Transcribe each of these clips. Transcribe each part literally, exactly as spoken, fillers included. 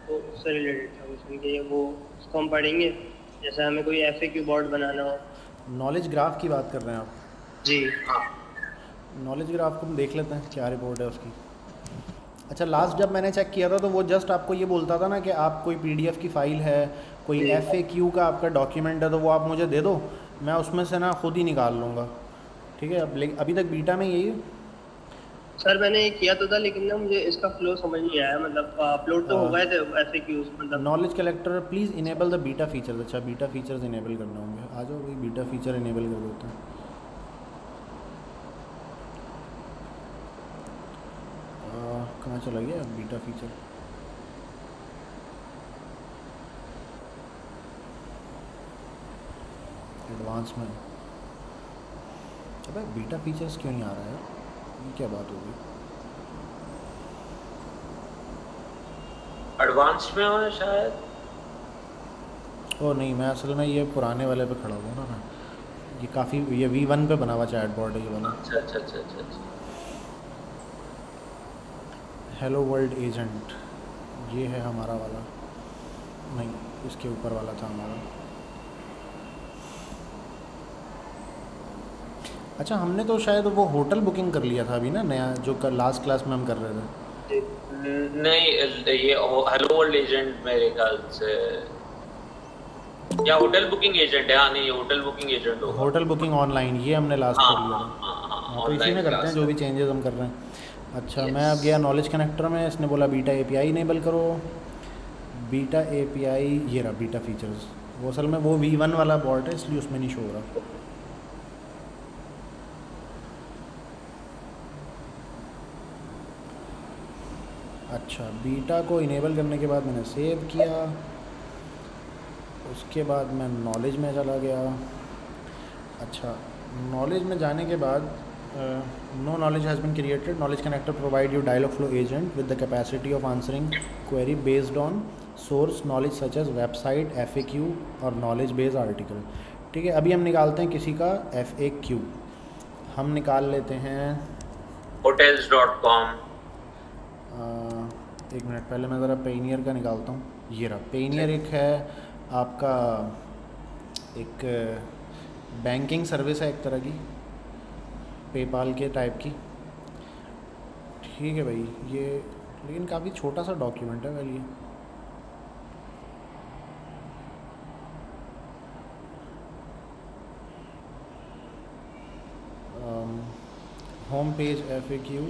तो उससे रिलेटेड था क्वेश्चन कि वो उसको हम पढ़ेंगे, जैसे हमें कोई एफएक्यू बोर्ड बनाना हो। नॉलेज ग्राफ की बात कर रहे हैं आप? जी हाँ। नॉलेज ग्राफ को हम देख लेते हैं क्या रिपोर्ट है उसकी। अच्छा, लास्ट जब मैंने चेक किया था तो वो जस्ट आपको ये बोलता था ना कि आप कोई पीडीएफ की फ़ाइल है, कोई जी एफ ए क्यू का आपका डॉक्यूमेंट है तो वो आप मुझे दे दो, मैं उसमें से ना खुद ही निकाल लूँगा। ठीक है, अब लेकिन अभी तक बीटा में यही है। सर मैंने ये किया तो था, लेकिन ना मुझे इसका फ्लो समझ नहीं आया, मतलब अपलोड तो हो गए थे एफएक्यूज मतलब। Knowledge collector please enable the beta features. अच्छा, बीटा फीचर्स इनेबल करने होंगे, आ जाओ भाई बीटा फीचर इनेबल कर देते हैं। आ, कहाँ चला गया बीटा फीचर? एडवांस में। अबे बीटा फीचर्स क्यों नहीं आ रहा है यार, ये क्या बात होगी? एडवांस में हो शायद। ओ नहीं, मैं असल में ये पुराने वाले पे खड़ा हुआ ना मैं। ये काफ़ी, ये वी वन पे बना हुआ चैटबॉट है ये वाला। अच्छा अच्छा अच्छा अच्छा अच्छा। हेलो वर्ल्ड एजेंट, ये है हमारा वाला। नहीं, इसके ऊपर वाला था हमारा। अच्छा, हमने तो शायद वो होटल बुकिंग कर लिया था अभी ना, नया जो कर लास्ट क्लास में हम कर रहे थे। नहीं, ये हेलो वर्ल्ड एजेंट मेरे ख्याल से, या होटल बुकिंग एजेंट है। हाँ नहीं, होटल बुकिंग एजेंट होगा। होटल बुकिंग ऑनलाइन, ये हमने लास्ट हाँ कर लिया हाँ था। हाँ हाँ, हाँ, तो इसी ऑनलाइन में करते हैं क्लास जो है। भी चेंजेस हम कर रहे हैं। अच्छा, मैं अब यस। गया नॉलेज कनेक्टर में, इसने बोला बीटा एपीआई इनेबल करो। बीटा एपीआई, ये रहा बीटा फीचर्स। वो असल में वो वी वन वाला बॉट है इसलिए उसमें नहीं शो हो रहा। अच्छा, बीटा को इनेबल करने के बाद मैंने सेव किया, उसके बाद मैं नॉलेज में चला गया। अच्छा, नॉलेज में जाने के बाद no knowledge has been created, knowledge connector provide you dialog flow agent with the capacity of answering query based on source knowledge such as website, F A Q और नॉलेज बेस्ड आर्टिकल। ठीक है, अभी हम निकालते हैं किसी का F A Q. हम निकाल लेते हैं होटल्स डॉट कॉम। एक मिनट, पहले मैं ज़रा पेनियर का निकालता हूँ। ये रहा पेनियर, एक है आपका, एक बैंकिंग सर्विस है एक तरह की, पेपाल के टाइप की। ठीक है भाई, ये लेकिन काफ़ी छोटा सा डॉक्यूमेंट है वेल ये। Home page F A Q.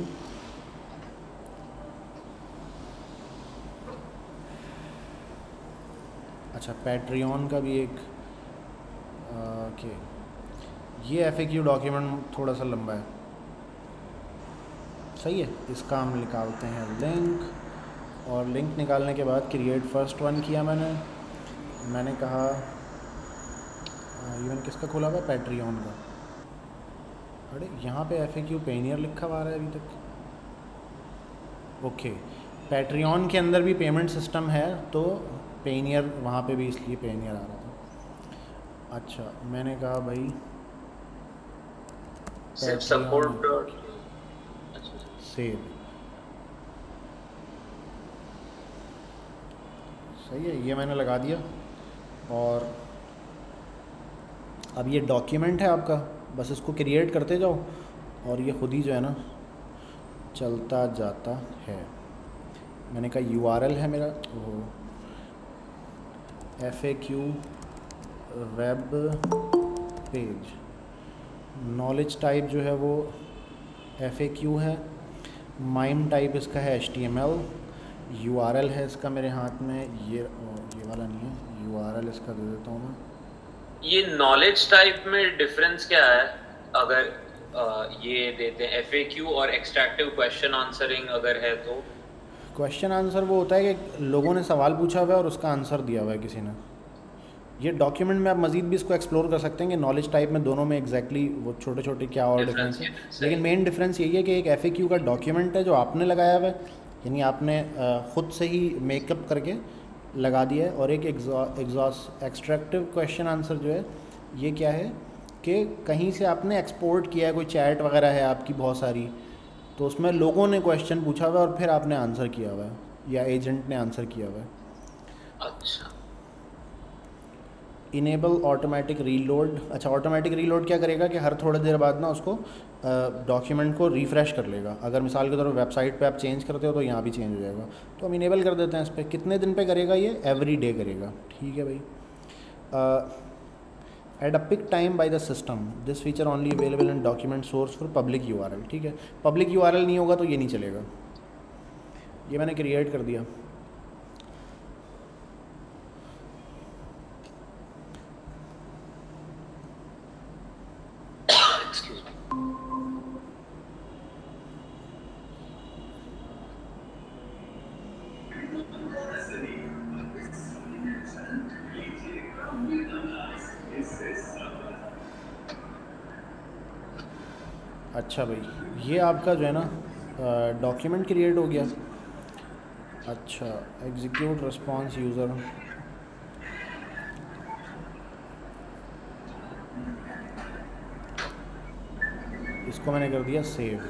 अच्छा, पैट्रियन का भी एक ओके। ये एफ ए क्यू डॉक्यूमेंट थोड़ा सा लंबा है, सही है। इसका हम निकालते हैं लिंक, और लिंक निकालने के बाद क्रिएट फर्स्ट वन किया मैंने। मैंने कहा इवन किसका खोला हुआ है, पैट्रियन का। अरे यहाँ पे एफ ए क्यू पेनियर लिखा हुआ है अभी तक। ओके, पैट्रियन के अंदर भी पेमेंट सिस्टम है तो पेनियर वहाँ पे भी, इसलिए पेनियर आ रहा था। अच्छा, मैंने कहा भाई सिर्फ सपोर्ट सेव, सही है, ये मैंने लगा दिया। और अब ये डॉक्यूमेंट है आपका, बस इसको क्रिएट करते जाओ और ये खुद ही जो है ना चलता जाता है। मैंने कहा यू आर एल है मेरा, वो F A Q web page. Knowledge type जो है वो एफ ए क्यू है। माइम टाइप इसका है H T M L. U R L है इसका मेरे हाथ में, ये ये वाला नहीं है, यू आर एल इसका दे देता हूँ मैं। ये नॉलेज टाइप में डिफरेंस क्या है? अगर आ, ये देते हैं एफ ए क्यू और एक्सट्रैक्टिव क्वेश्चन आंसरिंग अगर है तो? क्वेश्चन आंसर वो होता है कि लोगों ने सवाल पूछा हुआ है और उसका आंसर दिया हुआ है किसी ने। ये डॉक्यूमेंट में आप मज़ीद भी इसको एक्सप्लोर कर सकते हैं कि नॉलेज टाइप में दोनों में एग्जैक्टली exactly वो छोटे छोटे क्या और डिफरेंस है। लेकिन मेन डिफरेंस यही है कि एक एफ ए क्यू का डॉक्यूमेंट है जो आपने लगाया हुआ है, यानी आपने ख़ुद से ही मेकअप करके लगा दिया है, और एक एग्जॉस एक्सट्रैक्टिव क्वेश्चन आंसर जो है ये क्या है कि कहीं से आपने एक्सपोर्ट किया है, कोई चैट वगैरह है आपकी बहुत सारी, तो उसमें लोगों ने क्वेश्चन पूछा हुआ है और फिर आपने आंसर किया हुआ है या एजेंट ने आंसर किया हुआ है। अच्छा इनेबल ऑटोमेटिक रीलोड। अच्छा, ऑटोमेटिक रीलोड क्या करेगा कि हर थोड़ी देर बाद ना उसको डॉक्यूमेंट को रिफ़्रेश कर लेगा। अगर मिसाल के तौर पर वेबसाइट पे आप चेंज करते हो तो यहाँ भी चेंज हो जाएगा। तो हम इनेबल कर देते हैं इस पर। कितने दिन पे करेगा ये? एवरी डे करेगा। ठीक है भाई। At a pick time by the system, this feature only available in document source for public U R L. ठीक है, पब्लिक यू आर एल नहीं होगा तो ये नहीं चलेगा। ये मैंने क्रिएट कर दिया। अच्छा भाई, ये आपका जो है ना डॉक्यूमेंट क्रिएट हो गया। अच्छा, एग्जीक्यूट रिस्पॉन्स यूज़र। इसको मैंने कर दिया सेव।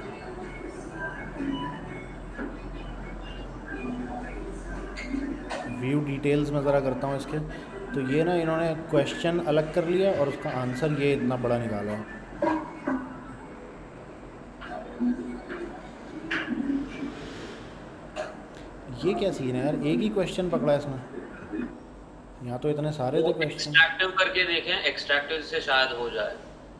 व्यू डिटेल्स में ज़रा करता हूँ इसके। तो ये ना इन्होंने क्वेश्चन अलग कर लिया और उसका आंसर ये इतना बड़ा निकाला है। ये क्या सीन है यार, एक ही क्वेश्चन पकड़ा है इसमें। यहाँ तो इतने सारे थे क्वेश्चन। एक्सट्रैक्टिव करके देखें, एक्सट्रैक्टिव से शायद हो जाए।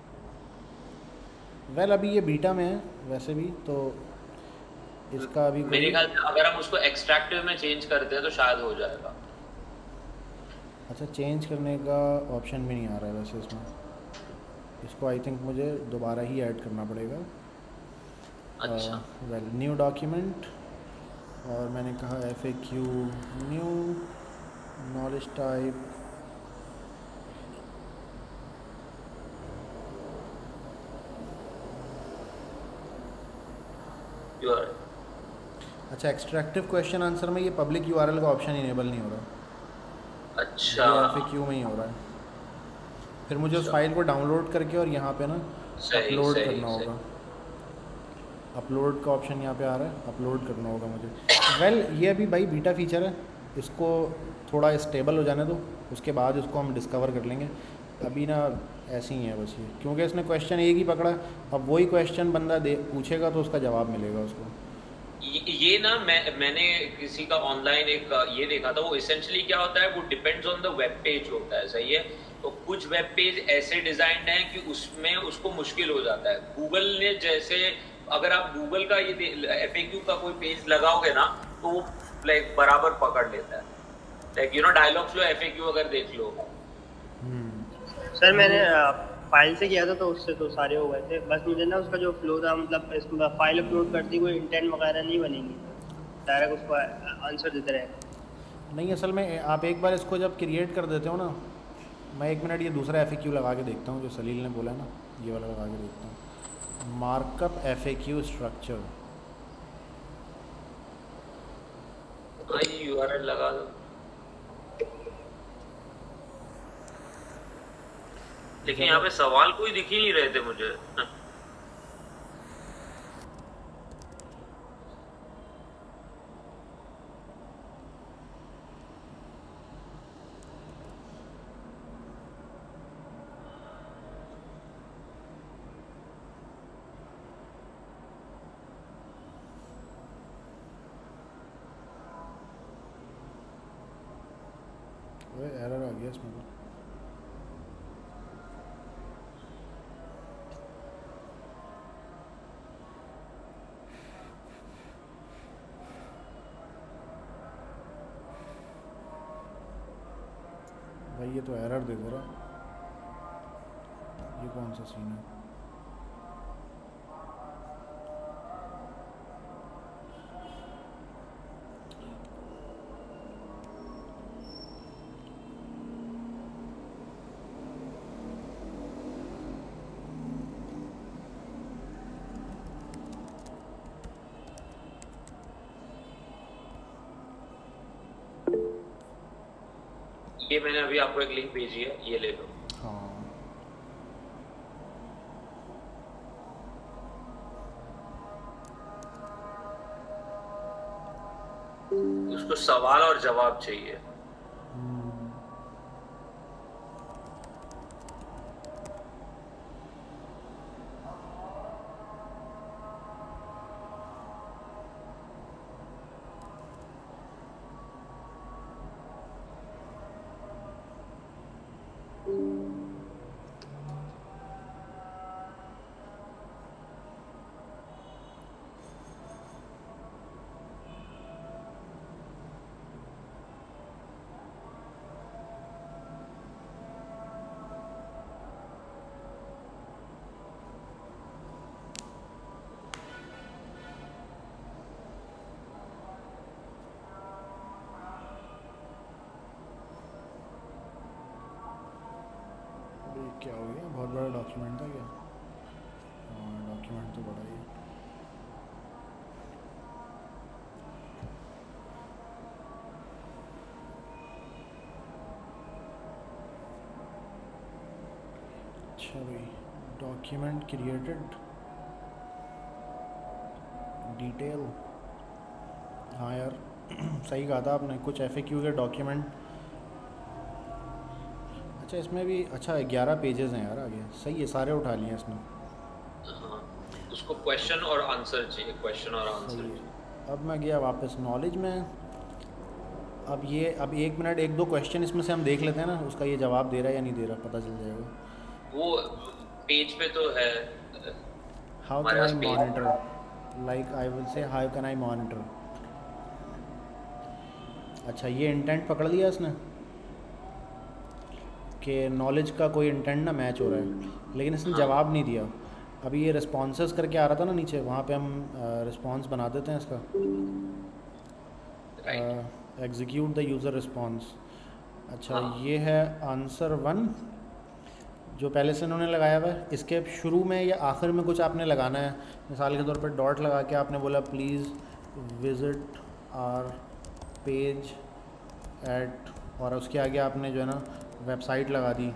वेल well, अभी ये बीटा में है वैसे भी, तो इसका अभी मेरे ख्याल से अगर हम उसको एक्सट्रैक्टिव में चेंज करते हैं तो शायद हो जाएगा। अच्छा, चेंज करने का ऑप्शन भी नहीं आ रहा है वैसे इसमें। इसको आई थिंक मुझे दोबारा ही ऐड करना पड़ेगा। अच्छा वेल, न्यू डॉक्यूमेंट, और मैंने कहा F A Q new knowledge type. अच्छा, एक्सट्रैक्टिव क्वेश्चन आंसर में ये पब्लिक यूआरएल का ऑप्शन इनेबल नहीं हो रहा। अच्छा, ये एफ ए क्यू में ही हो रहा है। फिर मुझे उस फाइल को डाउनलोड करके और यहाँ पे ना अपलोड करना होगा। अपलोड का ऑप्शन यहाँ पे आ रहा है, अपलोड करना होगा मुझे। वेल well, ये अभी भाई बीटा फीचर है, इसको थोड़ा स्टेबल हो जाने दो, उसके बाद इसको हम डिस्कवर कर लेंगे। अभी ना ऐसे ही है बस ये, क्योंकि इसने क्वेश्चन एक ही पकड़ा। अब वही क्वेश्चन बंदा दे पूछेगा तो उसका जवाब मिलेगा उसको। ये, ये ना मैं मैंने किसी का ऑनलाइन एक ये देखा था, वो इसेंशियली क्या होता है, वो depends on the web page होता है, सही है। तो कुछ वेब पेज ऐसे डिजाइन्ड हैं कि उसमें उसको मुश्किल हो जाता है। गूगल ने जैसे, अगर आप गूगल का ये एफएक्यू का कोई पेज लगाओगे ना तो वो लाइक बराबर पकड़ लेता है। Like you know dialog flow FAQ अगर देख लो। सर मैंने फाइल से किया था तो उससे तो सारे हो गए थे, बस मुझे ना उसका जो फ्लो था, मतलब इसमें फाइल अपलोड करती कोई इंटेंट वगैरह नहीं बनेगी, डायरेक्ट उसको आंसर देते रहे। नहीं, असल में आप एक बार इसको जब क्रिएट कर देते हो ना, मैं एक मिनट ये दूसरा एफ ए क्यू लगा के देखता हूँ जो सलील ने बोला ना, ये वाला लगा के देखता हूँ। Markup F A Q structure, URL लगा दो, लेकिन यहाँ पे सवाल कोई दिख ही नहीं रहे थे मुझे। एरर आ गया इसमें। भाई ये तो एरर दे दे रहा, ये कौन सा सीन है? ये मैंने अभी आपको एक लिंक भेजी है, ये ले लो। हाँ, उसको सवाल और जवाब चाहिए। क्या हो गया, बहुत बड़ा डॉक्यूमेंट था क्या? हाँ डॉक्यूमेंट तो बड़ा ही है। अच्छा भाई, डॉक्यूमेंट क्रिएटेड डिटेल, हाँ यार सही कहा था आपने, कुछ एफ ए क्यू के डॉक्यूमेंट। अच्छा इसमें भी, अच्छा ग्यारह पेजेस हैं यार आगे, सही है, सारे उठा लिए इसने। हाँ, उसको क्वेश्चन और आंसर चाहिए, क्वेश्चन और आंसर सही है। चाहिए। अब मैं गया वापस नॉलेज में। अब ये, अब एक मिनट, एक दो क्वेश्चन इसमें से हम देख लेते हैं ना, उसका ये जवाब दे रहा है या नहीं दे रहा, पता चल जाएगा। वो पेज पे तो है हाउ हमारे कैन आई पास page. Monitor, like I will say how can I monitor. अच्छा ये इंटेंट पकड़ लिया इसने कि नॉलेज का कोई इंटेंट ना मैच हो रहा है, लेकिन इसने हाँ जवाब नहीं दिया। अभी ये रिस्पॉन्सेस करके आ रहा था ना नीचे, वहाँ पे हम रिस्पॉन्स बना देते हैं इसका, right. Execute the user response. अच्छा हाँ ये है आंसर वन जो पहले से इन्होंने लगाया हुआ है। इसके शुरू में या आखिर में कुछ आपने लगाना है, मिसाल के तौर पर डॉट लगा के आपने बोला please visit our page at, और उसके आगे आपने जो है ना वेबसाइट लगा दी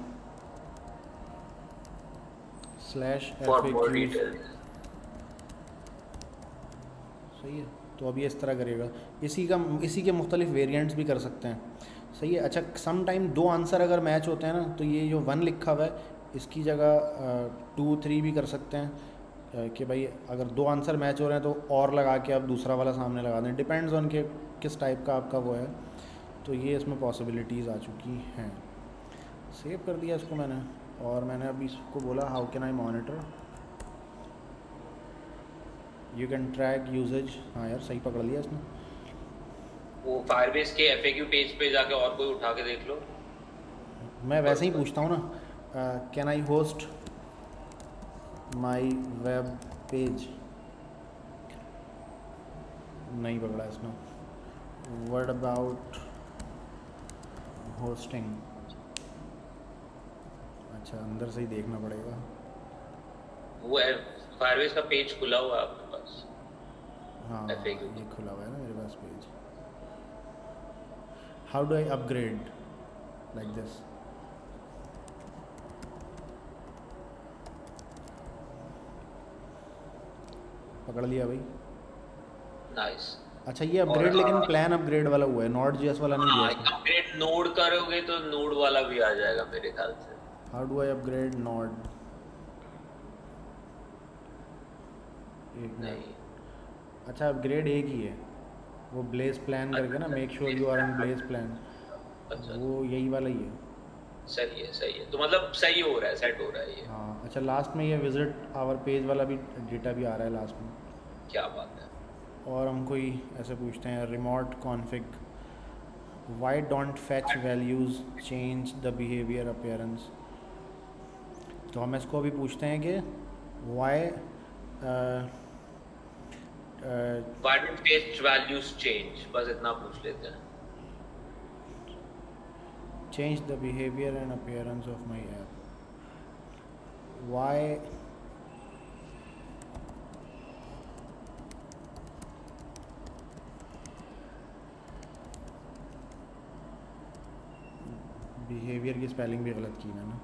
slash F for a more Qs. Details. सही है, तो अभी इस तरह करेगा। इसी का, इसी के मुख्तलिफ वेरिएंट्स भी कर सकते हैं। सही है। अच्छा सम टाइम दो आंसर अगर मैच होते हैं ना, तो ये जो वन लिखा हुआ है इसकी जगह टू थ्री भी कर सकते हैं, अ, कि भाई अगर दो आंसर मैच हो रहे हैं तो और लगा के आप दूसरा वाला सामने लगा दें, डिपेंड्स ऑन के किस टाइप का आपका वो है। तो ये इसमें पॉसिबिलिटीज़ आ चुकी हैं। सेव कर दिया इसको मैंने, और मैंने अभी इसको बोला how can I monitor, you can track usage. हाँ यार सही पकड़ लिया इसने। वो फायरबेस के एफएक्यू पेज पे जाके और कोई उठा के देख लो। मैं वैसे ही पूछता हूँ ना, can I host my web page, नहीं पकड़ा इसने। वर्ड अबाउट होस्टिंग, अच्छा अंदर से ही देखना पड़ेगा। वो फायरबेस का पेज खुला हुआ है आपके पास? हाँ F A Q ये खुला हुआ है ना मेरे पास page. How do I upgrade like this, पकड़ लिया भाई। नाइस। अच्छा ये अपग्रेड, लेकिन प्लान अपग्रेड वाला हुआ है, नॉट जीएस वाला नहीं दिया इसमें। अपग्रेड नोड करोगे तो नोड वाला भी आ जाएगा मेरे ख्याल से। How do I upgrade not, एक नहीं मिनट। अच्छा अपग्रेड एक ही है, वो ब्लेज प्लान करके ना, make sure you are in Blaze plan, अच्छा वो यही वाला ही है। सही है सही है, तो मतलब सही हो रहा है, सेट हो रहा है ये। हाँ अच्छा लास्ट में ये विजिट आवर पेज वाला भी डेटा भी आ रहा है लास्ट में। क्या बात है। और हम कोई ऐसे पूछते हैं remote config, why don't fetch values change the behaviour appearance. तो हम इसको अभी पूछते हैं कि why Why don't fetch values change? बस इतना पूछ लेते हैं। change the behavior and appearance of my app, why behaviour की स्पेलिंग भी गलत की मैंने।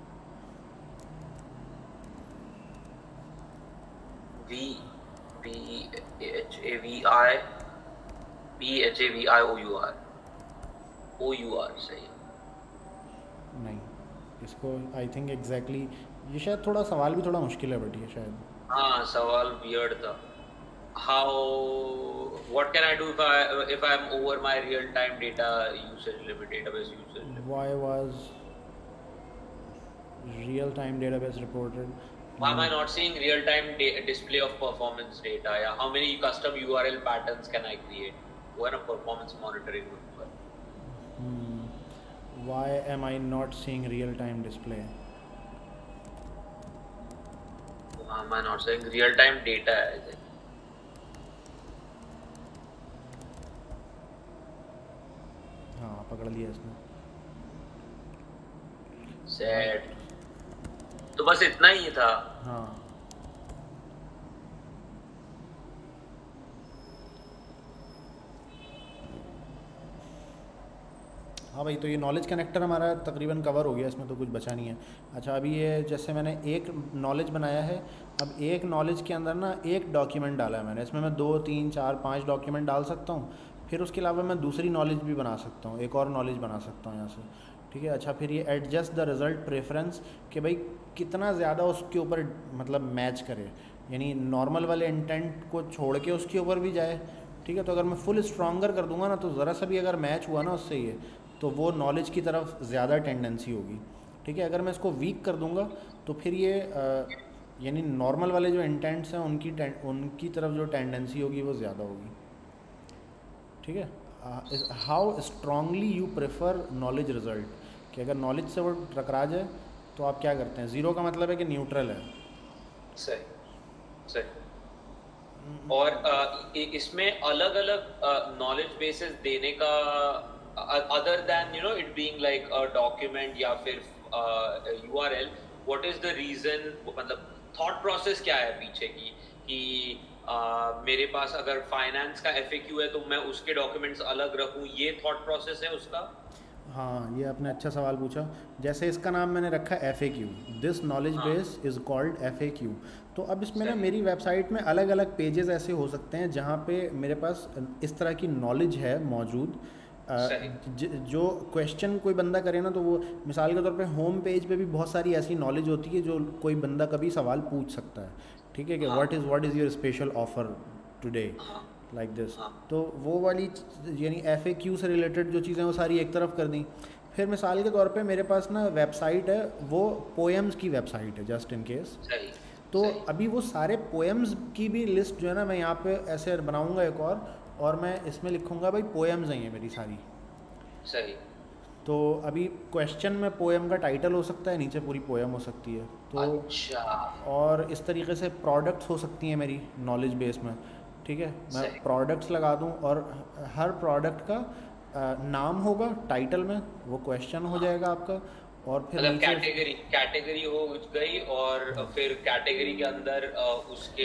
V B H A V I B H A V I O U R O U R सही है। नहीं इसको आई थिंक एग्जैक्टली, ये शायद थोड़ा सवाल भी थोड़ा मुश्किल है बट ये शायद। हाँ सवाल वियर्ड था। How what can I do if I if I'm over my real time data usage limit, database usage limit? why was real time database reported, Why am I not seeing real time display of performance data? Yeah, how many custom U R L patterns can I create? वो है ना performance monitoring पर। hmm. why am I not seeing real time display, Why am I not seeing real time data? I think. हाँ पकड़ लिया इसने। Set तो बस इतना ही था। हाँ हाँ भाई, तो ये नॉलेज कनेक्टर हमारा तकरीबन कवर हो गया, इसमें तो कुछ बचा नहीं है। अच्छा, अभी ये जैसे मैंने एक नॉलेज बनाया है, अब एक नॉलेज के अंदर ना एक डॉक्यूमेंट डाला है मैंने, इसमें मैं दो तीन चार पाँच डॉक्यूमेंट डाल सकता हूँ। फिर उसके अलावा मैं दूसरी नॉलेज भी बना सकता हूँ, एक और नॉलेज बना सकता हूँ यहाँ से। ठीक है। अच्छा, फिर ये एडजस्ट द रिज़ल्ट प्रेफरेंस, कि भाई कितना ज़्यादा उसके ऊपर मतलब मैच करे, यानी नॉर्मल वाले इंटेंट को छोड़ के उसके ऊपर भी जाए। ठीक है। तो अगर मैं फुल स्ट्रॉन्गर कर दूंगा ना, तो ज़रा सा भी अगर मैच हुआ ना उससे ये, तो वो नॉलेज की तरफ ज़्यादा टेंडेंसी होगी। ठीक है। अगर मैं इसको वीक कर दूंगा तो फिर ये अ, यानी नॉर्मल वाले जो इंटेंट्स हैं उनकी उनकी तरफ जो टेंडेंसी होगी वो ज़्यादा होगी। ठीक है। How strongly you prefer knowledge result, कि अगर नॉलेज से वो टकरा जाए तो आप क्या करते हैं। ज़ीरो का मतलब है कि न्यूट्रल है। सही सही। और अ, इ- इसमें अलग अलग नॉलेज बेसेस देने का, other than you know it being like a document या फिर URL, what is the reason, मतलब थॉट प्रोसेस क्या है पीछे की, कि अ, मेरे पास अगर फाइनेंस का एफएक्यू है तो मैं उसके डॉक्यूमेंट्स अलग रखूं, ये थॉट प्रोसेस है उसका? हाँ, ये आपने अच्छा सवाल पूछा। जैसे इसका नाम मैंने रखा है F A Q, this knowledge हाँ base is called F A Q. तो अब इसमें ना सही मेरी वेबसाइट में अलग अलग पेजेस ऐसे हो सकते हैं जहाँ पे मेरे पास इस तरह की नॉलेज है मौजूद। अ, सही। ज, जो क्वेश्चन कोई बंदा करे ना, तो वो मिसाल के तौर पे होम पेज पे भी बहुत सारी ऐसी नॉलेज होती है जो कोई बंदा कभी सवाल पूछ सकता है। ठीक है, कि हाँ what is what is your special offer today, हाँ लाइक दिस। हाँ तो वो वाली च- यानी एफ ए क्यू से रिलेटेड जो चीज़ें वो सारी एक तरफ कर दी। फिर मिसाल के तौर पे मेरे पास ना वेबसाइट है, वो पोएम्स की वेबसाइट है, जस्ट इन केस। सही तो सही अभी वो सारे पोएम्स की भी लिस्ट जो है ना, मैं यहाँ पे ऐसे बनाऊँगा एक और और मैं इसमें लिखूँगा भाई पोएम्स हैं ये मेरी सारी। सही। तो अभी क्वेश्चन में पोएम का टाइटल हो सकता है, नीचे पूरी पोएम हो सकती है। तो अच्छा। और इस तरीके से प्रोडक्ट्स हो सकती हैं मेरी नॉलेज बेस में। ठीक है, मैं सही। प्रोडक्ट्स लगा दूं और हर प्रोडक्ट का अ, नाम होगा टाइटल में, वो क्वेश्चन हो हाँ जाएगा आपका। और फिर मतलब नीचे कैटेगरी कैटेगरी हो गई, और हाँ फिर कैटेगरी के अंदर अ, उसके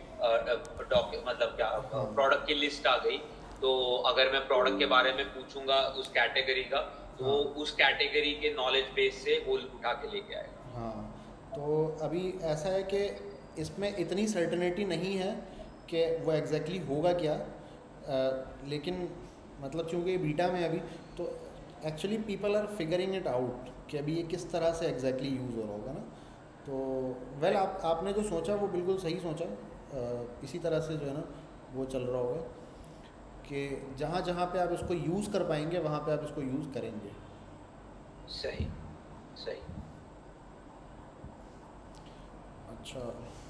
डॉक मतलब क्या हाँ प्रोडक्ट की लिस्ट आ गई। तो अगर मैं प्रोडक्ट के बारे में पूछूंगा उस कैटेगरी का, तो वो हाँ उस कैटेगरी के नॉलेज बेस से वो उठा के लेके आएगा। हाँ। तो अभी ऐसा है कि इसमें इतनी सर्टेनिटी नहीं है कि वो एग्जैक्टली exactly होगा क्या। अ, लेकिन मतलब चूँकि बीटा में अभी, तो actually people are figuring it out कि अभी ये किस तरह से एग्जैक्टली exactly यूज़ हो रहा होगा ना। तो वेल Right. आप आपने जो सोचा वो बिल्कुल सही सोचा। अ, इसी तरह से जो है ना वो चल रहा होगा कि जहाँ जहाँ पे आप इसको यूज़ कर पाएंगे वहाँ पे आप इसको यूज़ करेंगे। सही सही। अच्छा,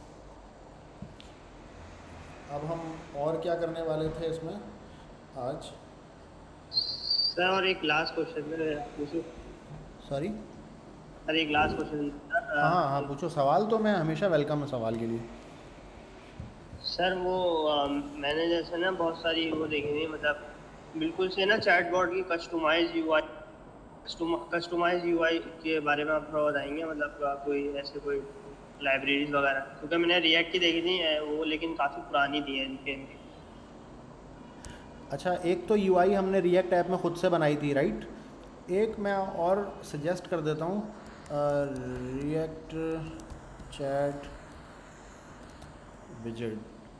अब हम और क्या करने वाले थे इसमें आज। सर और एक लास्ट क्वेश्चन है पूछूं? सॉरी। सर एक लास्ट क्वेश्चन हाँ हाँ हाँ, पूछो सवाल, तो मैं हमेशा वेलकम हूँ सवाल के लिए। सर। वो अ, मैंने जैसे ना बहुत सारी वो देखी थी, मतलब बिल्कुल से ना चैटबॉट की कस्टमाइज यूआई कस्टमाइज यूआई के बारे में आप थोड़ा बताएंगे, मतलब अ, कोई ऐसे कोई लाइब्रेरीज वगैरह, क्योंकि मैंने रिएक्ट की देखी थी अ, वो लेकिन काफ़ी पुरानी थी एनपीएम की। अच्छा, एक तो यूआई हमने रिएक्ट ऐप में ख़ुद से बनाई थी, राइट। एक मैं और सजेस्ट कर देता हूँ, रिएक्ट चैट विजेट।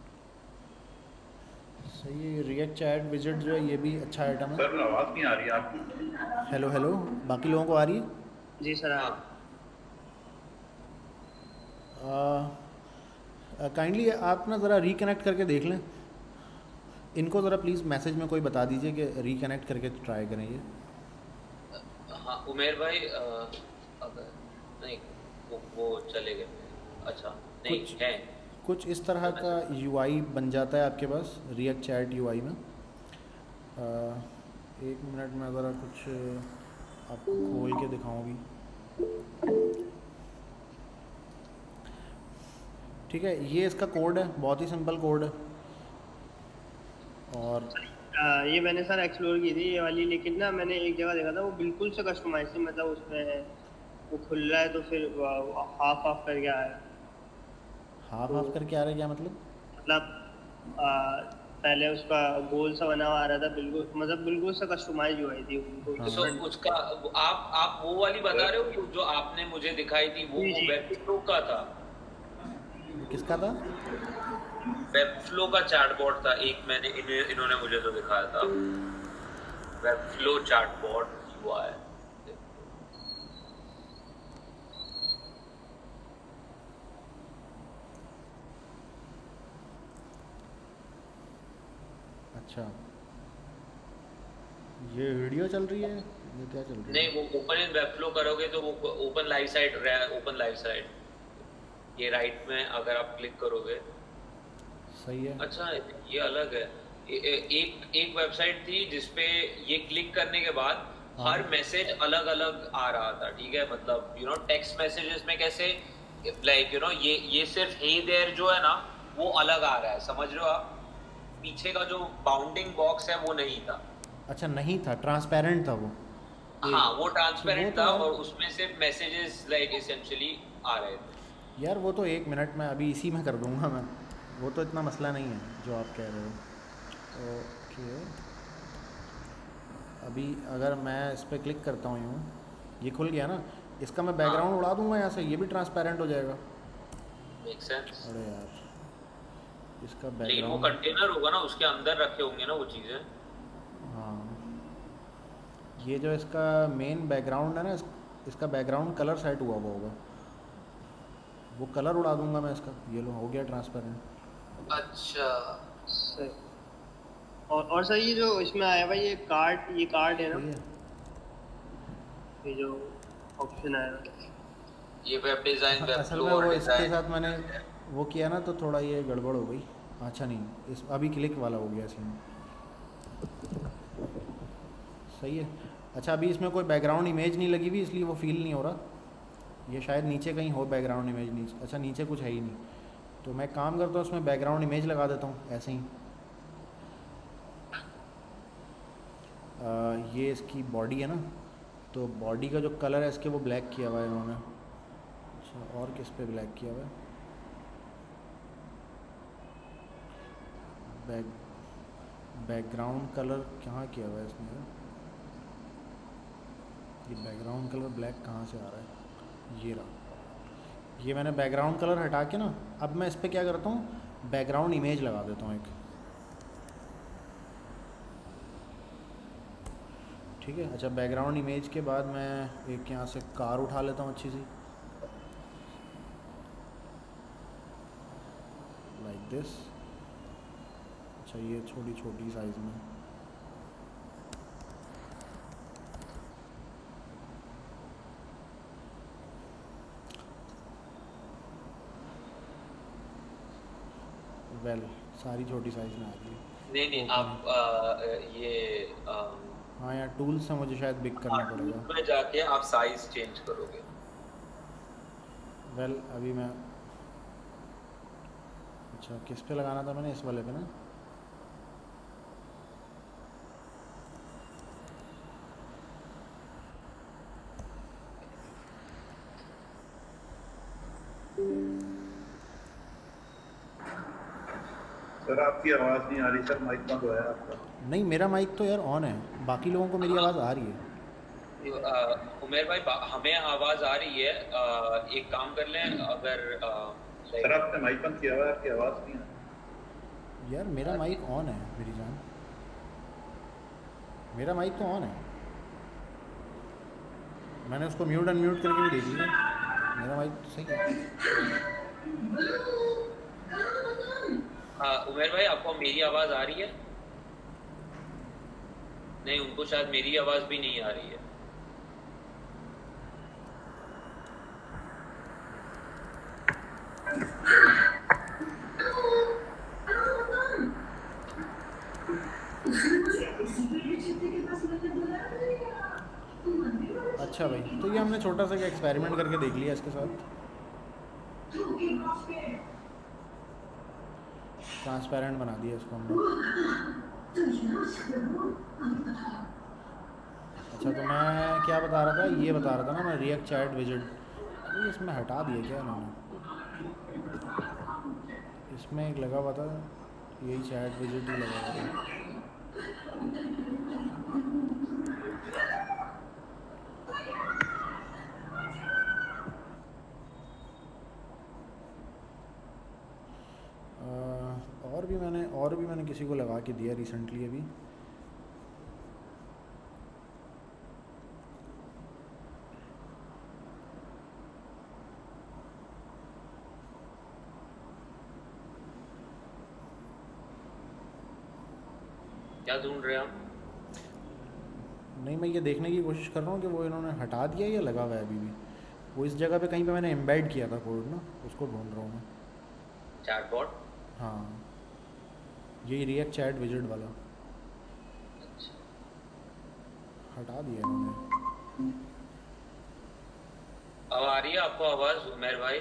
सही है, रिएक्ट चैट विजेट जो है ये भी अच्छा आइटम है। सर आवाज़ नहीं आ रही आपकी। हेलो हेलो, बाकी लोगों को आ रही जी सर। हाँ हाँ है। काइंडली आप ना ज़रा रिकनेक्ट करके देख लें इनको, ज़रा प्लीज़ मैसेज में कोई बता दीजिए कि रिकनेक्ट करके ट्राई करें ये। हाँ उमेर भाई, अ, अगर नहीं वो, वो चले गए। अच्छा नहीं कुछ है। कुछ इस तरह का यूआई बन जाता है आपके पास रिएक्ट चैट यूआई में। अ, एक मिनट में ज़रा कुछ आपको खोल के दिखाऊंगी। ठीक है, ये इसका कोड है, बहुत ही सिंपल कोड है। और अ, ये मैंने सर एक्सप्लोर की थी ये वाली, लेकिन ना मैंने एक जगह देखा था वो बिल्कुल से कस्टमाइज थी, मतलब उसमें वो खुल रहा है तो फिर हाफ हाफ करके आया। हाफ हाफ करके आ रहा है क्या मतलब? मतलब आ, पहले उसका गोल सा बना हुआ आ रहा था, बिल्कुल मतलब बिल्कुल सा कस्टमाइज हुई थी उनको। हाँ। सो उसका आप आप वो वाली बता रहे हो जो आपने मुझे दिखाई थी, वो जी, जी। वेबफ्लो का था? किसका था? वेबफ्लो का चैटबॉट था एक, मैंने इन्हें इन्होंने मुझे तो दिखाया था। वेबफ्लो चैटबॉट हुआ है। अच्छा, ये वीडियो चल रही है, ये क्या चल रही है? नहीं, वो ओपन इन वेबफ्लो करोगे तो वो open live site, open live site ये राइट में अगर आप क्लिक करोगे। सही है। अच्छा, ये अलग है। ए, ए, एक एक वेबसाइट थी जिसपे ये क्लिक करने के बाद हाँ। हर मैसेज अलग अलग आ रहा था, ठीक है? मतलब यू नो टेक्स्ट मैसेजेस में कैसे लाइक यू नो ये ये सिर्फ हे देयर जो है ना वो अलग आ रहा है, समझ रहे हो आप? पीछे का जो बाउंडिंग बॉक्स है वो नहीं था। अच्छा, नहीं था, ट्रांसपेरेंट था वो। हाँ, वो वो ट्रांसपेरेंट तो था यार, और उसमें सिर्फ मैसेजेस लाइक एसेंशियली आ रहे थे। यार वो तो एक मिनट में अभी इसी में कर दूंगा मैं, वो तो इतना मसला नहीं है जो आप कह रहे हो। ओके, अभी अगर मैं इस पर क्लिक करता हूँ यूँ, ये खुल गया ना, इसका मैं बैकग्राउंड उड़ा दूंगा यहाँ से, ये भी ट्रांसपेरेंट हो जाएगा। Make sense. अरे यार, इसका लेकिन वो बैकग्राउंड, कंटेनर होगा ना, उसके अंदर रखे होंगे ना वो चीजें। हाँ, ये जो इसका मेन बैकग्राउंड है ना, इस, इसका बैकग्राउंड कलर सेट हुआ हुआ होगा, वो कलर उड़ा दूंगा मैं इसका, ये लो हो गया ट्रांसपेरेंट। अच्छा, सही। और और सर ये जो इसमें आया हुआ ये कार्ड, ये कार्ड है ना, सही है। ये जो ऑप्शन आया है। ये वेब डिजाइन, वेब असल फ्लो में और वो इसके डिजाइन। साथ मैंने वो किया ना तो थोड़ा ये गड़बड़ हो गई। अच्छा नहीं, इस अभी क्लिक वाला हो गया सीन। सही है। अच्छा, अभी इसमें कोई बैकग्राउंड इमेज नहीं लगी हुई, इसलिए वो फील नहीं हो रहा। ये शायद नीचे कहीं हो बैकग्राउंड इमेज, नीचे। अच्छा, नीचे कुछ है ही नहीं, तो मैं काम करता हूँ उसमें बैकग्राउंड इमेज लगा देता हूँ ऐसे ही। आ, ये इसकी बॉडी है ना, तो बॉडी का जो कलर है इसके वो ब्लैक किया हुआ है इन्होंने। अच्छा, और किस पे ब्लैक किया हुआ है? बैक बैकग्राउंड कलर कहाँ किया हुआ है इसने? ये बैकग्राउंड कलर ब्लैक कहाँ से आ रहा है? ये रहा। ये मैंने बैकग्राउंड कलर हटा के ना, अब मैं इस पर क्या करता हूँ, बैकग्राउंड इमेज लगा देता हूँ एक। ठीक है। अच्छा, बैकग्राउंड इमेज के बाद मैं एक यहाँ से कार उठा लेता हूँ अच्छी सी, लाइक दिस। अच्छा, ये छोटी छोटी साइज़ में। वेल well, सारी छोटी साइज़ में आ गई। नहीं नहीं, आप आ, ये आ, हाँ यार, टूल्स से मुझे शायद बिग करना पड़ेगा। में जाके आप साइज चेंज करोगे। वेल well, अभी मैं, अच्छा किस पे लगाना था मैंने? इस वाले पे ना। सर आपकी आवाज़ नहीं आ रही सर, माइक बंद हुआ है आपका। नहीं, मेरा माइक तो यार ऑन है, बाकी लोगों को मेरी आवाज़ आ रही है। उमेर भाई, हमें आवाज आ रही है। आ, एक काम कर लें, अगर आ, सर आपने माइक बंद किया हुआ है, आपकी आवाज़ नहीं आ रही। यार मेरा माइक ऑन है मेरी जान, मेरा माइक तो ऑन है, मैंने उसको म्यूट अनम्यूट करके भी देख लिया, मेरा माइक तो सही है। आ, उमेर भाई, आपको मेरी आवाज आ रही है? नहीं, उनको शायद मेरी आवाज भी नहीं आ रही है। अच्छा भाई, तो ये हमने छोटा सा एक्सपेरिमेंट करके देख लिया इसके साथ। ट्रांसपेरेंट बना दिया इसको हमने। अच्छा तो मैं क्या बता रहा था, ये बता रहा था ना मैं, रिएक्ट चैट विजिट। अरे इसमें हटा दिया क्या इन्होंने? इसमें एक लगा हुआ था, यही चैट विजिट ही लगा हुआ था। अ, और भी मैंने और भी मैंने किसी को लगा के दिया रिसेंटली अभी। क्या ढूंढ रहे हैं आप? नहीं, मैं ये देखने की कोशिश कर रहा हूँ कि वो इन्होंने हटा दिया या लगा हुआ है अभी भी। वो इस जगह पे कहीं पे मैंने एम्बेड किया था कोड ना, उसको ढूंढ रहा हूँ मैं। चैटबॉट? हाँ, यही रिएक्ट चैट विजिट वाला अच्छा, हटा दिया इन्होंने। अब आ रही है आपको आवाज उमेर भाई?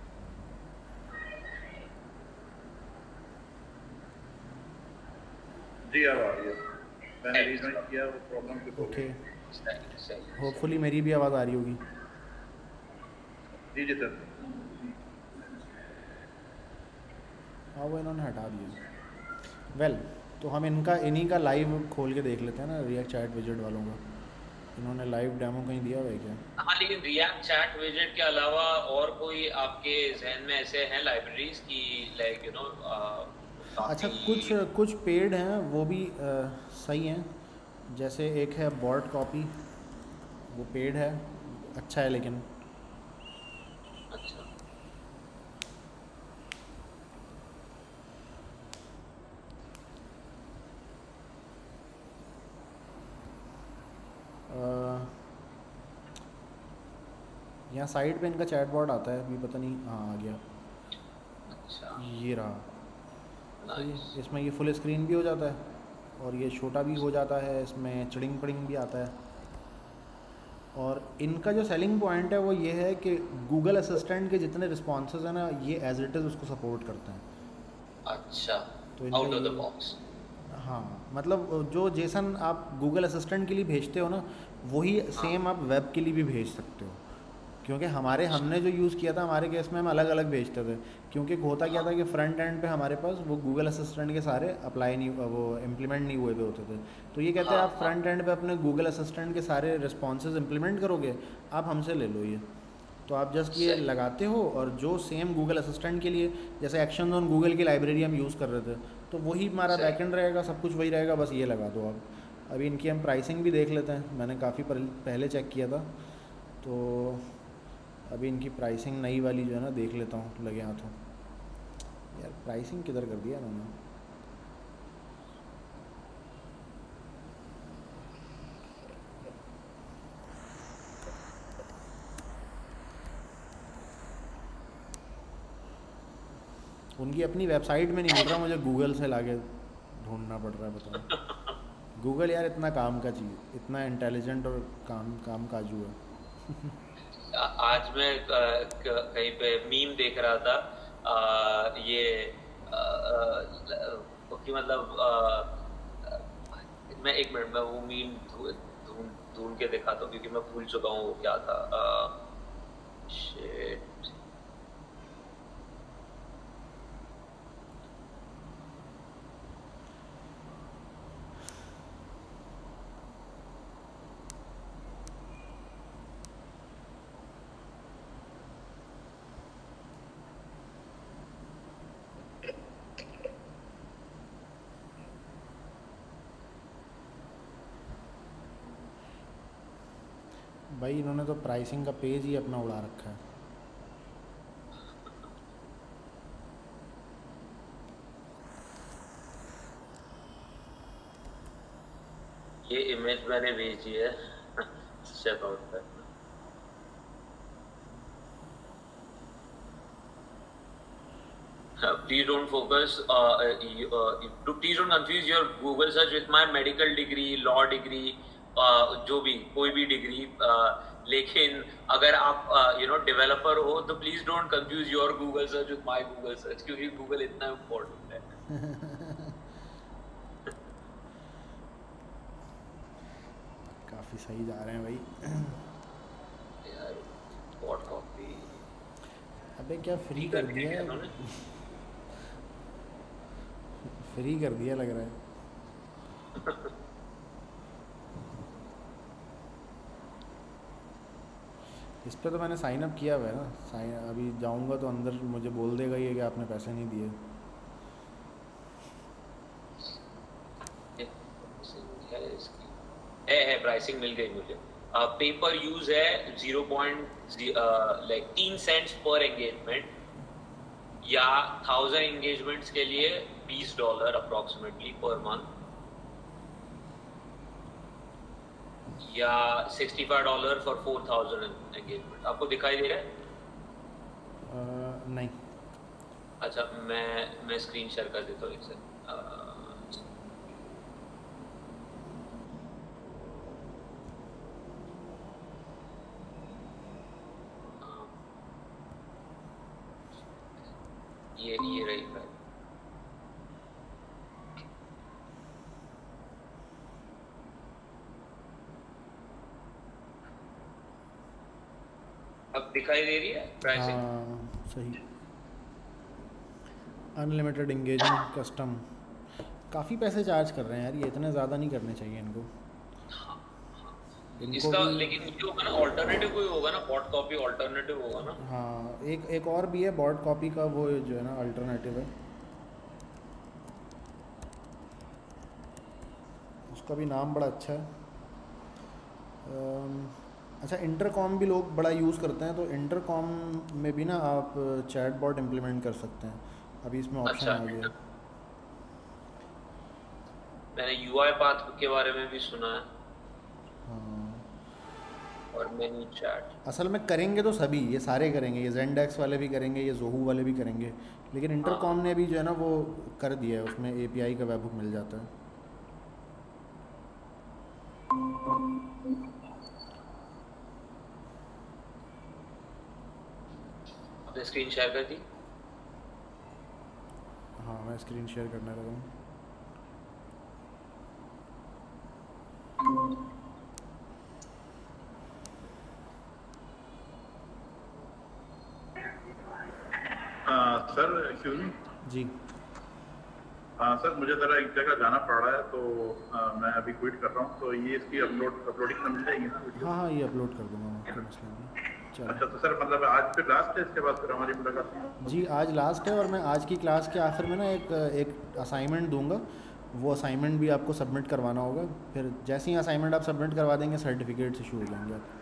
जी अब आ रही है। मैंने रीजन किया वो प्रॉब्लम की हो ओके, गई। सही सही होपफुली मेरी भी आवाज़ आ रही होगी। जी जी सर। हाँ, वो इन्होंने हटा दिया। वेल well, तो हम इनका इन्हीं का लाइव खोल के देख लेते हैं ना, रिएक्ट चैट विजिट वालों का। इन्होंने लाइव डेमो कहीं दिया हुआ है क्या? हाँ, लेकिन रिएक्ट चैट विजेट के अलावा और कोई आपके जहन में ऐसे हैं लाइब्रेरीज की, लाइक यू नो? अच्छा, कुछ कुछ पेड हैं वो भी आ, सही हैं। जैसे एक है बॉट कॉपी, वो पेड है, अच्छा है लेकिन। अच्छा, यहाँ साइड पे इनका चैटबॉट आता है अभी, पता नहीं। हाँ, आ गया, अच्छा, ये रहा। सही नाइस। है, इसमें ये फुल स्क्रीन भी हो जाता है और ये छोटा भी हो जाता है, इसमें चिड़िंग पड़िंग भी आता है। और इनका जो सेलिंग पॉइंट है वो ये है कि गूगल असिस्टेंट के जितने रिस्पॉन्सेज हैं ना, ये एज इट इज़ उसको सपोर्ट करते हैं। अच्छा, तो इनका आउट ऑफ द ये, बॉक्स। हाँ, मतलब जो जेसन आप गूगल असिस्टेंट के लिए भेजते हो ना, वही सेम आप वेब के लिए भी भेज सकते हो। क्योंकि हमारे हमने जो यूज़ किया था, हमारे केस में हम अलग अलग भेजते थे। क्योंकि होता क्या था कि फ्रंट एंड पे हमारे पास वो गूगल असिस्टेंट के सारे अप्लाई नहीं, वो इम्प्लीमेंट नहीं हुए हुए होते थे। तो ये कहते हैं हाँ आप हाँ, फ्रंट एंड पे अपने गूगल असिस्टेंट के सारे रिस्पॉन्सेज इम्प्लीमेंट करोगे, आप हमसे ले लो ये। तो आप जस्ट ये सही। लगाते हो और जो सेम गूगल असिस्टेंट के लिए, जैसे एक्शन ऑन गूगल की लाइब्रेरी हम यूज़ कर रहे थे, तो वही हमारा सही। बैकएंड रहेगा, सब कुछ वही रहेगा, बस ये लगा दो आप। अभी इनकी हम प्राइसिंग भी देख लेते हैं, मैंने काफ़ी पहले चेक किया था। तो अभी इनकी प्राइसिंग नई वाली जो है ना, देख लेता हूँ लगे हाथों। यार प्राइसिंग किधर कर दिया इन्होंने? उनकी अपनी वेबसाइट में नहीं मिल रहा, मुझे गूगल से लाके ढूंढना पड़ रहा है, बताओ। गूगल यार इतना काम का चीज़, इतना इंटेलिजेंट और काम काम काजू है। आ- आज मैं अ, क- कहीं पे मीम देख रहा था। आ, ये आ, आ, कि मतलब आ, मैं एक मिनट में वो मीम ढूंढ ढूंढ के दिखाता हूँ, क्योंकि मैं भूल चुका हूँ वो क्या था। शिट। भाई इन्होंने तो प्राइसिंग का पेज ही अपना उड़ा रखा है। ये इमेज मैंने भेजी है, चेक आउट कर। Uh, please don't focus. Uh, uh, you, uh, you- please don't confuse your Google search with my medical degree, law degree, uh, जो भी कोई भी डिग्री। uh, लेकिन अगर आप यू नो डेवलपर हो तो please don't confuse your Google search with my Google search, क्योंकि गूगल इतना इम्पोर्टेंट है। काफ़ी सही जा रहे हैं भाई। यार बॉट कॉपी अबे क्या फ्री ठीक कर है दिया क्या है, उन्होंने? फ्री कर दिया लग रहा है। इस पे तो मैंने साइन अप किया हुआ है ना, साइन अभी जाऊंगा तो अंदर मुझे बोल देगा ये कि आपने पैसे नहीं दिए। क्या है इसकी? है है प्राइसिंग मिल गई मुझे। पे पर यूज है जीरो पॉइंट लाइक तीन सेंट्स पर एंगेजमेंट, या थाउजेंड एंगेजमेंट्स के लिए बीस डॉलर अप्रोक्सीमेटली पर मंथ, या sixty five dollar for four thousand engagement. आपको दिखाई दे रहा है? uh, नहीं। अच्छा मैं मैं स्क्रीन शेयर कर देता हूँ एक सेकंड। ये ये रही है। अब दिखाई दे रही है प्राइसिंग? हाँ सही। अनलिमिटेड एंगेजमेंट कस्टम, काफ़ी पैसे चार्ज कर रहे हैं यार, ये इतने ज़्यादा नहीं करने चाहिए इनको। इनको इसका भी, लेकिन ये होगा ना ऑल्टरनेटिव, कोई होगा ना बॉट कॉपी ऑल्टरनेटिव होगा ना? हाँ एक एक और भी है बॉट कॉपी का, वो जो है ना अल्टरनेटिव है, उसका भी नाम बड़ा अच्छा है। अम, अच्छा इंटरकॉम भी लोग बड़ा यूज़ करते हैं, तो इंटरकॉम में भी ना आप चैट बॉट इम्प्लीमेंट कर सकते हैं, अभी इसमें ऑप्शन अच्छा, आ गया है। मैंने यूआई पाथ के बारे में भी सुना है। हाँ और मेनी चैट असल में करेंगे तो सभी, ये सारे करेंगे, ये ज़ेंडेक्स वाले भी करेंगे, ये जोहू वाले भी करेंगे, लेकिन इंटरकॉम हाँ ने भी जो है ना वो कर दिया है, उसमें एपीआई का वेबहुक मिल जाता है। आपने स्क्रीन शेयर कर दी? हाँ मैं स्क्रीन शेयर करने लगा हूँ। Sir excuse me. जी हाँ सर, मुझे ज़रा एक जगह जाना पड़ रहा है, तो आ, मैं अभी क्विट कर रहा हूँ, तो ये इसकी अपलोड अपलोडिंग में मिल जाएगी ना वीडियो? हाँ हाँ ये अपलोड कर दूँगा मैं, कोई मसला नहीं। चलो अच्छा, तो सर मतलब आज फिर लास्ट है, इसके बाद फिर हमारी मुलाकात? जी आज लास्ट है, और मैं आज की क्लास के आखिर में ना एक एक असाइनमेंट दूंगा, वो असाइनमेंट भी आपको सबमिट करवाना होगा, फिर जैसे ही असाइनमेंट आप सबमिट करवा देंगे सर्टिफिकेट इशू हो जाएंगे आप।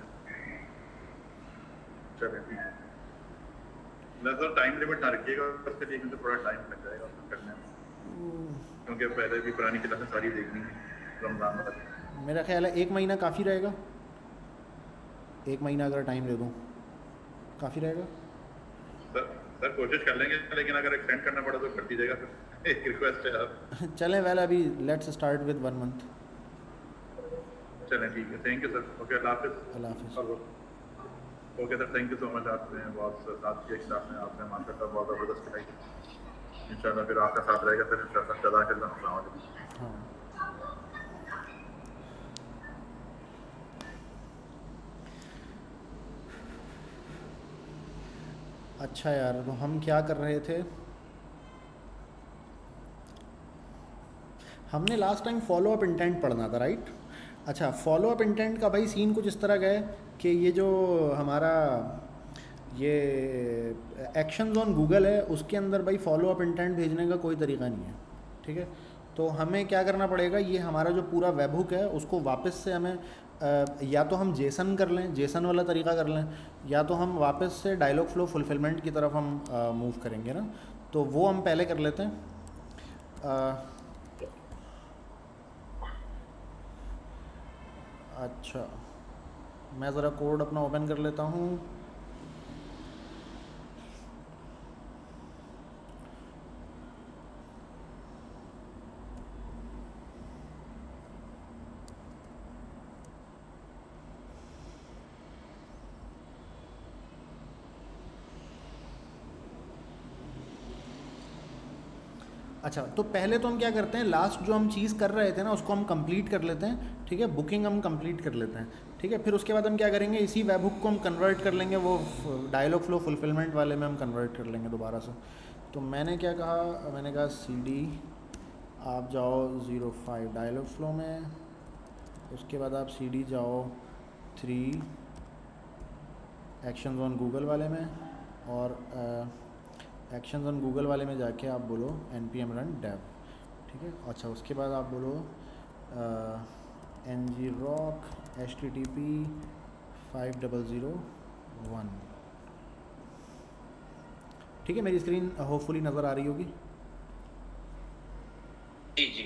चलिए ठीक है। ना सर टाइम लिमिट ना रखिएगा उसके लिए, क्योंकि थोड़ा टाइम लग जाएगा उसको करने में, क्योंकि पहले भी पुरानी क्लासें सारी देखनी है रमजान वाली। मेरा ख्याल है एक महीना काफ़ी रहेगा, एक महीना अगर टाइम दे दूँ काफ़ी रहेगा। सर सर कोशिश कर लेंगे, लेकिन अगर एक्सटेंड करना पड़ा तो कर दीजिएगा सर, एक रिक्वेस्ट है आप। चलें वेल अभी let's start with one month. चलें ठीक है, थैंक यू सर, ओके अल्लाह हाफिज़। अल्लाह हाफिज़। Okay sir, thank you so much, आपने बहुत साथ की क्लास में आपने माशाल्लाह बहुत ज़बरदस्त पढ़ाई। इंशाल्लाह फिर आपका साथ रहेगा सर, इंशाल्लाह जज़ाकल्लाह, अस्सलाम वालेकुम। हाँ अच्छा यार, तो हम क्या कर रहे थे, हमने last time follow up intent पढ़ना था राइट। अच्छा फॉलो अप इंटेंट का भाई सीन कुछ इस तरह का है कि ये जो हमारा ये एक्शंस ऑन गूगल है, उसके अंदर भाई फॉलो अप इंटेंट भेजने का कोई तरीका नहीं है, ठीक है। तो हमें क्या करना पड़ेगा, ये हमारा जो पूरा वेब हुक है उसको वापस से हमें आ, या तो हम जेसन कर लें, जेसन वाला तरीका कर लें, या तो हम वापस से डायलॉग फ्लो फुलफिलमेंट की तरफ हम मूव करेंगे ना, तो वो हम पहले कर लेते हैं। आ, अच्छा मैं ज़रा कोड अपना ओपन कर लेता हूँ। अच्छा, तो पहले तो हम क्या करते हैं, लास्ट जो हम चीज़ कर रहे थे ना उसको हम कंप्लीट कर लेते हैं, ठीक है, बुकिंग हम कंप्लीट कर लेते हैं, ठीक है। फिर उसके बाद हम क्या करेंगे, इसी वेब हुक को हम कन्वर्ट कर लेंगे, वो डायलॉग फ्लो फुलफिलमेंट वाले में हम कन्वर्ट कर लेंगे दोबारा से। तो मैंने क्या कहा, मैंने कहा सी डी आप जाओ ज़ीरो फाइव डायलॉग फ्लो में, उसके बाद आप सी डी जाओ थ्री एक्शंस ऑन गूगल वाले में, और एक्शंस ऑन गूगल वाले में जाके आप बोलो N P M run dev, ठीक है। अच्छा, उसके बाद आप बोलो ngrok H T T P five double zero one, ठीक है। मेरी स्क्रीन होपफुली नज़र आ रही होगी। जी जी।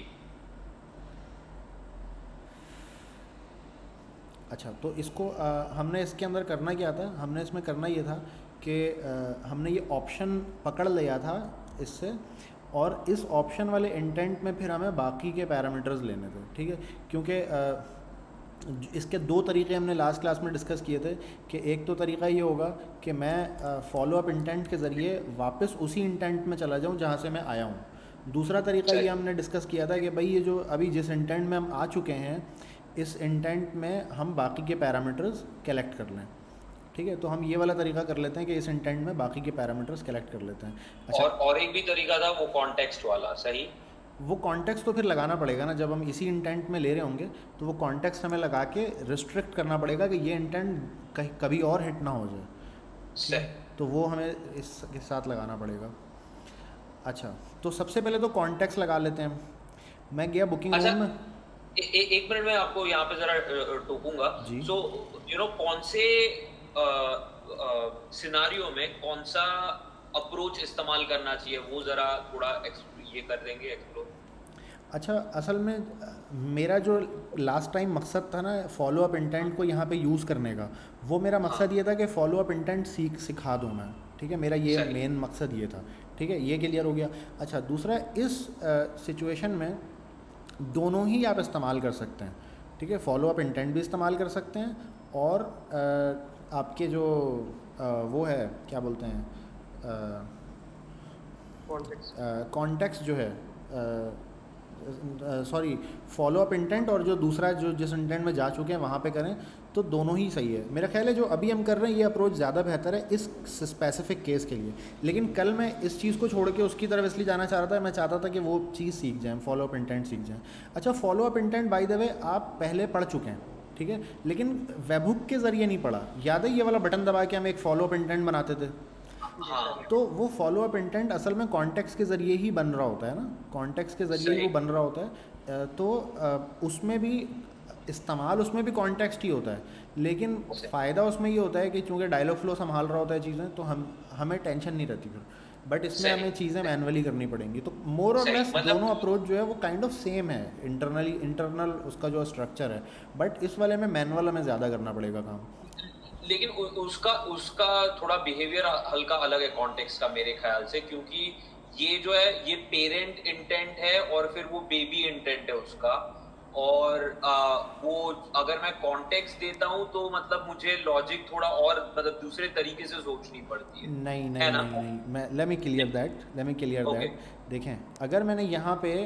अच्छा, तो इसको आ, हमने इसके अंदर करना क्या था, हमने इसमें करना ये था कि हमने ये ऑप्शन पकड़ लिया था इससे, और इस ऑप्शन वाले इंटेंट में फिर हमें बाकी के पैरामीटर्स लेने थे, ठीक है। क्योंकि इसके दो तरीके हमने लास्ट क्लास में डिस्कस किए थे कि एक तो तरीका ये होगा कि मैं फॉलो अप इंटेंट के ज़रिए वापस उसी इंटेंट में चला जाऊं जहां से मैं आया हूं। दूसरा तरीका ये हमने डिस्कस किया था कि भाई ये जो अभी जिस इंटेंट में हम आ चुके हैं, इस इंटेंट में हम बाकी के पैरामीटर्स कलेक्ट कर लें, ठीक है। तो हम ये वाला तरीका कर लेते हैं कि इस इंटेंट में बाकी के पैरामीटर्स कलेक्ट कर लेते हैं। अच्छा, और और एक भी तरीका था वो कॉन्टेक्स्ट वाला, सही? वो कॉन्टेक्स्ट तो फिर लगाना पड़ेगा ना, जब हम इसी इंटेंट में ले रहे होंगे तो वो कॉन्टेक्स्ट हमें लगा के रिस्ट्रिक्ट करना पड़ेगा कि ये इंटेंट कहीं कभी और हिट ना हो जाए, सही। तो वो हमें इसके साथ लगाना पड़ेगा। अच्छा, तो सबसे पहले तो कॉन्टेक्स्ट लगा लेते हैं। मैं गया बुकिंग अच्छा, रूम में। ए, ए, एक मिनट में आपको यहाँ पे जरा टोकूंगा। सो यू नो कौन से सिनारियो में कौन सा अप्रोच इस्तेमाल करना चाहिए, वो ज़रा थोड़ा ये कर देंगे एक्सप्लोर। अच्छा, असल में मेरा जो लास्ट टाइम मकसद था ना फॉलो अप इंटेंट को यहाँ पे यूज़ करने का, वो मेरा मकसद ये था कि फॉलो अप इंटेंट सीख सिखा दूँ मैं, ठीक है। मेरा ये मेन मकसद ये था, ठीक है, ये क्लियर हो गया। अच्छा, दूसरा, इस सिचुएशन में दोनों ही आप इस्तेमाल कर सकते हैं, ठीक है। फॉलो अप इंटेंट भी इस्तेमाल कर सकते हैं, और आ, आपके जो आ, वो है क्या बोलते हैं कॉन्टेक्स्ट जो है, सॉरी फॉलो अप इंटेंट, और जो दूसरा जो जिस इंटेंट में जा चुके हैं वहाँ पे करें, तो दोनों ही सही है। मेरा ख्याल है जो अभी हम कर रहे हैं ये अप्रोच ज़्यादा बेहतर है इस स्पेसिफिक केस के लिए। लेकिन कल मैं इस चीज़ को छोड़ के उसकी तरफ इसलिए जाना चाह रहा था, मैं चाहता था कि वो चीज़ सीख जाएँ, फॉलो अप इंटेंट सीख जाएँ। अच्छा, follow up intent by the way आप पहले पढ़ चुके हैं, ठीक है, लेकिन वेबहुक के ज़रिए नहीं पढ़ा। याद है ये वाला बटन दबा के हम एक फॉलो अप इंटेंट बनाते थे? हाँ। तो वो फॉलो अप इंटेंट असल में कॉन्टेक्स्ट के ज़रिए ही बन रहा होता है ना, कॉन्टेक्स्ट के ज़रिए वो बन रहा होता है। तो उसमें भी इस्तेमाल उसमें भी कॉन्टेक्स्ट ही होता है, लेकिन फ़ायदा उसमें ये होता है कि चूँकि डायलॉग फ्लो संभाल रहा होता है चीज़ें, तो हम हमें टेंशन नहीं रहती फिर। बट इसमें हमें चीज़ें मैनुअली करनी पड़ेंगी। तो मोर और लेस दोनों अप्रोच जो है वो काइंड ऑफ सेम है, इंटरनली इंटरनल उसका जो स्ट्रक्चर है, बट इस वाले में मैनुअल हमें ज़्यादा करना पड़ेगा काम। लेकिन उ, उसका उसका थोड़ा बिहेवियर हल्का अलग है कॉन्टेक्स्ट का मेरे ख्याल से, क्योंकि ये जो है ये पेरेंट इंटेंट है और फिर वो बेबी इंटेंट है उसका, और आ, वो अगर मैं कॉन्टेक्स्ट देता हूँ तो मतलब मुझे लॉजिक थोड़ा और मतलब दूसरे तरीके से सोचनी पड़ती है। नहीं नहीं नहीं नहीं मैं let me clear that let me clear that देखें, अगर मैंने यहाँ पे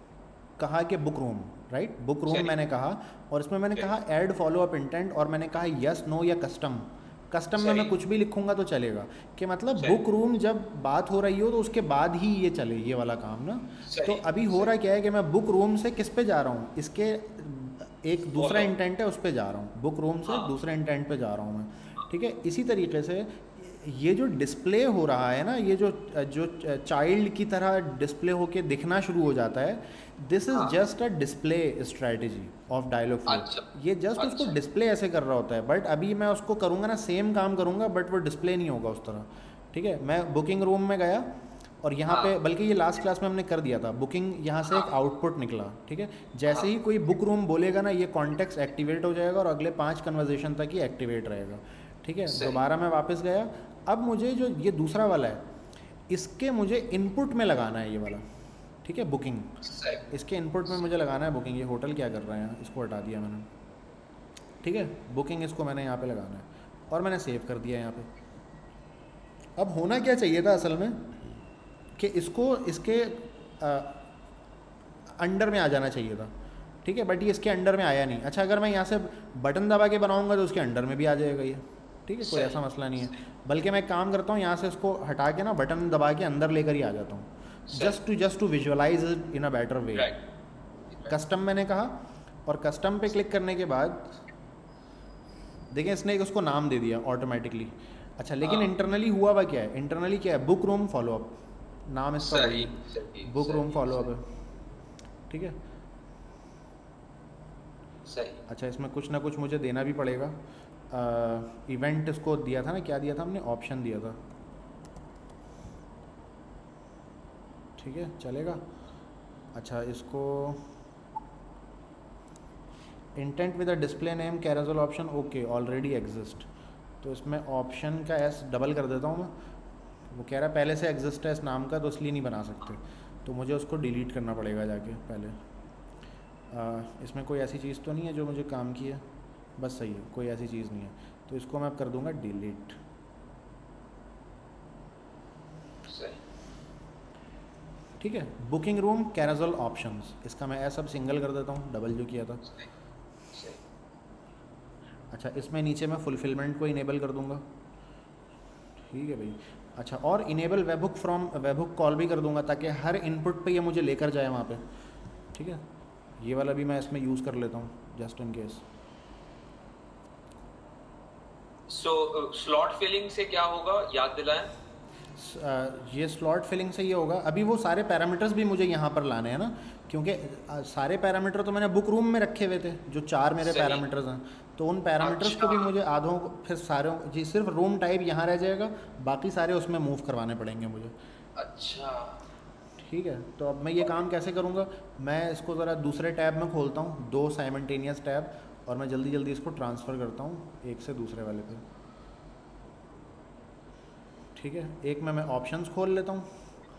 कहा कि book room, right, book room मैंने कहा, और इसमें मैंने कहा ऐड फॉलो अप इंटेंट, और मैंने कहा यस नो या कस्टम। कस्टम में मैं कुछ भी लिखूंगा तो चलेगा, कि मतलब बुक रूम जब बात हो रही हो तो उसके बाद ही ये चले ये वाला काम ना। तो अभी हो रहा क्या है कि मैं बुक रूम से किस पे जा रहा हूँ, इसके एक दूसरा इंटेंट है उस पे जा रहा हूँ, बुक रूम से दूसरे इंटेंट पे जा रहा हूँ मैं, ठीक है। इसी तरीके से ये जो डिस्प्ले हो रहा है ना, ये जो जो चाइल्ड की तरह डिस्प्ले होके दिखना शुरू हो जाता है, this is just a display strategy of Dialogflow. ये जस्ट अच्छा। उसको डिस्प्ले ऐसे कर रहा होता है, बट अभी मैं उसको करूँगा ना, सेम काम करूँगा, बट वो डिस्प्ले नहीं होगा उस तरह, ठीक है। मैं बुकिंग रूम में गया और यहाँ हाँ। पे, बल्कि ये लास्ट क्लास में हमने कर दिया था, बुकिंग यहाँ से हाँ। एक आउटपुट निकला, ठीक है। जैसे हाँ। ही कोई बुक रूम बोलेगा ना, ये कॉन्टेक्स्ट एक्टिवेट हो जाएगा और अगले पाँच कन्वर्जेशन तक ही एक्टिवेट रहेगा, ठीक है। दोबारा मैं वापस गया, अब मुझे जो ये दूसरा वाला है इसके मुझे इनपुट में लगाना है ये वाला, ठीक है, बुकिंग, इसके इनपुट में मुझे लगाना है बुकिंग। ये होटल क्या कर रहे हैं, इसको हटा दिया मैंने, ठीक है, बुकिंग इसको मैंने यहाँ पे लगाना है और मैंने सेव कर दिया यहाँ पे। अब होना क्या चाहिए था असल में कि इसको इसके अंडर में आ जाना चाहिए था, ठीक है, बट ये इसके अंडर में आया नहीं। अच्छा अगर मैं यहाँ से बटन दबा के बनाऊँगा तो उसके अंडर में भी आ जाएगा ये, ठीक है, कोई ऐसा मसला नहीं है। बल्कि मैं काम करता हूँ यहाँ से इसको हटा के ना बटन दबा के अंदर लेकर ही आ जाता हूँ, just to just to visualise it in a better way. Custom मैंने कहा, और कस्टम पे क्लिक करने के बाद देखें इसने एक उसको नाम दे दिया ऑटोमेटिकली। अच्छा लेकिन इंटरनली हुआ हुआ क्या है, इंटरनली क्या है, बुक रूम फॉलोअप नाम इसका, बुक रूम फॉलोअप है, ठीक है सही। अच्छा इसमें कुछ ना कुछ मुझे देना भी पड़ेगा। इवेंट इसको दिया था ना, क्या दिया था हमने, ऑप्शन दिया था, ठीक है चलेगा। अच्छा इसको intent with a display name carousel option okay already exist, तो इसमें ऑप्शन का एस डबल कर देता हूँ मैं। वो कह रहा है पहले से एग्जिस्ट है इस नाम का तो इसलिए नहीं बना सकते, तो मुझे उसको डिलीट करना पड़ेगा जाके पहले। आ, इसमें कोई ऐसी चीज़ तो नहीं है जो मुझे काम की है, बस सही है, कोई ऐसी चीज़ नहीं है, तो इसको मैं अब कर दूंगा डिलीट। ठीक है, बुकिंग रूम कैरोसेल ऑप्शंस, इसका मैं ऐसा सब सिंगल कर देता हूँ, डबल जो किया था। अच्छा इसमें नीचे मैं फुलफिलमेंट को इनेबल कर दूंगा, ठीक है भाई। अच्छा और enable webhook from webhook call भी कर दूंगा ताकि हर इनपुट पे ये मुझे लेकर जाए वहाँ पे, ठीक है। ये वाला भी मैं इसमें यूज़ कर लेता हूँ just in case. So slot filling से क्या होगा याद दिलाएं। Uh, ये स्लॉट फिलिंग से ये होगा, अभी वो सारे पैरामीटर्स भी मुझे यहाँ पर लाने हैं ना, क्योंकि uh, सारे पैरामीटर तो मैंने बुक रूम में रखे हुए थे, जो चार मेरे पैरामीटर्स हैं, तो उन पैरामीटर्स अच्छा। को भी मुझे आधों फिर सारे जी सिर्फ रूम टाइप यहाँ रह जाएगा, बाकी सारे उसमें मूव करवाने पड़ेंगे मुझे। अच्छा ठीक है, तो अब मैं ये काम कैसे करूँगा, मैं इसको ज़रा दूसरे टैब में खोलता हूँ, दो साइमल्टेनियस टैब, और मैं जल्दी जल्दी इसको ट्रांसफ़र करता हूँ एक से दूसरे वाले पे। ठीक है, एक में मैं ऑप्शंस खोल लेता हूँ,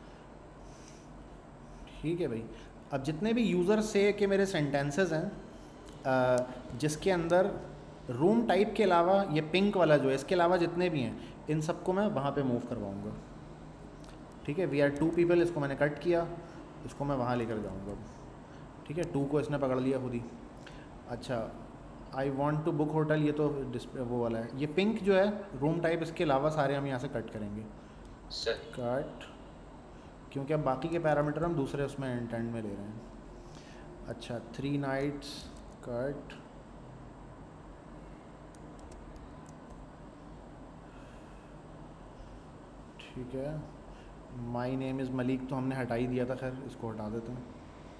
ठीक है भाई। अब जितने भी यूज़र से के मेरे सेंटेंसेस हैं जिसके अंदर रूम टाइप के अलावा ये पिंक वाला जो है, इसके अलावा जितने भी हैं इन सबको मैं वहाँ पे मूव करवाऊँगा। ठीक है, वी आर टू पीपल, इसको मैंने कट किया, इसको मैं वहाँ लेकर जाऊँगा। ठीक है, टू को इसने पकड़ लिया खुद ही। अच्छा I want to book hotel, ये तो डिस्प्ले वो वाला है, ये पिंक जो है रूम टाइप, इसके अलावा सारे हम यहाँ से कट करेंगे, कट, क्योंकि अब बाकी के पैरामीटर हम दूसरे उसमें इंटेंट में ले रहे हैं। अच्छा थ्री नाइट्स कट, ठीक है। माई नेम इज़ मलिक तो हमने हटा ही दिया था, खैर इसको हटा देते हैं,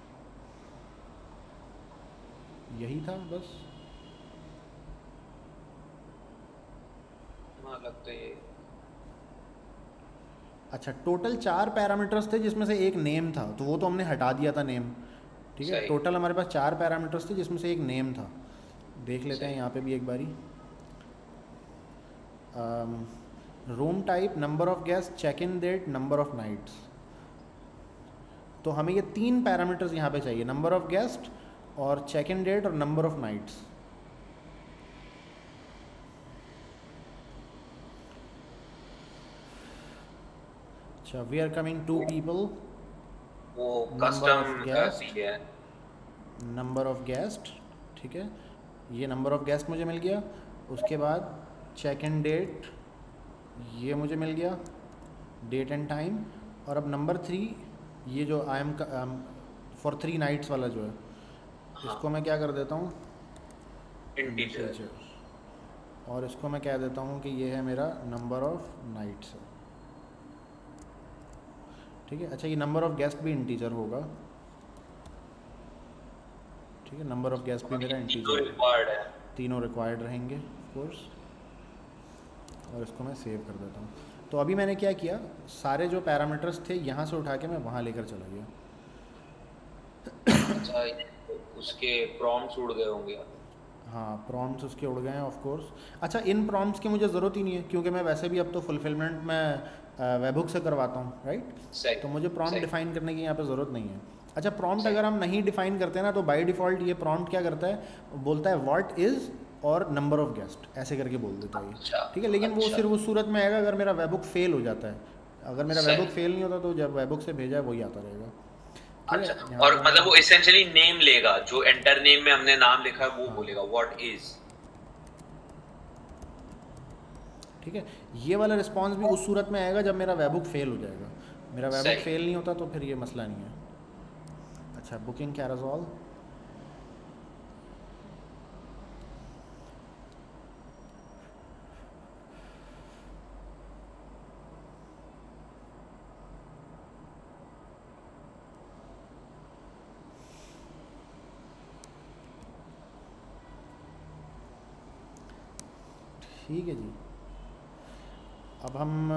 यही था बस। लगता है। अच्छा टोटल चार पैरामीटर्स थे जिसमें से एक नेम था, तो वो तो हमने हटा दिया था नेम। ठीक है, टोटल हमारे पास चार पैरामीटर्स थे जिसमें से एक नेम था। देख लेते हैं यहाँ पे भी एक बारी। Room type, number of guest, check in date, number of nights. तो हमें ये तीन पैरामीटर्स यहाँ पे चाहिए, नंबर ऑफ गेस्ट और चेक इन डेट और नंबर ऑफ नाइट्स। अच्छा we are coming to people, वो कस्टम है, नंबर ऑफ गेस्ट, ठीक है, ये नंबर ऑफ गेस्ट मुझे मिल गया। उसके बाद चेक इन डेट, ये मुझे मिल गया, डेट एंड टाइम। और अब नंबर थ्री, ये जो I am for three nights वाला जो है, हाँ। इसको मैं क्या कर देता हूँ, इंटीजर, और इसको मैं कह देता हूँ कि ये है मेरा नंबर ऑफ नाइट्स, ठीक है। अच्छा ये नंबर ऑफ गेस्ट भी इंटीजर होगा, ठीक है, नंबर ऑफ गेस्ट भी मेरा इंटीजर रिक्वायर्ड है, तीनों रिक्वायर्ड रहेंगे ऑफ कोर्स। और इसको मैं सेव कर देता हूँ। तो अभी मैंने क्या किया, सारे जो पैरामीटर्स थे यहाँ से उठा के मैं वहाँ लेकर चला गया। अच्छा उसके प्रॉम्प्ट्स उड़ गए होंगे। हाँ प्रॉम्प्ट्स उसके उड़ गए हैं ऑफ कोर्स। अच्छा इन प्रॉम्प्ट्स की मुझे ज़रूरत ही नहीं है, क्योंकि मैं वैसे भी अब तो फुलफिलमेंट में वेबहुक से करवाता हूँ, राइट। तो मुझे प्रॉम्प्ट डिफाइन करने की यहाँ पे ज़रूरत नहीं है। अच्छा प्रॉम्प्ट अगर हम नहीं डिफाइन करते ना, तो बाय डिफ़ॉल्ट ये प्रॉम्प्ट क्या करता है, बोलता है व्हाट इज़ और नंबर ऑफ गेस्ट, ऐसे करके बोल देता है, ठीक है। लेकिन अच्छा। वो सिर्फ उस सूरत में आएगा अगर मेरा वेबहुक फेल हो जाता है। अगर मेरा वेबहुक फेल नहीं होता तो जब वेबहुक से भेजा है वही आता रहेगा। अच्छा, और मतलब वो एसेंशियली नेम लेगा, जो एंटर नेम में हमने नाम लिखा है वो हाँ। बोलेगा व्हाट इज। ठीक है, ये वाला रिस्पॉन्स भी उस सूरत में आएगा जब मेरा वेबहुक फेल हो जाएगा। मेरा वेबहुक सही। फेल नहीं होता तो फिर ये मसला नहीं है। अच्छा, बुकिंग कैराजोल, ठीक है जी। अब हम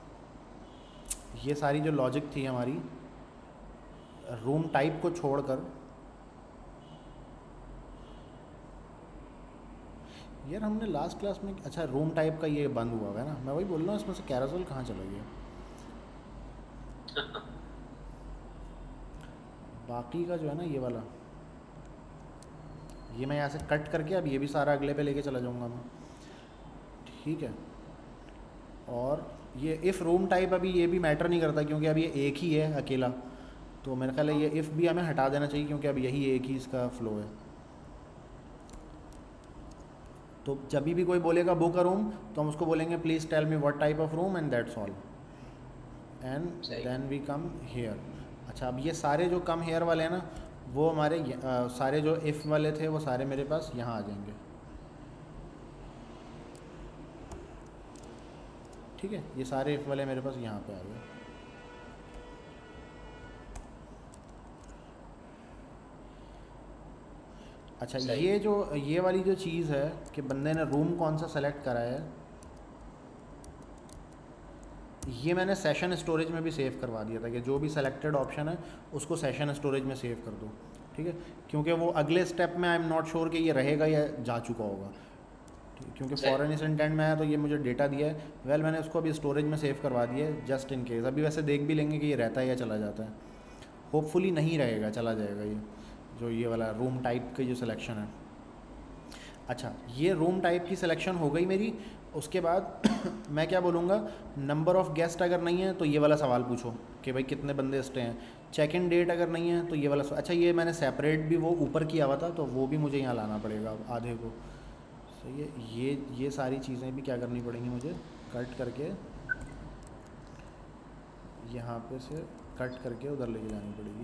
ये सारी जो लॉजिक थी हमारी रूम टाइप को छोड़कर, यार हमने लास्ट क्लास में, अच्छा रूम टाइप का ये बंद हुआ है ना, मैं वही बोल रहा हूँ इसमें से कैराजोल कहाँ चला गया। बाकी का जो है ना ये वाला, ये मैं यहाँ से कट करके अब ये भी सारा अगले पे लेके चला जाऊँगा मैं। ठीक है, और ये इफ़ रूम टाइप अभी ये भी मैटर नहीं करता क्योंकि अब ये एक ही है अकेला, तो मेरे ख्याल है ये इफ़ भी हमें हटा देना चाहिए क्योंकि अब यही एक ही इसका फ्लो है। तो जब भी कोई बोलेगा बुक अ रूम तो हम उसको बोलेंगे please tell me what type of room and that's all and then we come here. अच्छा, अब ये सारे जो कम हेयर वाले हैं ना वो हमारे आ, सारे जो इफ़ वाले थे वो सारे मेरे पास यहाँ आ जाएंगे। ठीक है, ये सारे इफ़ वाले मेरे पास यहाँ पे आ गए। अच्छा, ये जो ये वाली जो चीज़ है कि बंदे ने रूम कौन सा सेलेक्ट करा है, ये मैंने सेशन स्टोरेज में भी सेव करवा दिया था कि जो भी सेलेक्टेड ऑप्शन है उसको सेशन स्टोरेज में सेव कर दो। ठीक है, क्योंकि वो अगले स्टेप में आई एम नॉट श्योर कि ये रहेगा या जा चुका होगा, क्योंकि फॉरेन इस इंटेंट में आया तो ये मुझे डेटा दिया है। वेल well, मैंने उसको अभी स्टोरेज में सेव करवा दिया है जस्ट इन केस। अभी वैसे देख भी लेंगे कि ये रहता है या चला जाता है। होपफुली नहीं रहेगा, चला जाएगा ये जो ये वाला रूम टाइप की जो सिलेक्शन है। अच्छा, ये रूम टाइप की सिलेक्शन हो गई मेरी। उसके बाद मैं क्या बोलूँगा, नंबर ऑफ़ गेस्ट अगर नहीं है तो ये वाला सवाल पूछो कि भाई कितने बंदे स्टे हैं। चेक इन डेट अगर नहीं है तो ये वाला। अच्छा, ये मैंने सेपरेट भी वो ऊपर किया हुआ था तो वो भी मुझे यहाँ लाना पड़ेगा आधे को। सही है, ये ये सारी चीज़ें भी क्या करनी पड़ेंगी मुझे, कट करके यहाँ पे से कट करके उधर लेके जानी पड़ेगी।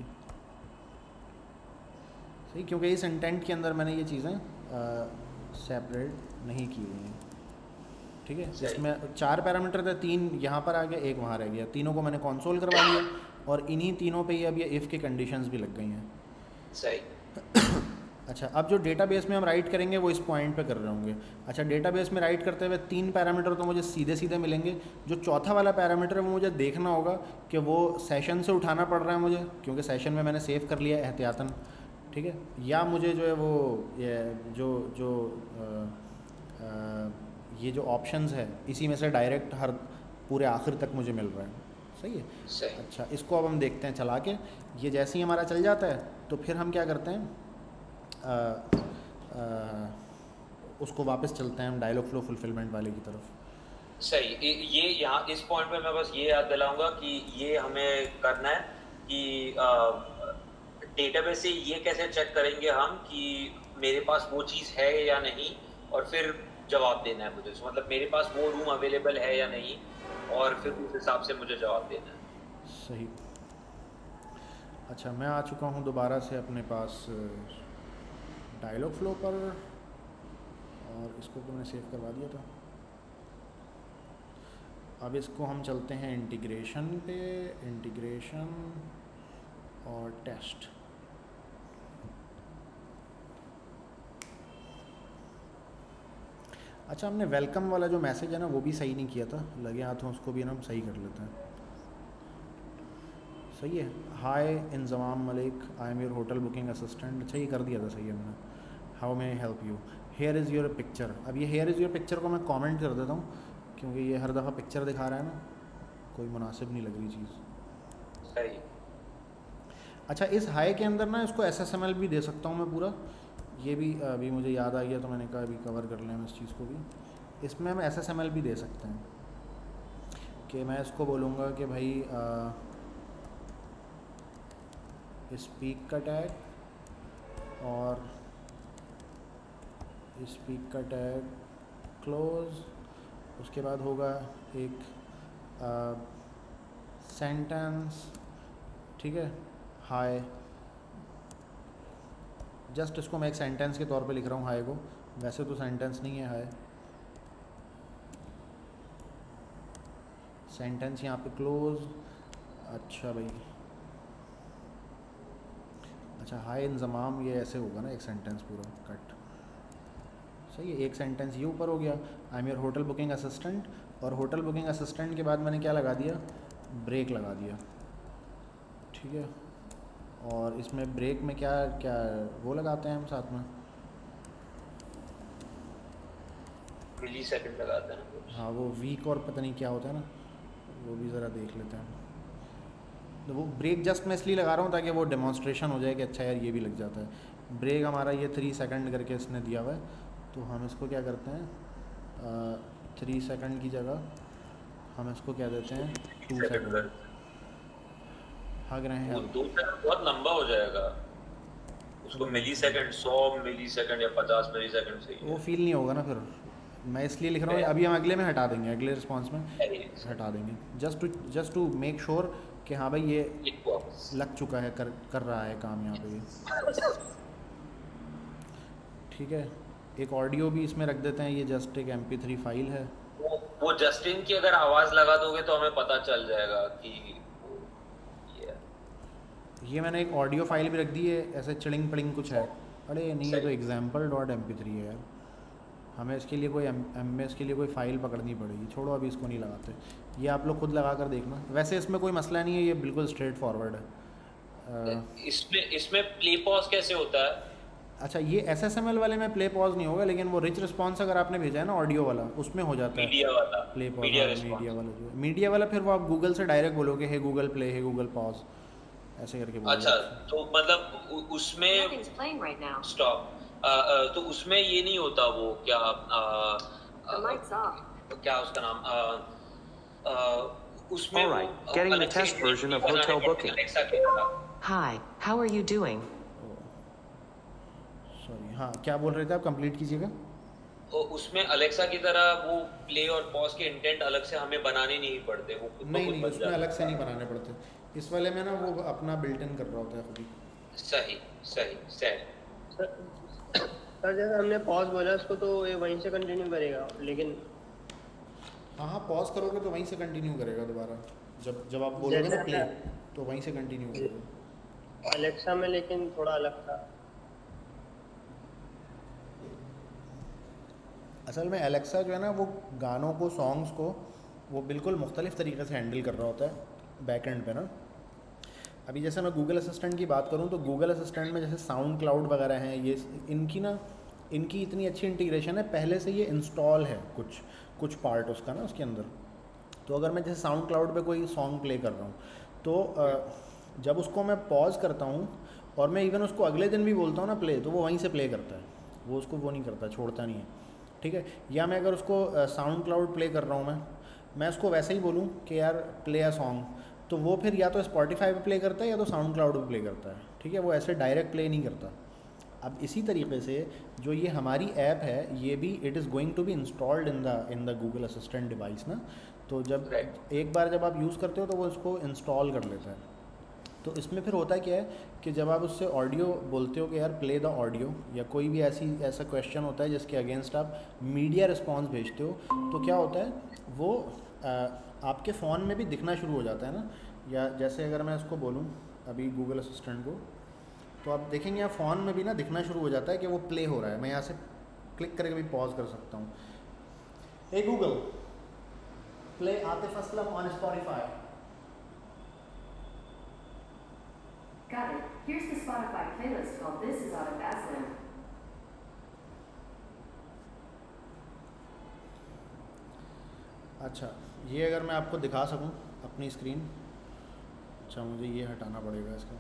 सही, क्योंकि इस इंटेंट के अंदर मैंने ये चीज़ें सेपरेट नहीं की हुई हैं। ठीक है, इसमें चार पैरामीटर थे, तीन यहाँ पर आ गए, एक वहाँ रह गया। तीनों को मैंने कंसोल करवा लिया और इन्हीं तीनों पे ही अब ये इफ़ की कंडीशंस भी लग गई हैं। सही। अच्छा, अब जो डेटाबेस में हम राइट करेंगे वो इस पॉइंट पे कर रहे होंगे। अच्छा, डेटाबेस में राइट करते हुए तीन पैरामीटर तो मुझे सीधे सीधे मिलेंगे। जो चौथा वाला पैरामीटर है वो मुझे देखना होगा कि वो सेशन से उठाना पड़ रहा है मुझे, क्योंकि सेशन में मैंने सेव कर लिया एहतियातन। ठीक है, या मुझे जो है वो ये जो जो आ, आ, ये जो ऑप्शंस है इसी में से डायरेक्ट हर पूरे आखिर तक मुझे मिल रहा है। सही है, सही। अच्छा, इसको अब हम देखते हैं चला के। ये जैसे ही हमारा चल जाता है तो फिर हम क्या करते हैं, आ, आ, उसको वापस चलते हैं हम डायलॉग फ्लो फुलफिलमेंट वाले की तरफ। सही। ये यहाँ इस पॉइंट पे मैं बस ये याद दिलाऊंगा कि ये हमें करना है कि डेटाबेस से ये कैसे चेक करेंगे हम कि मेरे पास वो चीज़ है या नहीं, और फिर जवाब देना है मुझे। so, मतलब मेरे पास वो रूम अवेलेबल है या नहीं, और फिर उस हिसाब से मुझे जवाब देना है। सही। अच्छा, मैं आ चुका हूँ दोबारा से अपने पास डायलॉग फ्लो पर, और इसको तो मैंने सेव करवा दिया था। अब इसको हम चलते हैं इंटीग्रेशन पे, इंटीग्रेशन और टेस्ट। अच्छा, हमने वेलकम वाला जो मैसेज है ना वो भी सही नहीं किया था, लगे हाथों उसको भी ना हम सही कर लेते हैं। सही है, hi Inzamam Malik, I am your hotel booking assistant. अच्छा, ये कर दिया था सही हमने। How may I help you, here is your picture. अब ये हेयर इज़ योर पिक्चर को मैं कमेंट कर देता हूँ क्योंकि ये हर दफ़ा पिक्चर दिखा रहा है ना, कोई मुनासिब नहीं लग रही चीज़। सही। अच्छा, इस हाई के अंदर ना इसको एस एस एम एल भी दे सकता हूँ मैं पूरा। ये भी अभी मुझे याद आ गया तो मैंने कहा अभी कवर कर लें हम इस चीज़ को भी। इसमें हम एस एस एम एल भी दे सकते हैं कि मैं इसको बोलूँगा कि भाई आ, स्पीक का टैग और स्पीक का टैग क्लोज। उसके बाद होगा एक सेंटेंस, ठीक है, हाय। जस्ट इसको मैं एक सेंटेंस के तौर पे लिख रहा हूँ हाय को, वैसे तो सेंटेंस नहीं है हाय। सेंटेंस यहाँ पे क्लोज। अच्छा भाई, अच्छा हाय इंजमाम, ये ऐसे होगा ना एक सेंटेंस पूरा कट, सही है। एक सेंटेंस ये ऊपर हो गया, I am your hotel booking assistant, और होटल बुकिंग असिस्टेंट के बाद मैंने क्या लगा दिया, ब्रेक लगा दिया, ठीक है। और इसमें ब्रेक में क्या क्या वो लगाते हैं हम साथ में, मिली सेकंड लगाते हैं ना। हाँ वो वीक और पता नहीं क्या होता है ना, वो भी ज़रा देख लेते हैं। तो वो ब्रेक जस्ट मैं इसलिए लगा रहा हूँ ताकि वो डेमोन्स्ट्रेशन हो जाए कि अच्छा यार ये भी लग जाता है। ब्रेक हमारा ये थ्री सेकंड करके इसने दिया हुआ है, तो हम इसको क्या करते हैं, थ्री सेकंड की जगह हम इसको क्या देते हैं, टू सेकंड। भाग रहे हैं वो हम। दो सेकंड बहुत लंबा हो जाएगा, उसको मिली सेकंड, सौ मिली सेकंड या पचास मिली सेकंड से वो फील नहीं होगा ना फिर, मैं इसलिए लिख रहा हूँ। अभी हम अगले में हटा देंगे, अगले रिस्पॉन्स में हटा देंगे, just to just to make sure कि हाँ भाई ये लग चुका है, कर कर रहा है काम यहाँ पे ये, ठीक है। एक ऑडियो भी इसमें रख देते हैं, ये जस्ट एक एम पी थ्री फाइल है। वो, वो जस्टिन की अगर आवाज़ लगा दोगे तो हमें पता चल जाएगा कि ये ये मैंने एक ऑडियो फाइल भी रख दी है, ऐसे चिड़िंग पड़िंग कुछ है। अरे नहीं, ये तो example dot M P three है यार, हमें इसके लिए कोई एम एम एस के लिए कोई फ़ाइल पकड़नी पड़ेगी। छोड़ो अभी इसको नहीं लगाते, ये आप लोग खुद लगा कर देखना। वैसे इसमें कोई मसला नहीं है, ये बिल्कुल स्ट्रेट फॉरवर्ड है। इसमें इसमें प्ले पॉज कैसे होता है? अच्छा, ये एस एस एम एल वाले में प्ले पॉज नहीं होगा, लेकिन वो रिच रिस्पॉन्स अगर आपने भेजा है ना ऑडियो वाला, उसमें हो जाता है मीडिया वाला, प्ले पॉज। मीडिया मीडिया वाला जो मीडिया वाला फिर वो आप गूगल से डायरेक्ट बोलोगे hey Google play, hey Google pause, ऐसे करके बोलोगे। अच्छा, तो मतलब उसमें स्टॉप, तो उसमें ये नहीं होता, वो क्या आ, आ, क्या उसका नाम, आ, आ, उसमें All right, getting the test version of hotel booking. Hi, how are you doing? Sorry, हाँ क्या बोल रहे थे आप, कंप्लीट कीजिएगा। उसमें अलेक्सा की तरह वो प्ले और पॉज के इंटेंट अलग से हमें बनाने नहीं पड़ते, वो खुद नहीं नहीं, उसमें अलग से नहीं बनाने पड़ते। इस वाले में ना वो अपना बिल्ट इन कर रहा होता है खुद ही। सही सही सही। सर जैसे हमने पॉज बोला उसको, तो ये वहीं से कंटिन्यू करेगा, लेकिन हाँ हाँ पॉज करोगे तो वहीं से कंटिन्यू करेगा दोबारा, जब जब आप बोलोगे ना प्ले तो वहीं से कंटिन्यू करेगा। अलेक्सा में लेकिन थोड़ा अलग था। असल में एलेक्सा जो है ना, वो गानों को, सॉन्ग्स को वो बिल्कुल मुख्तलिफ़ तरीके से हैंडल कर रहा होता है बैक एंड पे ना। अभी जैसे मैं गूगल असिस्टेंट की बात करूँ तो गूगल असिस्टेंट में जैसे साउंड क्लाउड वगैरह हैं, ये इनकी ना इनकी इतनी अच्छी इंटीग्रेशन है, पहले से ये इंस्टॉल है कुछ कुछ पार्ट उसका ना उसके अंदर। तो अगर मैं जैसे साउंड क्लाउड पे कोई सॉन्ग प्ले कर रहा हूँ तो जब उसको मैं पॉज करता हूँ और मैं इवन उसको अगले दिन भी बोलता हूँ ना प्ले, तो वो वहीं से प्ले करता है, वो उसको वो नहीं करता, छोड़ता नहीं है, ठीक है। या मैं अगर उसको साउंड क्लाउड प्ले कर रहा हूँ, मैं मैं उसको वैसे ही बोलूँ कि यार प्ले अ सॉन्ग, तो वो फिर या तो स्पॉटिफाई पे प्ले करता है या तो साउंड क्लाउड पे प्ले करता है, ठीक है। वो ऐसे डायरेक्ट प्ले नहीं करता। अब इसी तरीके से जो ये हमारी ऐप है, ये भी it is going to be installed in the in the Google assistant device ना। तो जब एक बार जब आप यूज़ करते हो तो वो इसको इंस्टॉल कर लेता है। तो इसमें फिर होता क्या है कि जब आप उससे ऑडियो बोलते हो कि यार प्ले द ऑडियो, या कोई भी ऐसी ऐसा क्वेश्चन होता है जिसके अगेंस्ट आप मीडिया रिस्पॉन्स भेजते हो, तो क्या होता है वो आ, आपके फ़ोन में भी दिखना शुरू हो जाता है ना। या जैसे अगर मैं इसको बोलूँ अभी गूगल असिस्टेंट को, तो आप देखेंगे यहाँ फ़ोन में भी ना दिखना शुरू हो जाता है कि वो प्ले हो रहा है। मैं यहाँ से क्लिक करके भी पॉज कर सकता हूँ। Hey Google play Atif Aslam on Spotify. Got it. Here's the Spotify playlist called This Is Autumn Aslam. अच्छा, ये अगर मैं आपको दिखा सकूं अपनी स्क्रीन, अच्छा मुझे ये हटाना पड़ेगा इसका।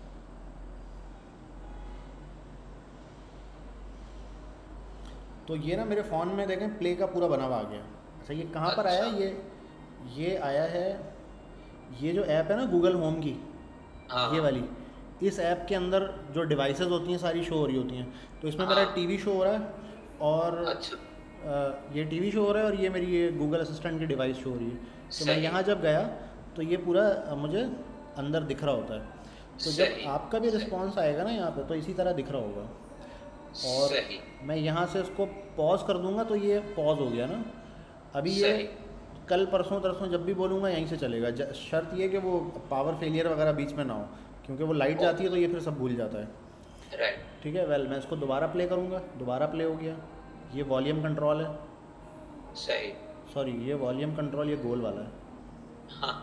तो ये ना मेरे फ़ोन में देखें प्ले का पूरा बना हुआ आ गया। अच्छा ये कहाँ पर आया है? ये ये आया है, ये जो ऐप है ना गूगल होम की, ये वाली, इस ऐप के अंदर जो डिवाइसेस होती हैं सारी शो हो रही होती हैं। तो इसमें मेरा टीवी शो हो रहा है और अच्छा आ, ये टीवी शो हो रहा है और ये मेरी ये गूगल असिस्टेंट की डिवाइस शो हो रही है। तो मैं सही। यहाँ जब गया तो ये पूरा आ, मुझे अंदर दिख रहा होता है। तो जब सही, आपका भी रिस्पॉन्स आएगा ना यहाँ पे तो इसी तरह दिख रहा होगा। और सही मैं यहाँ से उसको पॉज कर दूंगा तो ये पॉज हो गया ना। अभी ये सही। कल परसों तरसों जब भी बोलूँगा यहीं से चलेगा। ज- शर्त ये कि वो पावर फेलियर वगैरह बीच में ना हो, क्योंकि वो लाइट जाती है तो ये फिर सब भूल जाता है। राइट ठीक है, वेल मैं इसको दोबारा प्ले करूँगा, दोबारा प्ले हो गया। ये वॉल्यूम कंट्रोल है, सही। सॉरी ये वॉल्यूम कंट्रोल ये गोल वाला है। हाँ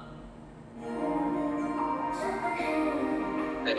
सही।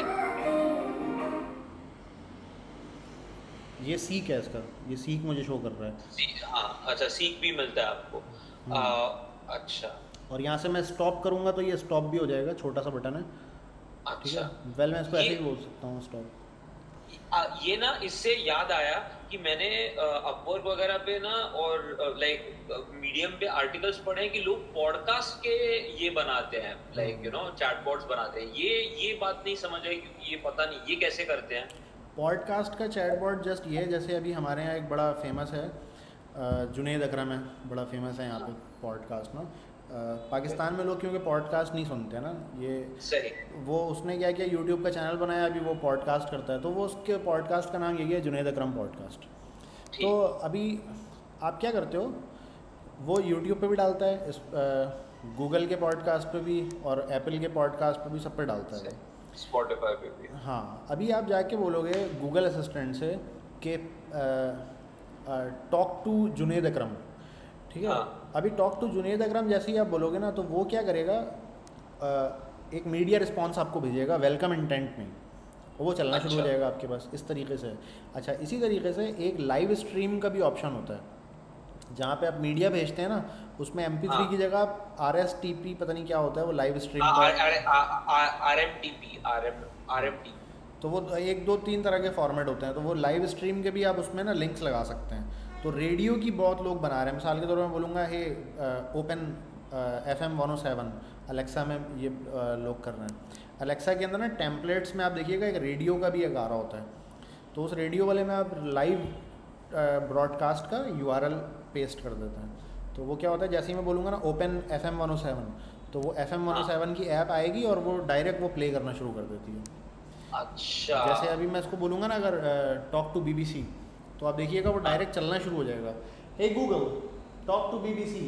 ये सीक है इसका, ये सीक मुझे शो कर रहा है। सी- हाँ अच्छा, सीख भी मिलता है आपको। आ, अच्छा और यहाँ से मैं स्टॉप करूँगा तो ये स्टॉप भी हो जाएगा, छोटा सा बटन है। ठीक अच्छा। है, वेल मैं इसको ये- ऐसे ही बोल सकता हूँ स्टॉप। आ, ये ना इससे याद आया कि मैंने अपवर्क वगैरह पे ना और लाइक मीडियम पे आर्टिकल्स पढ़े हैं कि लोग पॉडकास्ट के ये बनाते हैं, लाइक यू नो चैटबॉट्स बनाते हैं। ये ये बात नहीं समझ आई क्योंकि ये पता नहीं ये कैसे करते हैं। पॉडकास्ट का चैटबॉट जस्ट ये, जैसे अभी हमारे यहाँ एक बड़ा फेमस है अ, जुनेद अकरम है, बड़ा फेमस है यहाँ पे पॉडकास्ट ना। अ, पाकिस्तान में लोग क्योंकि पॉडकास्ट नहीं सुनते ना, ये सही। वो उसने क्या किया यूट्यूब का चैनल बनाया, अभी वो पॉडकास्ट करता है। तो वो उसके पॉडकास्ट का नाम यही है, जुनेद अकरम पॉडकास्ट। तो अभी आप क्या करते हो, वो यूट्यूब पे भी डालता है, इस गूगल के पॉडकास्ट पे भी और एप्पल के पॉडकास्ट पे भी, सब पे डालता है। स्पॉटिफाई पे भी। हाँ, अभी आप जाके बोलोगे गूगल असिस्टेंट से कि टॉक टू जुनेद अकरम, ठीक है। हाँ। अभी टॉक टू जुनेद अकरम जैसे ही आप बोलोगे ना तो वो क्या करेगा, आ, एक मीडिया रिस्पॉन्स आपको भेजेगा वेलकम इंटेंट में, और वो चलना शुरू हो अच्छा। जाएगा आपके पास इस तरीके से। अच्छा, इसी तरीके से एक लाइव स्ट्रीम का भी ऑप्शन होता है, जहाँ पे आप मीडिया भेजते हैं ना, उसमें एम पी थ्री हाँ। की जगह आर एस टी पी पता नहीं क्या होता है, वो लाइव स्ट्रीम का। R M T P R M R M T तो वो एक दो तीन तरह के फॉर्मेट होते हैं। तो वो लाइव स्ट्रीम के भी आप उसमें ना लिंक्स लगा सकते हैं। तो रेडियो की बहुत लोग बना रहे हैं। मिसाल के तौर पर मैं बोलूँगा hey open F M one O seven, Alexa में ये आ, लोग कर रहे हैं। अलेक्सा के अंदर ना टेम्पलेट्स में आप देखिएगा एक रेडियो का भी एक आ रहा होता है। तो उस रेडियो वाले में आप लाइव ब्रॉडकास्ट का यू आर एल पेस्ट कर देते हैं। तो वो क्या होता है, जैसे ही मैं बोलूँगा ना open F M one O seven, तो वो F M one O seven की ऐप आएगी और वो डायरेक्ट वो प्ले करना शुरू कर देती है। अच्छा। जैसे अभी मैं इसको बोलूँगा ना अगर टॉक टू बीबीसी, तो आप देखिएगा वो डायरेक्ट चलना शुरू हो जाएगा। Hey Google talk to BBC.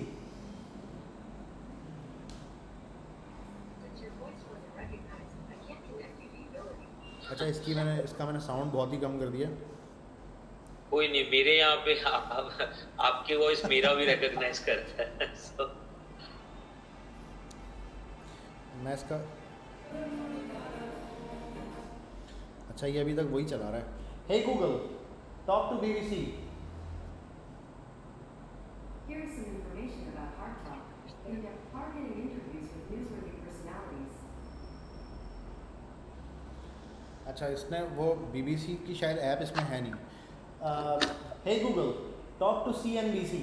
अच्छा, इसकी मैंने इसका मैंने साउंड बहुत ही कम कर दिया। कोई नहीं, मेरे यहाँ पे आ, आ, आपकी वॉइस मेरा भी रिकॉग्नाइज करता है। so, मैं इसका, अच्छा ये अभी तक वही चला रहा है। Hey Google talk to BBC. Here is some information about Hard Talk. In-depth hard-hitting interviews with newsworthy personalities. अच्छा, इसने वो बीबीसी की शायद ऐप इसमें है नहीं। Hey Google talk to C N B C.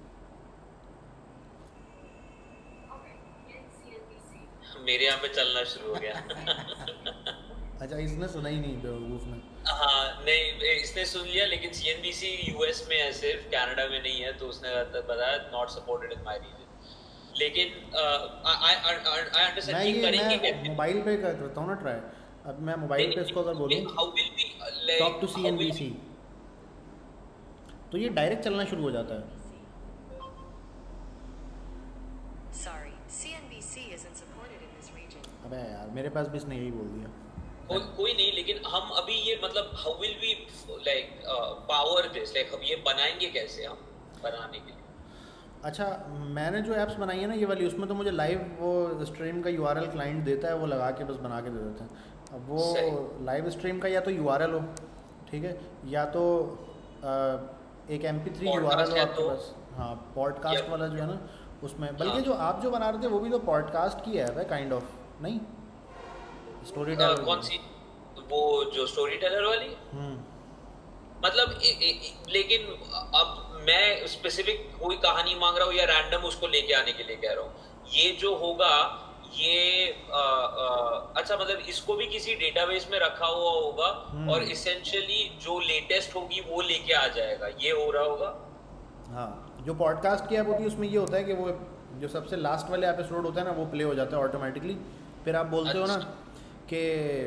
मेरे यहाँ पे चलना शुरू हो गया। अच्छा, इसने सुना ही नहीं बेवकूफ ने। हाँ नहीं, इसने सुन लिया, लेकिन C N B C US में है सिर्फ, कनाडा में नहीं है। तो उसने बताया not supported in my region. लेकिन आई आई अंडरस्टैंड मैं कि ये करेंगे मैं कैसे। मोबाइल पे करता हूँ ना ट्राई। अब मैं मोबाइल पे इसको अगर बोलूँ how will be talk to C N B C, तो ये डायरेक्ट चलना शुरू हो जाता है। Sorry, C N B C isn't supported in this region. अबे यार, मेरे पास भी इसने यही बोल दिया। कोई कोई नहीं, लेकिन हम अभी ये मतलब how will we like power this, like हम ये बनाएंगे कैसे हम बनाने के लिए। अच्छा, मैंने जो ऐप्स बनाई है ना ये वाली, उसमें तो मुझे लाइव वो स्ट्रीम का यूआरएल क्लाइंट देता है, वो लगा के बस बना के दे देते हैं। अब वो लाइव स्ट्रीम का या तो यूआरएल हो, ठीक है, या तो आ, एक एम पी थ्री यूआरएल हो आपके पास। हाँ, पॉडकास्ट वाला जो है ना उसमें, बल्कि हाँ। जो आप जो बना रहे थे वो भी तो पॉडकास्ट की ऐप है काइंड ऑफ, नहीं? Storyteller. कौन सी? वो जो स्टोरी टेलर वाली। मतलब ए, ए, ए, लेकिन अब मैं स्पेसिफिक कोई कहानी मांग रहा हूँ या रैंडम उसको लेके आने के लिए कह रहा हूँ। ये जो होगा ये आ, आ, अच्छा मतलब इसको भी किसी डेटाबेस में रखा हुआ होगा और इसेंशियली जो लेटेस्ट होगी वो लेके आ जाएगा, ये हो रहा होगा। हाँ, जो पॉडकास्ट की ऐप होती है उसमें ये होता है कि वो जो सबसे लास्ट वाले एपिसोड होता है ना वो प्ले हो जाता है ऑटोमेटिकली, फिर आप बोलते हो ना कि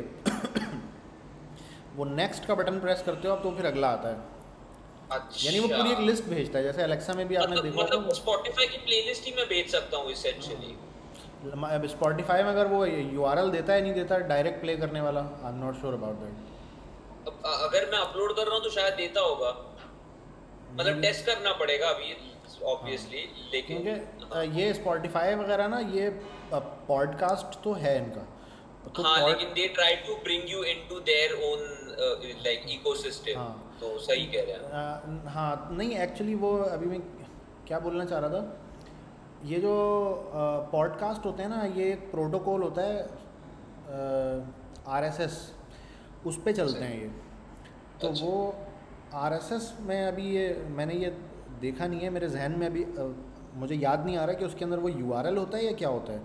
वो नेक्स्ट का बटन प्रेस करते हो आप तो फिर अगला आता है। अच्छा। यानी वो पूरी एक लिस्ट भेजता है, जैसे अलेक्सा में भी आपने मतलब, देखा मतलब स्पॉटिफाई की प्लेलिस्ट ही मैं भेज सकता हूँ इसेंशियली। अब स्पॉटिफाई में अगर वो यूआरएल देता है नहीं देता डायरेक्ट प्ले करने वाला, I am not sure about that. अगर मैं अपलोड कर रहा हूँ तो शायद देता होगा, मतलब टेस्ट करना पड़ेगा अभी ऑब्वियसली। हाँ, लेकिन क्योंकि ये स्पॉटिफाई वगैरह ना ये पॉडकास्ट तो है इनका तो हाँ, लेकिन they try to bring you into their own like ecosystem. हाँ, तो सही कह रहे हैं। आ, हाँ नहीं एक्चुअली वो अभी मैं क्या बोलना चाह रहा था, ये जो पॉडकास्ट होते हैं ना ये एक प्रोटोकॉल होता है आरएसएस, उस पे चलते हैं ये। तो अच्छा। वो आरएसएस में अभी ये मैंने ये देखा नहीं है, मेरे जहन में अभी आ, मुझे याद नहीं आ रहा कि उसके अंदर वो यूआरएल होता है या क्या होता है।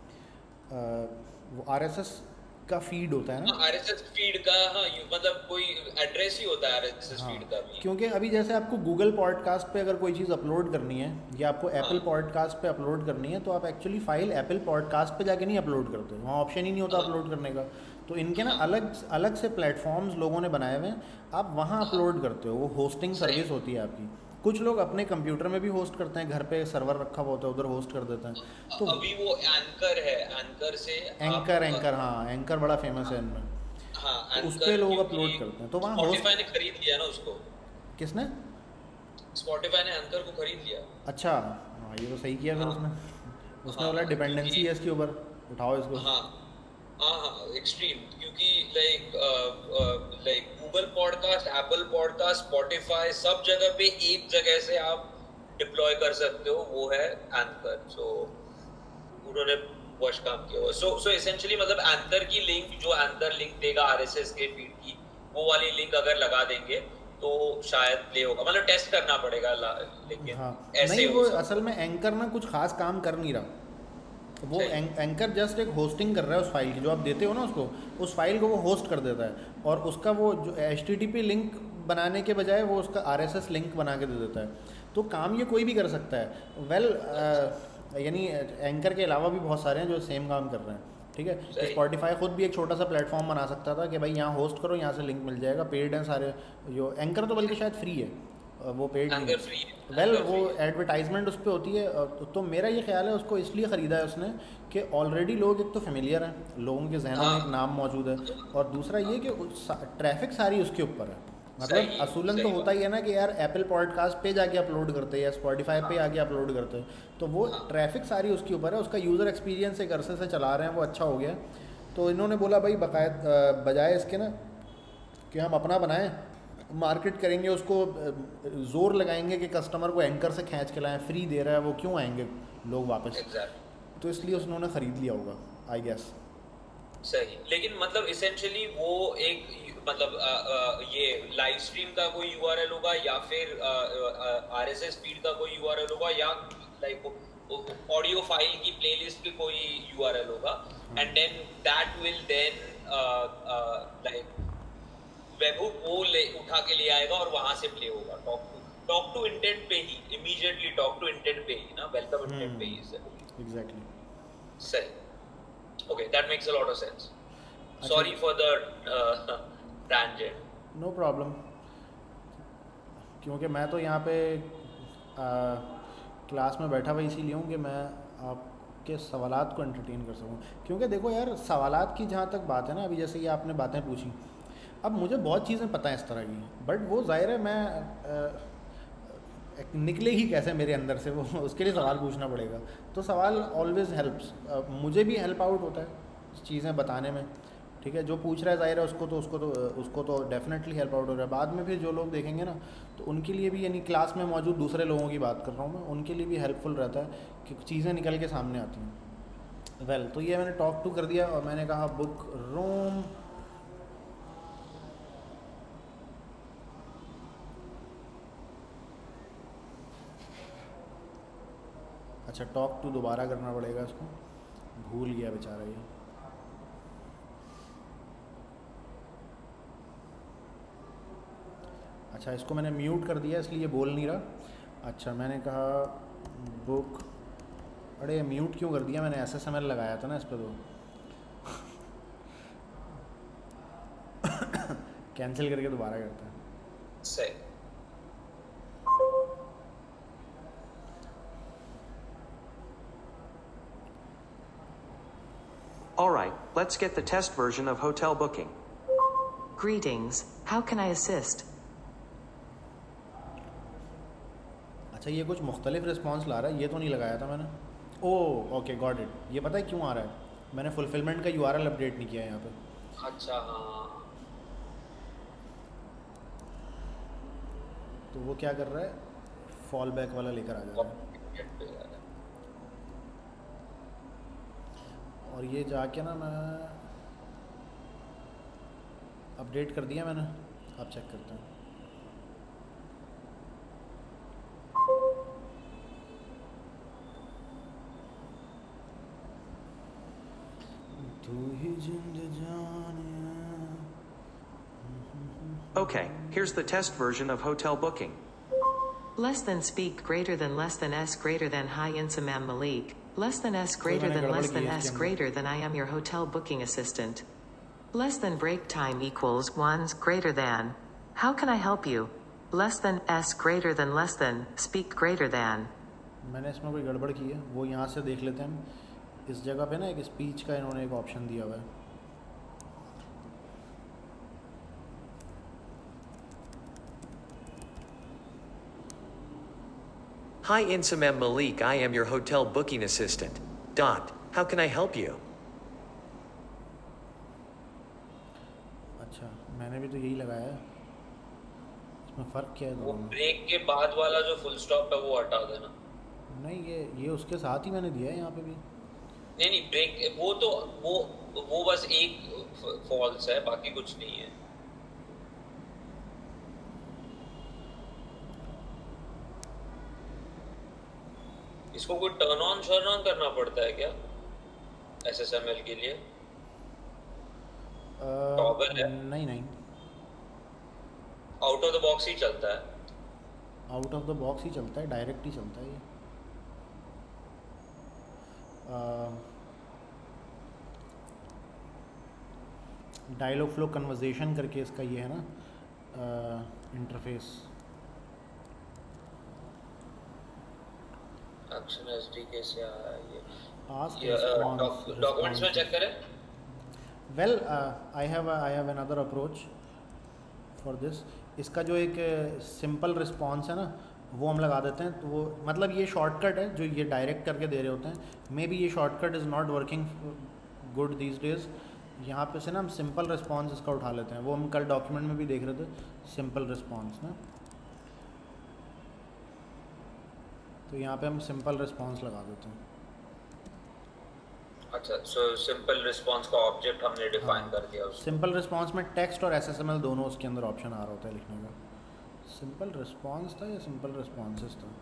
आ, वो आरएसएस का फीड होता है ना, आरएसएस फीड का। हाँ, मतलब कोई एड्रेस ही होता है आरएसएस हाँ, फीड का भी। क्योंकि अभी जैसे आपको गूगल पॉडकास्ट पे अगर कोई चीज़ अपलोड करनी है या आपको एप्पल हाँ, पॉडकास्ट पे अपलोड करनी है तो आप एक्चुअली फाइल एप्पल पॉडकास्ट पे जाके नहीं अपलोड करते, वहाँ ऑप्शन ही नहीं होता हाँ, अपलोड करने का। तो इनके ना अलग अलग से प्लेटफॉर्म्स लोगों ने बनाए हुए हैं, आप वहाँ अपलोड करते हो, वो होस्टिंग सर्विस होती है आपकी। कुछ लोग अपने कंप्यूटर में भी होस्ट करते हैं, घर पे सर्वर रखा हुआ होता है उधर होस्ट कर देते हैं। तो अभी वो एंकर है, एंकर से एंकर एंकर हाँ एंकर बड़ा फेमस है इनमें। हाँ, तो उस पे लोग अपलोड करते हैं, तो वहाँ स्पॉटिफाई ने खरीद लिया ना उसको। किसने? स्पॉटिफाई ने एंकर को खरीद लिया। अच्छा हाँ, ये तो सही किया फिर उसने उसने बोला डिपेंडेंसी है इसके ऊपर, उठाओ इसको। हाँ हाँ हाँ एक्सट्रीम, क्योंकि like like Google podcast, Apple podcast, Spotify सब जगह पे एक जगह से आप डिप्लॉय कर सकते हो, वो है एंकर। सो उन्होंने वॉच काम किया हुआ। सो सो एसेंशियली मतलब एंकर की लिंक जो एंकर लिंक देगा आरएसएस के फीड की, वो वाली लिंक अगर लगा देंगे तो शायद प्ले होगा, मतलब टेस्ट करना पड़ेगा। लेकिन हाँ, ऐसे नहीं वो असल में एंकर ना कुछ खास काम कर नहीं रहा, वो एंकर जस्ट एक होस्टिंग कर रहा है उस फाइल की, जो आप देते हो ना उसको, उस फाइल को वो होस्ट कर देता है और उसका वो जो H T T P link बनाने के बजाय वो उसका आर एस एस लिंक बना के दे देता है। तो काम ये कोई भी कर सकता है। वेल well, यानी एंकर के अलावा भी बहुत सारे हैं जो सेम काम कर रहे हैं, ठीक है। स्पॉटिफाई खुद भी एक छोटा सा प्लेटफॉर्म बना सकता था कि भाई यहाँ होस्ट करो, यहाँ से लिंक मिल जाएगा, पेड हैं सारे। जो एंकर तो बल्कि शायद फ्री है, वो पेड नहीं है। वेल वो एडवर्टाइजमेंट उस पर होती है। तो, तो मेरा ये ख्याल है उसको इसलिए ख़रीदा है उसने कि ऑलरेडी लोग एक तो फेमिलियर हैं, लोगों के जहनों में एक नाम मौजूद है, और दूसरा ये कि ट्रैफिक सारी उसके ऊपर है। मतलब असूलन तो होता ही है ना कि यार एप्पल पॉडकास्ट पे जाके अपलोड करते हैं या स्पॉटिफाई पे आके अपलोड करते हैं, तो वो ट्रैफिक सारी उसके ऊपर है। उसका यूज़र एक्सपीरियंस एक अरसे से चला रहे हैं, वो अच्छा हो गया। तो इन्होंने बोला भाई बकायद बजाय इसके ना कि हम अपना बनाएं, मार्केट करेंगे उसको, जोर लगाएंगे कि कस्टमर को एंकर से खींच के लाएं, फ्री दे रहा है वो, क्यों आएंगे लोग वापस। exactly. तो इसलिए उन्होंने ख़रीद लिया होगा आई गेस। सही, लेकिन मतलब इसेंशियली वो एक मतलब आ, आ, ये लाइव स्ट्रीम का कोई यूआरएल होगा या फिर आरएसएस फीड का कोई यूआरएल होगा या लाइक ऑडियो फाइल की प्लेलिस्ट की कोई यूआरएल होगा, and then that will then like webhook वो ले उठा के ले आएगा और वहां से प्ले होगा। Talk to talk to intent पे ही, इमीडिएटली टॉक टू इंटेंट पे ही ना, वेलकम इंटेंट पे ही। एग्जैक्टली, सही, okay, that makes a lot of sense. Sorry for the tangent. No problem, क्योंकि मैं तो यहाँ पे क्लास में बैठा हुआ इसीलिए हूँ कि मैं आपके सवालात को एंटरटेन कर सकूँ। क्योंकि देखो यार, सवालात की जहाँ तक बात है ना, अभी जैसे ये आपने बातें पूछी, अब मुझे बहुत चीज़ें पता हैं इस तरह की, बट वो जाहिर है मैं आ, निकलेगी कैसे मेरे अंदर से, वो उसके लिए सवाल पूछना पड़ेगा। तो सवाल ऑलवेज हेल्प्स, मुझे भी हेल्प आउट होता है चीज़ें बताने में, ठीक है। जो पूछ रहा है जाहिर है उसको तो उसको तो उसको तो डेफिनेटली हेल्प आउट हो रहा है। बाद में फिर जो लोग देखेंगे ना, तो उनके लिए भी, यानी क्लास में मौजूद दूसरे लोगों की बात कर रहा हूँ मैं, उनके लिए भी हेल्पफुल रहता है कि चीज़ें निकल के सामने आती हैं। वेल well, तो ये मैंने टॉक टू कर दिया और मैंने कहा बुक रोम। अच्छा, टॉक टू दोबारा करना पड़ेगा इसको। भूल गया बेचारा ये। अच्छा, इसको मैंने म्यूट कर दिया इसलिए बोल नहीं रहा। अच्छा, मैंने कहा बुक, अरे म्यूट क्यों कर दिया मैंने, एस एस एम एल लगाया था ना इस पर, तो कैंसिल करके दोबारा करते हैं। सही। All right, let's get the test version of hotel booking. Greetings, how can I assist? अच्छा, ये कुछ मुख्तलिफ रिस्पॉन्स ला रहा है, ये तो नहीं लगाया था मैंने। Oh okay, got it. ये पता है क्यों आ रहा है, मैंने फुलफिलमेंट का यूआरएल अपडेट नहीं किया है यहाँ पे। अच्छा हाँ, तो वो क्या कर रहा है, फॉल बैक वाला लेकर आ जा रहा है। और ये जाके ना मैं अपडेट कर दिया मैंने, आप चेक करते हैं। Okay, here's the test version of hotel booking. Less than speak greater than less than s greater than hi Insamam Malik. Less than s greater than less than s greater than I am your hotel booking assistant. Less than break time equals ones greater than. How can I help you? Less than s greater than less than speak greater than. मैंने इसमें कोई गड़बड़ की है, वो यहाँ से देख लेते हैं। इस जगह पे ना एक स्पीच का इन्होंने एक ऑप्शन दिया हुआ है। Hi Insamam Malik, I am your hotel booking assistant. Dot. How can I help you? अच्छा, मैंने भी तो यही लगाया है, इसमें फ़र्क क्या है? वो ब्रेक के बाद वाला जो फुल स्टॉप है वो हटा देना। नहीं, ये ये उसके साथ ही मैंने दिया है यहाँ पे भी। नहीं नहीं, ब्रेक वो तो वो वो बस एक फॉल्स है, बाकी कुछ नहीं है। इसको कोई टर्न ऑन शर्न ऑन करना पड़ता है क्या एस एस एम एल के लिए? टॉगल है? नहीं नहीं, आउट ऑफ द बॉक्स ही चलता है। आउट ऑफ द बॉक्स ही चलता है, डायरेक्ट ही चलता है ये। डायलॉग फ्लो कन्वर्सेशन करके इसका ये है ना इंटरफेस। एक्शन एसडीके से आया है ये। आस्क डॉक्यूमेंट्स में चेक करें। Well, I have I have another approach for this. इसका जो एक सिंपल uh, रिस्पॉन्स है ना, वो हम लगा देते हैं। तो वो मतलब ये शॉर्टकट है जो ये डायरेक्ट करके दे रहे होते हैं। मे बी ये shortcut is not working good these days. यहाँ पे से ना हम सिंपल रिस्पॉन्स इसका उठा लेते हैं। वो हम कल डॉक्यूमेंट में भी देख रहे थे, सिंपल रिस्पॉन्स ना। तो यहाँ पे हम सिंपल रिस्पॉन्स लगा देते हैं। अच्छा, सो सिंपल रिस्पॉन्स का ऑब्जेक्ट हमने डिफाइन कर दिया। सिंपल रिस्पॉन्स में टेक्स्ट और एसएसएमएल दोनों उसके अंदर ऑप्शन आ रहा होता है लिखने का। सिंपल रिस्पॉन्स था या सिंपल रिस्पॉन्सेस था?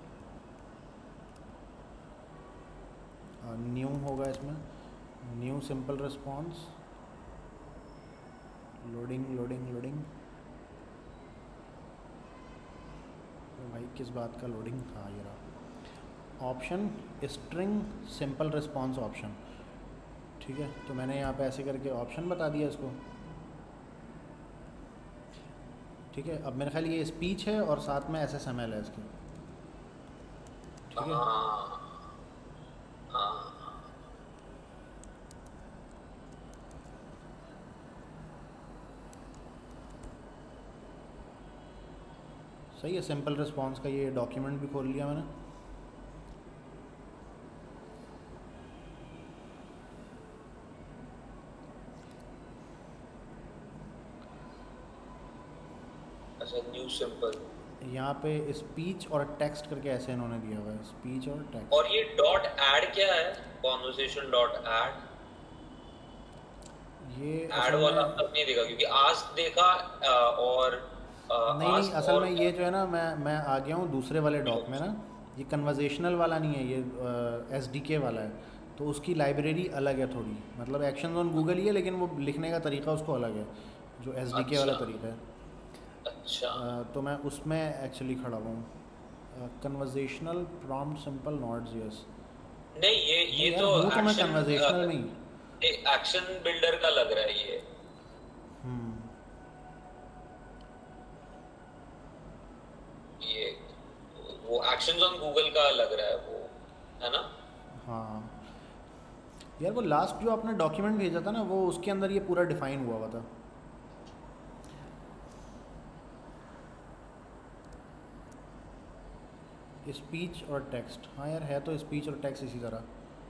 न्यू होगा इसमें, new simple response. Loading loading loading. तो भाई किस बात का लोडिंग? हाँ, ये रहा option, string simple response option. ठीक है, तो मैंने यहाँ पे ऐसे करके ऑप्शन बता दिया इसको। ठीक है, अब मेरे ख्याल ये स्पीच है और साथ में एस एस एम एल है इसकी। ठीक है, सही है। सिंपल रिस्पॉन्स का ये डॉक्यूमेंट भी खोल लिया मैंने। अच्छा, न्यू सिंपल। यहाँ पे स्पीच और टेक्स्ट करके ऐसे इन्होंने दिया हुआ है, स्पीच और टेक्स्ट। और ये डॉट ऐड क्या है? Conversation dot add. ये ऐड वाला तब नहीं देखा क्योंकि आस्क देखा और नहीं नहीं, असल में ये जो है ना, मैं मैं आ गया हूँ दूसरे वाले डॉक में ना। ये कन्वर्सेशनल वाला नहीं है, ये एस डी के वाला है। तो उसकी लाइब्रेरी अलग है थोड़ी, मतलब एक्शंस ऑन गूगल ही है लेकिन वो लिखने का तरीका उसको अलग है, जो एस डी के वाला अच्छा तरीका है। अच्छा अ, तो मैं उसमें एक्चुअली खड़ा हुआ हूँ। Conversational prompt simple notes, yes. नहीं, ये नहीं ये यार, तो हूँ तो मैं एक्शन कन्वर्जेशनल में ही। एक्शन बिल्डर का लग रहा है ये। हम्म ये वो एक्शंस ऑन गूगल का लग रहा है वो, है ना? हाँ यार, वो लास्ट जो आपने डॉक्यूमेंट भेजा था ना, वो उसके अंदर ये पूरा डिफाइन हुआ हुआ था। स्पीच और टेक्स्ट, हाँ यार है तो स्पीच और टेक्स्ट इसी तरह।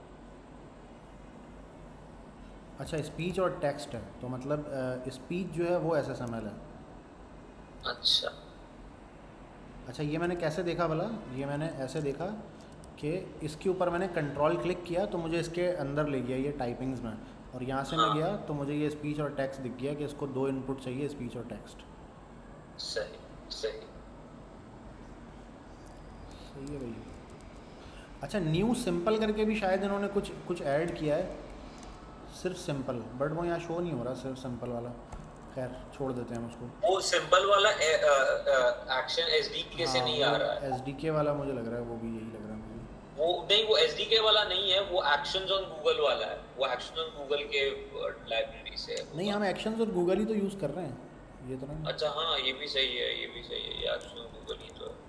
अच्छा, स्पीच और टेक्स्ट है तो मतलब स्पीच जो है वो एस एस एम एल है। अच्छा अच्छा, ये मैंने कैसे देखा भला? ये मैंने ऐसे देखा कि इसके ऊपर मैंने कंट्रोल क्लिक किया तो मुझे इसके अंदर ले गया ये टाइपिंग्स में, और यहाँ से मैं हाँ गया तो मुझे ये स्पीच और टेक्स्ट दिख गया कि इसको दो इनपुट चाहिए, स्पीच और टेक्स्ट। सही सही। सही है भाई। अच्छा, न्यू सिंपल करके भी शायद इन्होंने कुछ कुछ ऐड किया है, सिर्फ सिंपल, बट वो यहाँ शो नहीं हो रहा सिर्फ सिंपल वाला। खैर छोड़ देते हैं हम उसको। वो सिंपल वाला एक्शन एसडीके से हाँ, नहीं आ रहा है। एस डी के वाला मुझे लग रहा है, वो भी यही लग रहा है मुझे। वो नहीं, वो एसडीके वाला नहीं है, वो एक्शंस ऑन गूगल वाला है। वो एक्शंस ऑन गूगल के लाइब्रेरी से है। नहीं, हम एक्शंस और गूगल ही तो यूज़ कर रहे हैं, ये तो नहीं। अच्छा हाँ, ये भी सही है, ये भी सही है, ये एक्शंस ऑन गूगल ही तो है।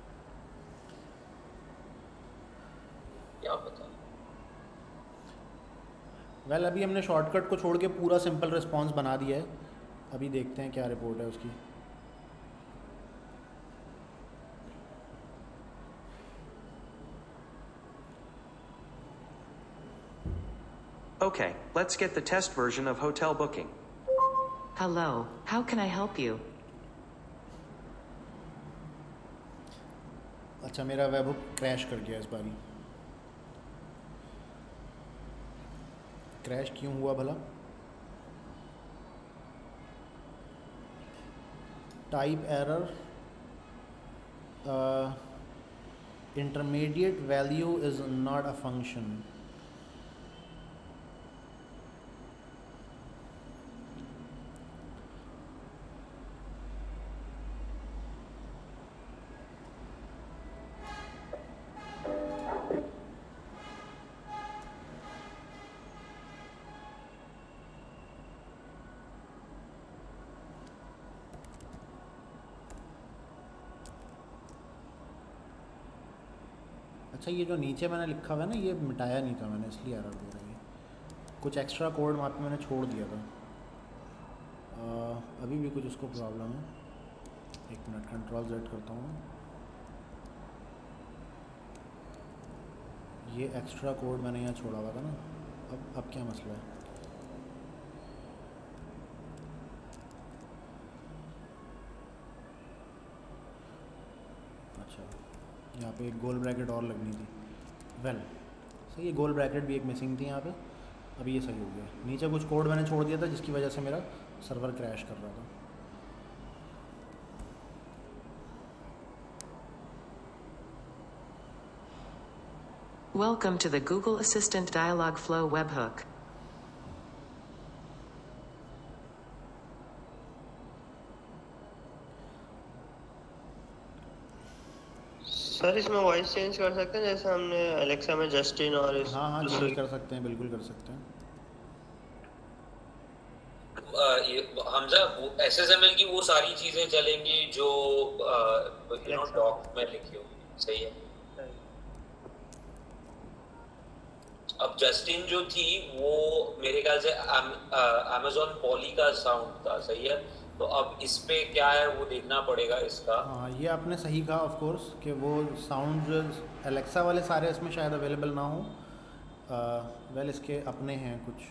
क्या पता। वेल well, अभी हमने शॉर्टकट को छोड़ के पूरा सिंपल रिस्पॉन्स बना दिया है, अभी देखते हैं क्या रिपोर्ट है उसकी। Okay, let's get the test version of hotel booking. Hello, how can I help you? अच्छा, मेरा वेबहुक क्रैश कर गया इस बारी। क्रैश क्यों हुआ भला? Type error, intermediate value is not a function. अच्छा, ये जो नीचे मैंने लिखा हुआ है ना, ये मिटाया नहीं था मैंने, इसलिए एरर दे रहा है। कुछ एक्स्ट्रा कोड वहाँ पे मैंने छोड़ दिया था। आ, अभी भी कुछ उसको प्रॉब्लम है। एक मिनट, कंट्रोल जेड करता हूँ। ये एक्स्ट्रा कोड मैंने यहाँ छोड़ा हुआ था ना, अब अब क्या मसला है? अच्छा, यहाँ पे एक गोल ब्रैकेट और लगनी थी। वेल सही है, गोल ब्रैकेट भी एक मिसिंग थी यहाँ पे। अभी ये सही हो गया। नीचे कुछ कोड मैंने छोड़ दिया था जिसकी वजह से मेरा सर्वर क्रैश कर रहा था। Welcome to the Google Assistant Dialogflow webhook. Sir इसमें वॉइस चेंज कर सकते हैं जैसे हमने एलेक्सा में जस्टिन और इस हाँ हाँ चेंज कर सकते हैं, बिल्कुल कर सकते हैं। हमजा, एसएसएमएल की वो सारी चीजें चलेंगी जो यू नो डॉक में लिखी होगी। सही है। अब जस्टिन जो थी वो मेरे ख्याल से अमेज़न पॉली का साउंड था। सही है। तो अब इस पे क्या है वो देखना पड़ेगा इसका। हाँ, ये आपने सही कहा ऑफ कोर्स कि वो साउंड जो एलेक्सा वाले सारे इसमें शायद अवेलेबल ना हो। वेल इसके अपने हैं कुछ।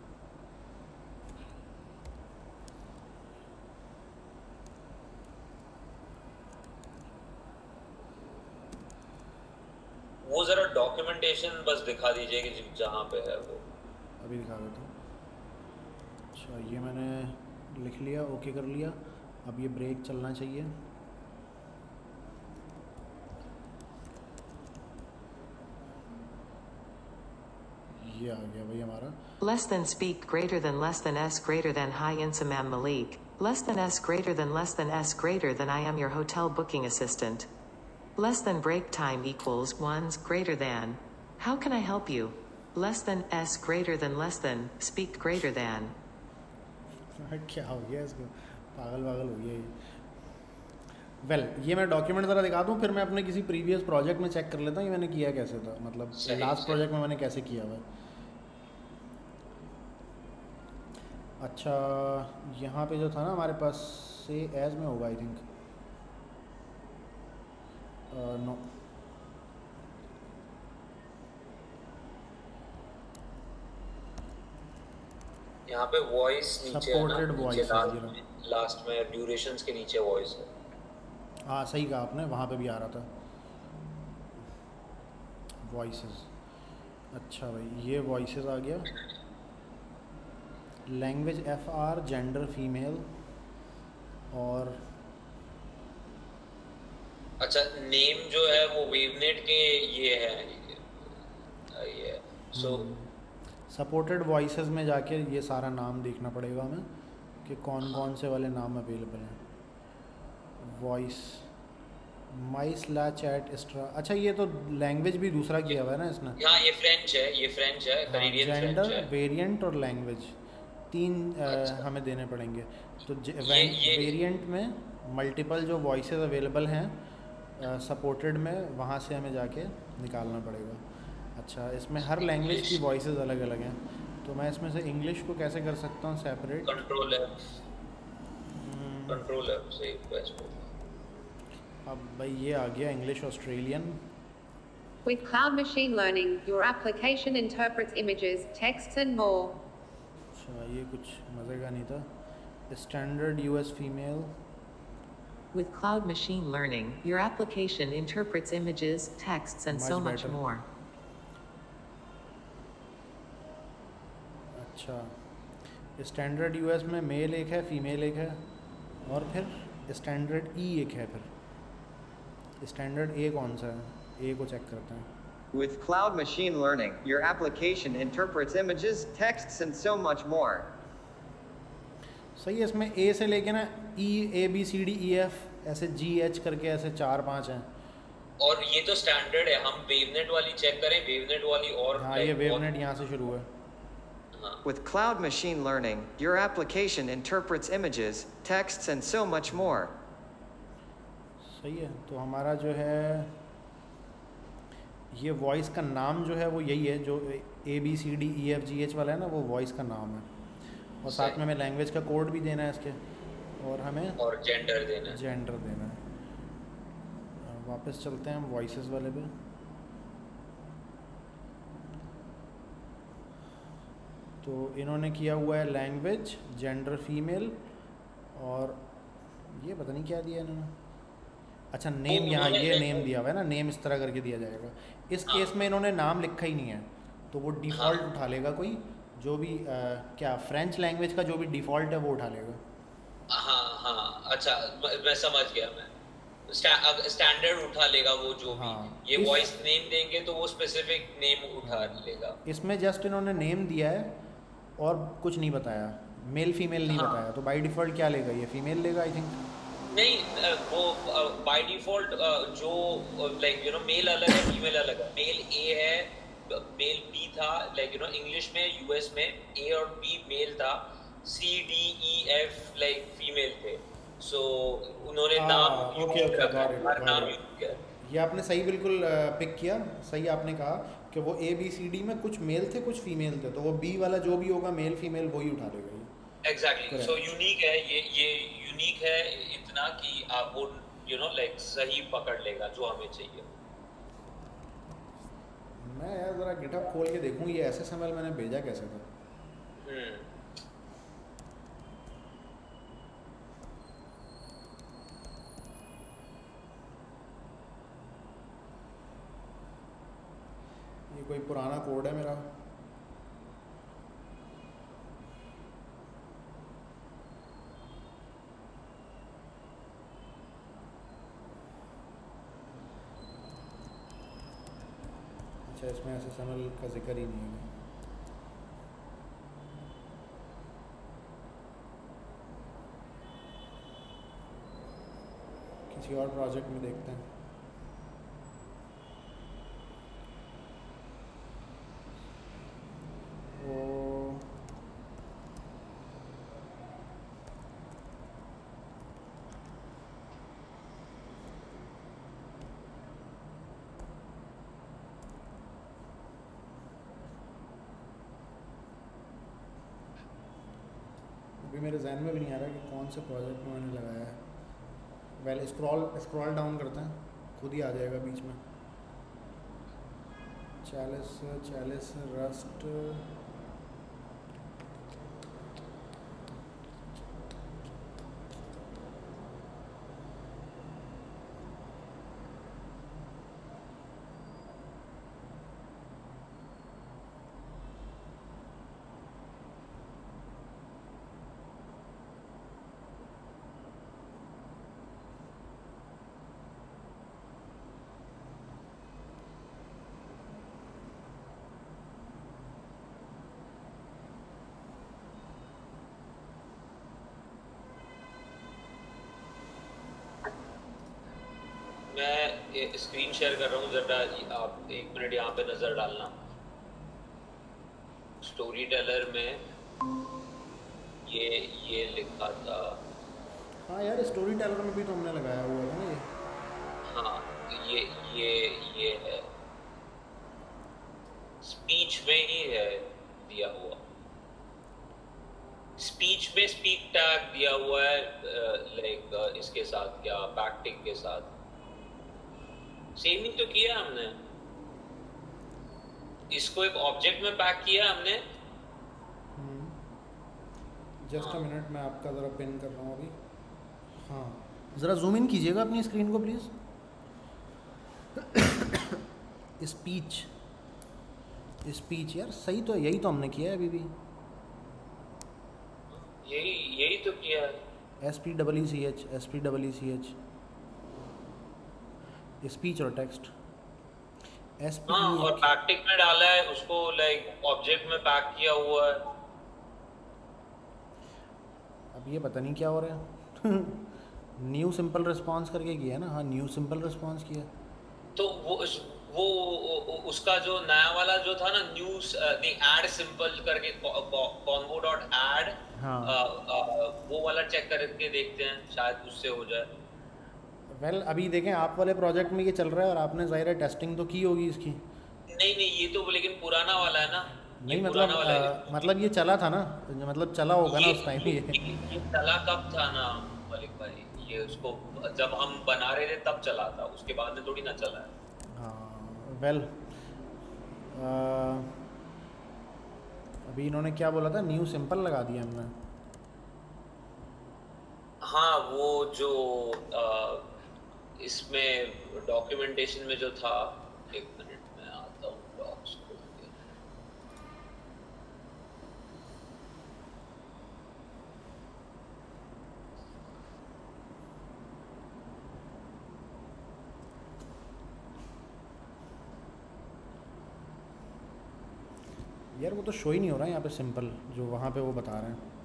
वो जरा डॉक्यूमेंटेशन बस दिखा दीजिए कि जहाँ पे है वो। अभी दिखा देता हूँ। अच्छा, ये मैंने लिख लिया, ओके कर लिया। अब ये ब्रेक चलना चाहिए। ये आ गया भाई हमारा Less than speak greater than less than s greater than hi Insamam Malik. Less than s greater than less than s greater than I am your hotel booking assistant. Less than break time equals ones greater than. How can I help you? Less than s greater than less than speak greater than. क्या हो गया इसको, पागल पागल हो गया ये। Well well, ये मैं डॉक्यूमेंट ज़रा दिखा दूँ, फिर मैं अपने किसी प्रीवियस प्रोजेक्ट में चेक कर लेता हूँ ये मैंने किया कैसे था, मतलब लास्ट प्रोजेक्ट में मैंने कैसे किया हुआ। अच्छा यहाँ पे जो था ना हमारे पास से एज में होगा आई थिंक, नो यहाँ पे वॉइस नीचे है ना, सपोर्टेड नीचे वॉइस लास्ट, लास्ट में ड्यूरेशंस के नीचे वॉइस है। हाँ सही कहा आपने, वहाँ पे भी आ रहा था वॉइसेस। अच्छा भाई ये वॉइसेस आ गया। Language F R, gender female, और अच्छा नेम जो है वो वेवनेट के ये है, ये सो सपोर्टेड वॉइसेस में जाके ये सारा नाम देखना पड़ेगा हमें कि कौन कौन से वाले नाम अवेलेबल हैं। Voice my slash et extra. अच्छा ये तो लैंग्वेज भी दूसरा किया हुआ है ना इसने। हाँ ये फ्रेंच है, ये फ्रेंच है, कैनेडियन फ्रेंच है। जेंडर, वेरिएंट और लैंग्वेज तीन अच्छा। आ, हमें देने पड़ेंगे। तो वेरिएंट में मल्टीपल जो वॉइसेस अवेलेबल हैं सपोर्टेड में, वहाँ से हमें जाके निकालना पड़ेगा। अच्छा इसमें हर लैंग्वेज की वॉइसेस अलग अलग हैं, तो मैं इसमें से इंग्लिश को कैसे कर सकता हूँ सेपरेट? कंट्रोल है, कंट्रोल है सही बेस्ट। अब भाई ये आ गया English Australian. With Cloud Machine Learning, your application interprets images, texts and more. अच्छा ये कुछ मज़े का नहीं था। Standard US female. With Cloud Machine Learning, your application interprets images, texts and Much so much better. more. अच्छा standard US में male एक है, फीमेल एक है, और फिर स्टैंडर्ड ई एक है। फिर स्टैंडर्ड ए कौन सा है? ए को चेक करते हैं। With Cloud Machine Learning, your application interprets images, texts and so much more. सही है, इसमें ए से लेके ना E, A B C D E F ऐसे जी एच करके ऐसे चार पांच हैं। और ये तो स्टैंडर्ड है, हम वेवनेट वाली चेक करें, वेवनेट वाली और हाँ ये वेवनेट यहाँ से शुरू है। With Cloud Machine Learning, your application interprets images, texts and so much more. सही है, तो हमारा जो है ये वॉइस का नाम जो है वो यही है, जो A B C D E F G H वाला है ना, वो वॉइस का नाम है। और साथ में हमें लैंग्वेज का कोड भी देना है इसके, और हमें और जेंडर देना है, जेंडर देना है। वापस चलते हैं हम वॉइसेस वाले पे। तो इन्होंने किया हुआ है लैंग्वेज, जेंडर फीमेल, और ये पता नहीं क्या दिया इन्होंने। अच्छा नेम, यहाँ ये नेम दिया हुआ है ना, नेम इस तरह करके दिया जाएगा। इस हाँ। केस में इन्होंने नाम लिखा ही नहीं है, तो वो डिफ़ॉल्ट हाँ। उठा लेगा कोई जो भी आ, क्या फ्रेंच लैंग्वेज का जो भी डिफ़ॉल्ट है वो उठा लेगा। हाँ हाँ अच्छा मैं समझ गया, मैं स्टैंडर्ड उठा लेगा वो जो हाँ। भी ये वॉइस नेम देंगे तो वो स्पेसिफिक नेम उठा लेगा। इसमें जस्ट इन्होंने नेम दिया है और कुछ नहीं बताया, मेल फीमेल नहीं हाँ। बताया, तो बाय डिफ़ॉल्ट क्या लेगा? ये फीमेल लेगा आई थिंक। नहीं वो बाय डिफ़ॉल्ट जो लाइक यू नो मेल अलग है, फीमेल अलग है। मेल ए है, मेल बी था, लाइक यू नो इंग्लिश में यूएस में ए और बी मेल था, C D E F like female थे। सो so, उन्होंने आ, नाम ओके ओके नाम यूज किया। ये आपने सही बिल्कुल पिक किया, सही आपने कहा कि वो ए बी सी डी में कुछ मेल थे कुछ फीमेल थे, तो वो बी वाला जो भी होगा मेल फीमेल वही उठा लेगा ये। एग्जैक्टली, सो यूनिक है ये ये यूनिक है इतना कि आप वो यू नो लाइक सही पकड़ लेगा जो हमें चाहिए। मैं यार जरा गिटहब खोल के देखूं ये एस एस एम एल मैंने भेजा कैसे था। हम्म ये कोई पुराना कोड है मेरा। अच्छा इसमें एस एस एम एल का जिक्र ही नहीं है। किसी और प्रोजेक्ट में देखते हैं। वो अभी मेरे जहन में भी नहीं आ रहा कि कौन से प्रोजेक्ट में मैंने लगाया है। वेल स्क्रॉल स्क्रॉल डाउन करते हैं, खुद ही आ जाएगा बीच में। चालीस चालीस रस्ट मैं स्क्रीन शेयर कर रहा हूँ, जरा आप एक मिनट यहाँ पे नजर डालना। स्टोरी टेलर में ये ये लिखा था। हाँ यार स्टोरी टेलर में भी तो हमने लगाया हुआ था ना ये। हाँ ये ये ये है, स्पीच में ही है दिया हुआ। स्पीच में स्पीक टैग दिया हुआ है, लाइक इसके साथ क्या बैकटिक के साथ सेम ही तो किया हमने। इसको एक ऑब्जेक्ट में पैक किया हमने। जस्ट अ मिनट, मैं आपका ज़रा पिन कर रहा हूँ अभी। हाँ ज़रा जूम इन कीजिएगा अपनी स्क्रीन को प्लीज़। स्पीच स्पीच यार सही तो यही तो हमने किया है अभी भी। यही यही तो किया है। S P double E C H S P double E C H speech और टेक्स्ट एस पी। हाँ और बैकटिक में डाला है उसको, लाइक ऑब्जेक्ट में पैक किया हुआ है। अब ये पता नहीं क्या हो रहा है। न्यू सिंपल रिस्पांस करके किया है ना। हाँ न्यू सिंपल रिस्पांस किया। तो वो वो उसका जो नया वाला जो था ना, न्यूज द ऐड सिंपल करके कॉम्बो डॉट ऐड, वो वाला चेक करके देखते हैं, शायद उससे हो जाए। वेल well, अभी देखें आप वाले प्रोजेक्ट में ये चल रहा है और आपने ज़ाहिर है टेस्टिंग तो की होगी इसकी। नहीं नहीं ये तो लेकिन पुराना वाला है ना। नहीं मतलब आ, मतलब ये चला था ना, मतलब चला होगा ना उस टाइम। ये, ये ये चला कब था ना मलिक भाई, ये उसको जब हम बना रहे थे तब चला था, उसके बाद में थोड़ी ना चला है। हाँ वेल अभी इन्होंने क्या बोला था, न्यू सिंपल लगा दिया हमने। हाँ वो जो आ, इसमें डॉक्यूमेंटेशन में जो था, एक मिनट में आता हूँ डॉक्स को। यार वो तो शो ही नहीं हो रहा है यहाँ पे सिंपल, जो वहाँ पे वो बता रहे हैं।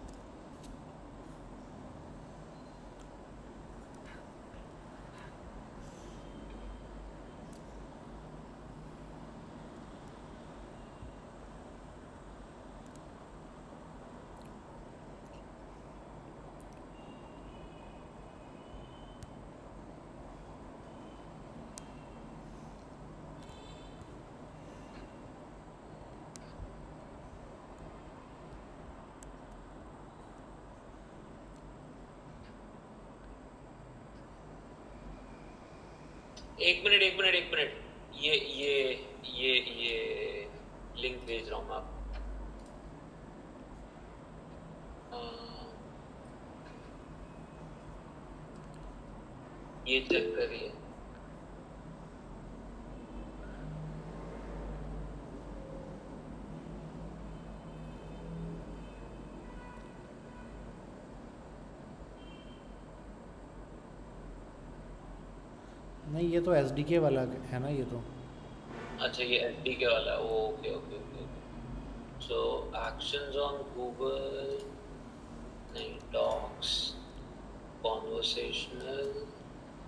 एक मिनट एक मिनट एक मिनट, ये ये ये ये लिंक भेज रहा हूँ मैं आपको। ये चेक करिए। नहीं ये तो एस डी के वाला है ना ये तो। अच्छा ये एस डी के वाला है, okay okay okay. So actions on Google, नहीं डॉक्स, कॉन्वर्सेशनल,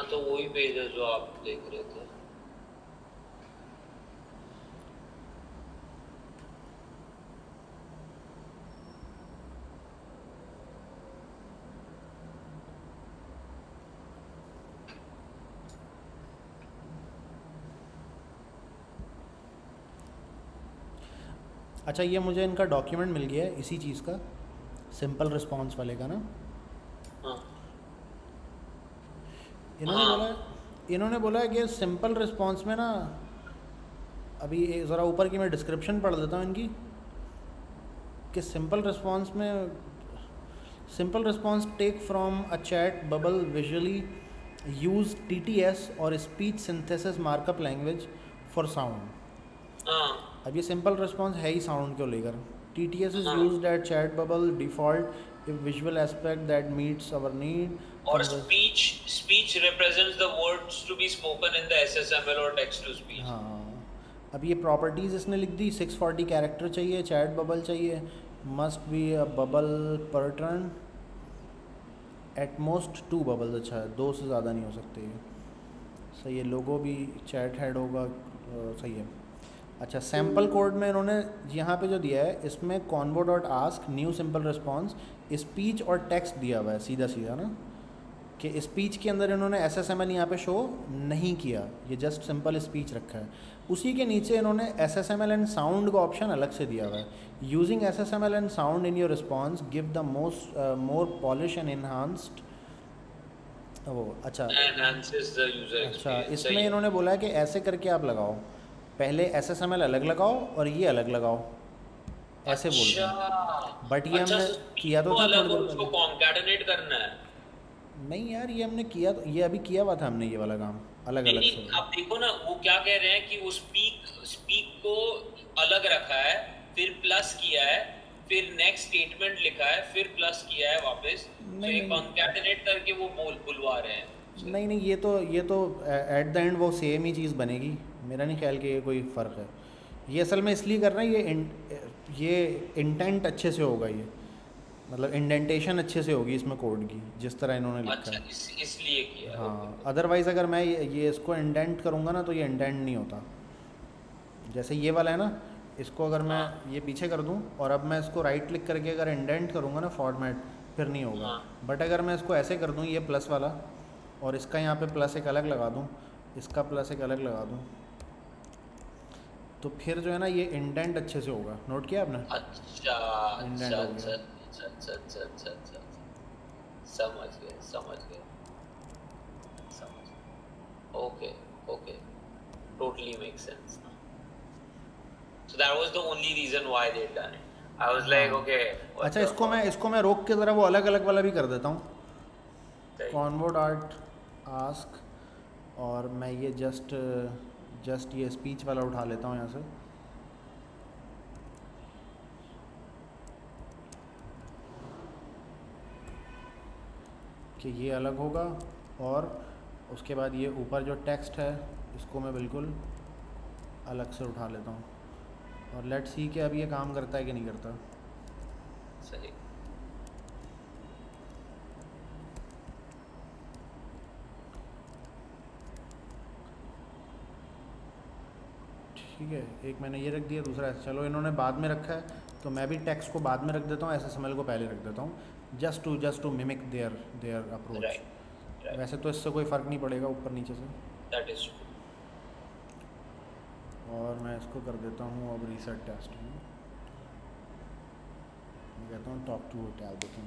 हाँ तो वही पेज है जो आप देख रहे थे। अच्छा ये मुझे इनका डॉक्यूमेंट मिल गया है इसी चीज़ का, सिंपल रिस्पॉन्स वाले का ना। हाँ इन्होंने हाँ। बोला इन्होंने बोला है कि सिंपल रिस्पॉन्स में ना, अभी ज़रा ऊपर की मैं डिस्क्रिप्शन पढ़ देता हूँ इनकी, कि सिंपल रिस्पॉन्स में simple response take from a chat bubble visually use T T S और speech synthesis markup language for sound. हाँ अब ये सिंपल रिस्पॉन्स है ही साउंड को लेकर। T T S is used at chat bubble default if visual aspect that meets our need. और speech speech represents the words to be spoken in the S S M L और text to speech. हाँ अब ये properties इसने लिख दी, six forty character चाहिए, chat bubble चाहिए, must be a bubble per turn, at most two bubbles. अच्छा है, दो से ज़्यादा नहीं हो सकते ये, सही है। लोगो भी चैट हेड होगा, सही है। अच्छा सैम्पल कोड में इन्होंने यहाँ पे जो दिया है इसमें convo dot ask new simple response speech और टेक्स्ट दिया हुआ है सीधा सीधा ना, कि स्पीच के अंदर इन्होंने एस एस एम एल यहाँ पे शो नहीं किया, ये जस्ट सिंपल स्पीच रखा है। उसी के नीचे इन्होंने S S M L and sound का ऑप्शन अलग से दिया हुआ है। Using S S M L and sound in your response give the most more polish and enhanced वो। अच्छा अच्छा इसमें इन्होंने बोला है कि ऐसे करके आप लगाओ, पहले एस एस एम एल अलग लगाओ और ये अलग लगाओ, ऐसे बोल रहे हैं। बट ये अच्छा, हमने किया तो था अलग थोड़ी और देर उसको कॉन्कैटिनेट करना है। पहले। नहीं यार ये हमने किया तो, ये अभी किया हुआ था हमने ये वाला काम अलग नहीं अलग नहीं से। आप देखो ना वो क्या कह रहे हैं कि वो स्पीक स्पीक को अलग रखा है, फिर प्लस किया है, फिर नेक्स्ट स्टेटमेंट लिखा है, फिर प्लस किया है वापस, तो ये कॉन्कैटिनेट करके वो बोल बुलवा रहे हैं। नहीं नहीं ये तो ये तो एट द एंड वो सेम ही चीज़ बनेगी, मेरा नहीं ख्याल कि ये कोई फ़र्क है। ये असल में इसलिए कर रहे हैं, ये इन, ये इंटेंट अच्छे से होगा, ये मतलब इंडेंटेशन अच्छे से होगी इसमें कोड की जिस तरह इन्होंने लिखा अच्छा, है। इस, इसलिए किया। हाँ अदरवाइज़ अगर मैं ये, ये इसको इंडेंट करूँगा ना तो ये इंडेंट नहीं होता। जैसे ये वाला है ना, इसको अगर मैं ये पीछे कर दूँ और अब मैं इसको राइट क्लिक करके अगर इंडेंट करूँगा ना फॉर्मेट, फिर नहीं होगा। बट अगर मैं इसको ऐसे कर दूँ, ये प्लस वाला, और इसका यहाँ पे प्लस एक अलग लगा दूँ, इसका प्लस एक अलग लगा दूँ, तो फिर जो है ना ये इंडेंट अच्छे से होगा। नोट किया आपने? अच्छा इंडेंट अच्छा हो गया। अच्छा अच्छा अच्छा अच्छा अच्छा समझ गए समझ गए समझ okay okay totally makes sense. So that was the only reason why they done it. I was like okay. अच्छा इसको मैं इसको मैं रोक के ज़रा वो अलग अलग वाला भी कर देता हूँ, कॉन्वो डॉट आस्क, और मैं ये जस्ट जस्ट ये स्पीच वाला उठा लेता हूँ यहाँ से। कि ये अलग होगा, और उसके बाद ये ऊपर जो टेक्स्ट है इसको मैं बिल्कुल अलग से उठा लेता हूँ, और लेट्स सी कि अब ये काम करता है कि नहीं करता। सही। ठीक है, एक मैंने ये रख दिया, दूसरा ऐसे। चलो इन्होंने बाद में रखा है तो मैं भी टेक्स्ट को बाद में रख देता हूँ, एस एस एम एल को पहले रख देता हूँ, just to just to mimic their their approach. वैसे तो इससे कोई फ़र्क नहीं पड़ेगा ऊपर नीचे से। That is true. और मैं इसको कर देता हूँ अब रीसेट टेस्ट में, मैं कहता हूँ talk to hotel booking.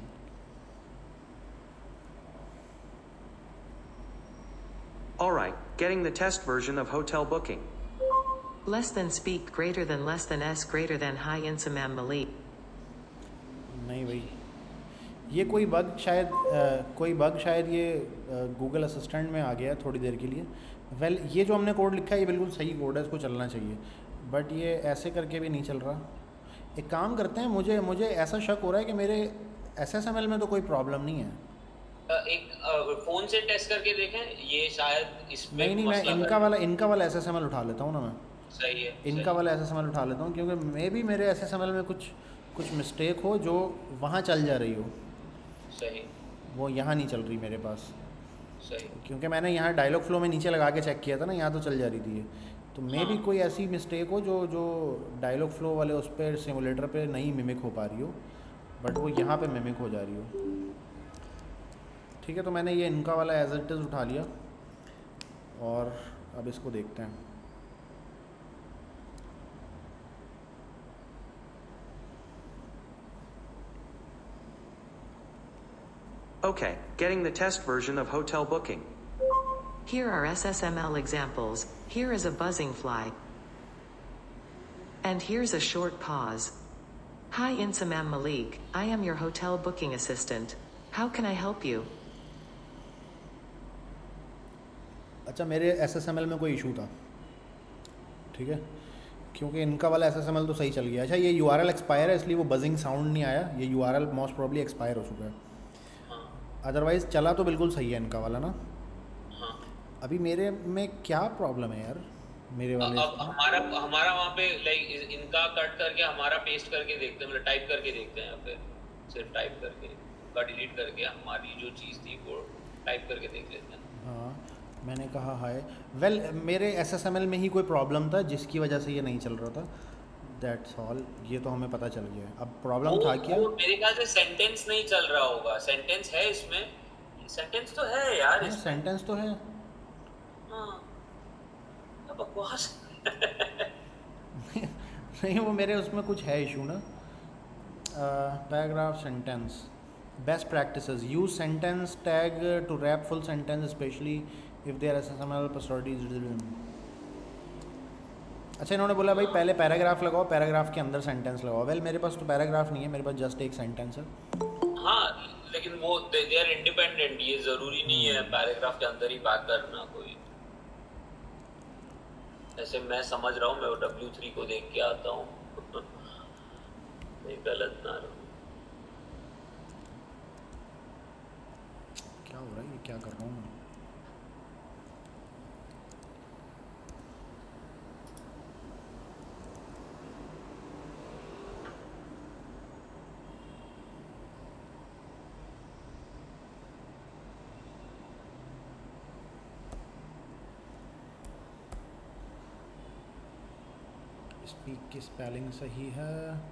All right, getting the test version of hotel booking. Less than speak greater than less than s greater than hi Insamam Malik. नहीं भाई, ये कोई बग शायद आ, कोई बग शायद ये गूगल असिस्टेंट में आ गया है थोड़ी देर के लिए। वेल well, ये जो हमने कोड लिखा है ये बिल्कुल सही कोड है, इसको चलना चाहिए, बट ये ऐसे करके भी नहीं चल रहा। एक काम करते हैं, मुझे मुझे ऐसा शक हो रहा है कि मेरे एस एस एम एल में तो कोई प्रॉब्लम नहीं है। एक फ़ोन से टेस्ट करके देखें, ये शायद इसमें नहीं नहीं मैं इनका वाला इनका वाला एस एस एम एल उठा लेता हूँ ना मैं। सही है। इनका सही। वाला एस एस एम एल उठा लेता हूँ, क्योंकि मे भी मेरे एस एस एम एल में कुछ कुछ मिस्टेक हो जो वहाँ चल जा रही हो, सही। वो यहाँ नहीं चल रही मेरे पास। सही। क्योंकि मैंने यहाँ डायलॉग फ्लो में नीचे लगा के चेक किया था ना, यहाँ तो चल जा रही थी ये। तो मे भी कोई ऐसी मिस्टेक हो जो जो डायलॉग फ्लो वाले उस पर सिमुलेटर पे नहीं मिमिक हो पा रही हो, बट वो यहाँ पे मिमिक हो जा रही हो। ठीक है, तो मैंने ये इनका वाला एज इट इज़ उठा लिया और अब इसको देखते हैं। Okay, getting the test version of hotel booking. Here are S S M L examples. Here is a buzzing fly. And here's a short pause. Hi, Insamam Malik. I am your hotel booking assistant. How can I help you? अच्छा, मेरे S S M L में कोई issue था, ठीक है, क्योंकि इनका वाला एस एस एम एल तो सही चल गया। अच्छा, ये यू आर एल एक्सपायर है इसलिए वो बजिंग साउंड नहीं आया। ये U R L most probably expire हो चुका है, अदरवाइज़ चला तो बिल्कुल सही है इनका वाला ना। अभी मेरे में क्या प्रॉब्लम है यार मेरे वाले? अब हमारा हमारा वहाँ पे लाइक इनका कट करके हमारा पेस्ट करके देखते हैं, मतलब टाइप करके देखते हैं, या फिर सिर्फ टाइप करके का डिलीट करके हमारी जो चीज़ थी वो टाइप करके देख लेते हैं। हाँ, मैंने कहा हाय। वेल well, मेरे एस एस एम एल में ही कोई प्रॉब्लम था जिसकी वजह से ये नहीं चल रहा था, दैट्स ऑल। ये तो हमें पता चल गया। अब प्रॉब्लम था क्या? मेरे ख्याल से सेंटेंस नहीं चल रहा होगा। सेंटेंस है इसमें, सेंटेंस तो है यार इसमें। सेंटेंस तो है। हाँ, अब बकवास नहीं, वो मेरे उसमें कुछ है इशू ना। Paragraph sentence best practices use sentence tag to wrap full sentence specially if there S S M L personalities. अच्छा, इन्होंने बोला भाई पहले पैराग्राफ लगाओ, पैराग्राफ के अंदर सेंटेंस लगाओ। वेल मेरे पास तो पैराग्राफ नहीं है, मेरे पास जस्ट एक सेंटेंस है। हाँ, लेकिन वो दे आर इंडिपेंडेंट, ये जरूरी नहीं है पैराग्राफ के अंदर ही बात करना कोई। ऐसे मैं समझ रहा हूँ, मैं वो डब्ल्यू थ्री को देख के आता हूँ नहीं गलत ना रहो। क्या हो रहा है, ये क्या कर रहा हूँ मैं? स्पीक की स्पेलिंग सही है।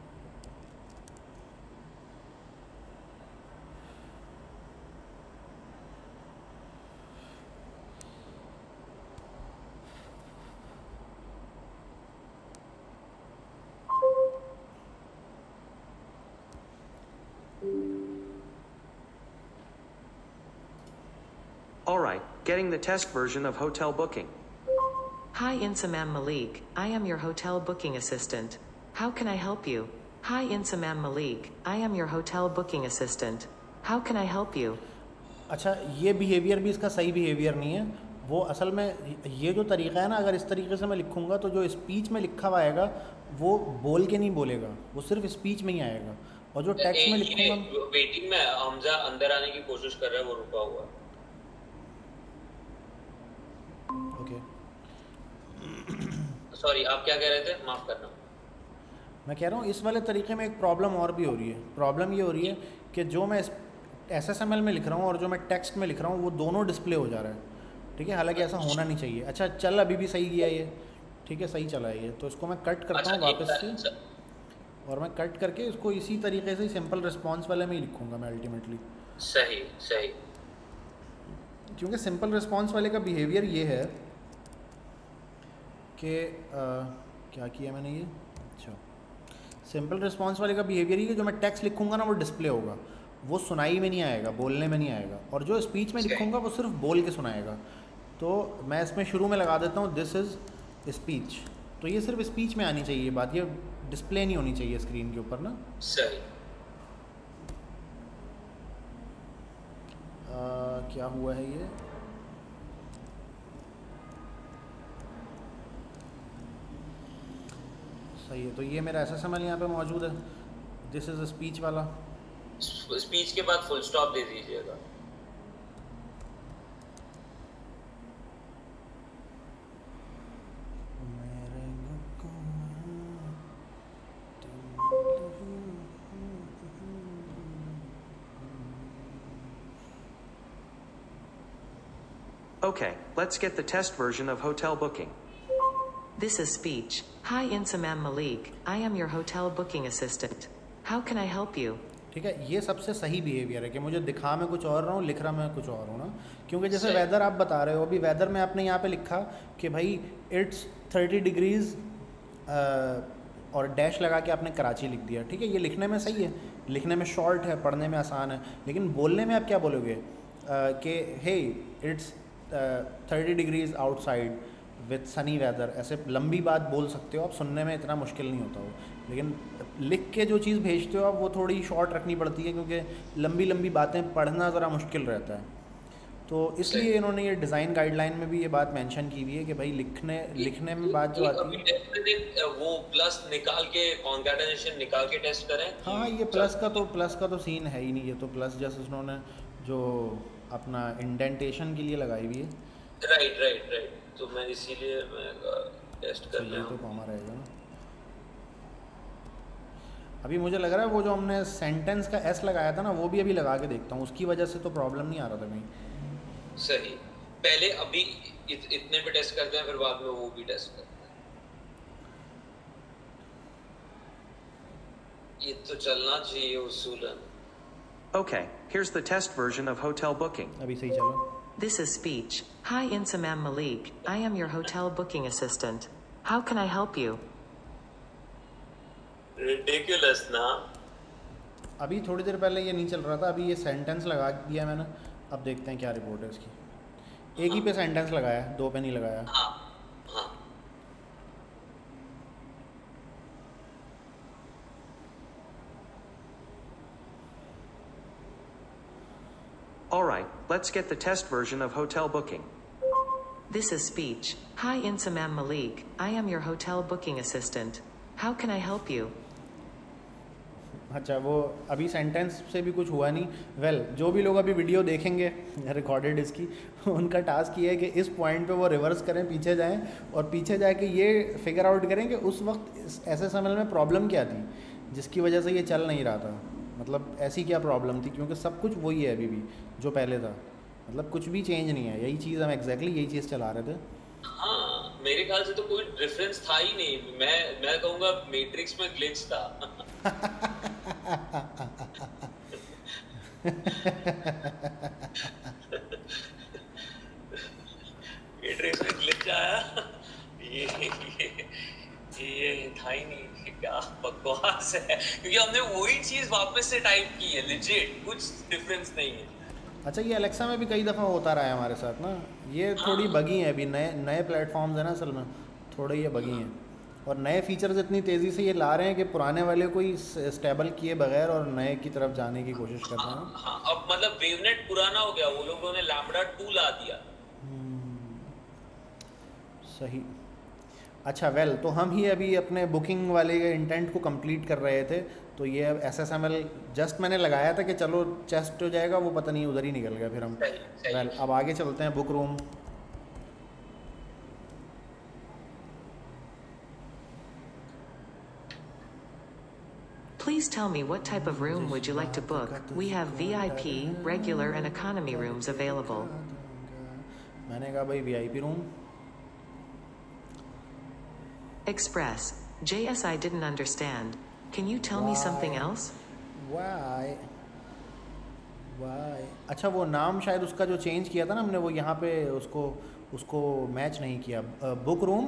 All right, getting the test version of hotel booking. Hi, Insamam Malik. I am your hotel booking assistant. How can I help you? Hi, Insamam Malik. I am your hotel booking assistant. How can I help you? अच्छा, ये behaviour भी इसका सही behaviour नहीं है। वो असल में ये जो तरीका है ना, अगर इस तरीके से मैं लिखूंगा तो जो स्पीच में लिखा हुआ आएगा वो बोल के नहीं बोलेगा, वो सिर्फ स्पीच में ही आएगा। और जो टेक्स्ट में लिखूंगा, वेटिंग में हमजा अंदर आने की कोशिश कर रहा है, वो रुका हुआ है। ओके, सॉरी, आप क्या कह रहे थे, माफ करना। मैं कह रहा हूँ इस वाले तरीके में एक प्रॉब्लम और भी हो रही है। प्रॉब्लम ये हो रही है कि जो मैं एस एस एम एल में लिख रहा हूँ और जो मैं टेक्स्ट में लिख रहा हूँ वो दोनों डिस्प्ले हो जा रहा है। ठीक है, हालांकि ऐसा होना नहीं चाहिए। अच्छा, चल अभी भी सही गया ये, ठीक है, सही चला है ये। तो इसको मैं कट करता हूँ वापस से, और मैं कट करके इसको इसी तरीके से सिंपल रिस्पॉन्स वाले में ही लिखूँगा मैं अल्टीमेटली। सही सही, क्योंकि सिंपल रिस्पॉन्स वाले का बिहेवियर ये है कि क्या किया मैंने ये, अच्छा, सिंपल रिस्पॉन्स वाले का बिहेवियर ये कि जो मैं टेक्स्ट लिखूंगा ना वो डिस्प्ले होगा, वो सुनाई में नहीं आएगा, बोलने में नहीं आएगा। और जो स्पीच में लिखूंगा वो सिर्फ बोल के सुनाएगा। तो मैं इसमें शुरू में लगा देता हूँ दिस इज़ स्पीच, तो ये सिर्फ स्पीच में आनी चाहिए बात, ये डिस्प्ले नहीं होनी चाहिए स्क्रीन के ऊपर ना। सही। आ, क्या हुआ है ये, सही है। तो ये मेरा एस एस एम एल यहाँ पे मौजूद है, दिस इज़ स्पीच वाला। स्पीच के बाद फुल स्टॉप दे दीजिएगा। Okay, let's get the test version of hotel booking. This is speech. Hi Insamam Malik, I am your hotel booking assistant. How can I help you? ठीक है, ये सबसे सही behaviour है कि मुझे दिखा मैं कुछ और रहा हूँ, लिख रहा मैं कुछ और हूँ ना, क्योंकि जैसे वेदर आप बता रहे हो, अभी वेदर में आपने यहाँ पे लिखा कि भाई इट्स थर्टी डिग्रीज और डैश लगा के आपने कराची लिख दिया, ठीक है, ये लिखने में सही है, लिखने में शॉर्ट है, पढ़ने में आसान है, लेकिन बोलने में आप क्या बोलोगे कि hey it's thirty degrees outside with sunny weather, ऐसे लंबी बात बोल सकते हो आप, सुनने में इतना मुश्किल नहीं होता वो, लेकिन लिख के जो चीज़ भेजते हो आप वो थोड़ी शॉर्ट रखनी पड़ती है, क्योंकि लंबी लंबी बातें पढ़ना ज़रा मुश्किल रहता है। तो इसलिए इन्होंने ये डिज़ाइन गाइडलाइन में भी ये बात मेंशन की हुई है कि भाई लिखने लिखने में बात जो आती है वो प्लस निकाल के कॉन्कैटेनेशन निकाल के टेस्ट करें। हाँ, ये प्लस का तो प्लस का तो सीन है ही नहीं, ये तो प्लस जैसे उन्होंने जो अपना इंडेंटेशन के लिए लगाई हुई है। राइट राइट राइट तो मैं इसीलिए मैं टेस्ट कर रहा हूँ। तो कॉमा रहेगा ना। अभी मुझे लग रहा है वो जो हमने सेंटेंस का एस लगाया था ना, वो भी अभी लगा के देखता हूँ, उसकी वजह से तो प्रॉब्लम नहीं आ रहा था कहीं। सही, पहले अभी इत, इतने पे टेस्ट करते हैं, फिर बाद में वो भी टेस्ट करते हैं। ये तो चलना चाहिए उसूलन। Okay, here's the test version of hotel booking. अभी सही चलो। This is speech. Hi Insamam Malik, I am your hotel booking assistant. How can I help you? Ridiculous ना। अभी थोड़ी देर पहले ये नहीं चल रहा था, अभी ये सेंटेंस लगा दिया मैंने, अब देखते हैं क्या रिपोर्ट है इसकी। एक ही पे सेंटेंस लगाया, दो पे नहीं लगाया। हाँ हाँ। Alright, let's get the test version of hotel booking. This is speech. Hi Insamam Malik, I am your hotel booking assistant. How can I help you? अच्छा, वो अभी सेंटेंस से भी कुछ हुआ नहीं। वेल well, जो भी लोग अभी वीडियो देखेंगे रिकॉर्डेड इसकी, उनका टास्क ये है कि इस पॉइंट पे वो रिवर्स करें, पीछे जाएं और पीछे जाके ये फिगर आउट करें कि उस वक्त एस एस एम एल में प्रॉब्लम क्या थी जिसकी वजह से ये चल नहीं रहा था, मतलब ऐसी क्या प्रॉब्लम थी, क्योंकि सब कुछ वही है अभी भी जो पहले था, मतलब कुछ भी चेंज नहीं है, यही चीज़ हम एग्जैक्टली यही चीज़ चला रहे थे। हाँ, मेरे ख्याल से तो कोई डिफरेंस था ही नहीं, मैं मैं कहूँगा मैट्रिक्स में ग्लिच था। मैट्रिक्स में ग्लिच आया, ये ये ये था ही नहीं, क्या बकवास है, क्योंकि हमने वही चीज वापस से टाइप की है, लिजिट कुछ डिफरेंस नहीं है। अच्छा, ये अलेक्सा में भी कई दफ़ा होता रहा है हमारे साथ ना, ये थोड़ी बगी है, अभी नए नए प्लेटफॉर्म्स है ना असल में, थोड़े ये बगी हैं और नए फीचर्स इतनी तेज़ी से ये ला रहे हैं कि पुराने वाले को ही स्टेबल किए बगैर और नए की तरफ जाने की कोशिश कर रहे हैं। हाँ, अब मतलब वेवनेट पुराना हो गया, वो लोगों ने लैम्बडा टू ला दिया। सही। अच्छा वेल well, तो हम ही अभी अपने बुकिंग वाले इंटेंट को कंप्लीट कर रहे थे, तो ये अब S S M L just मैंने लगाया था कि चलो चेस्ट हो जाएगा, वो पता नहीं उधर ही निकल गया, फिर हम वेल well, अब आगे चलते हैं book room. Please tell me what type of room would you like to book? We have V I P, regular and economy rooms available. मैंने कहा भाई V I P room. Express. J S I didn't understand. Can you tell Why? me something else? Why? Why? अच्छा, वो नाम शायद उसका जो change किया था ना हमने, वो यहाँ पे उसको उसको मैच नहीं किया। बुक रूम,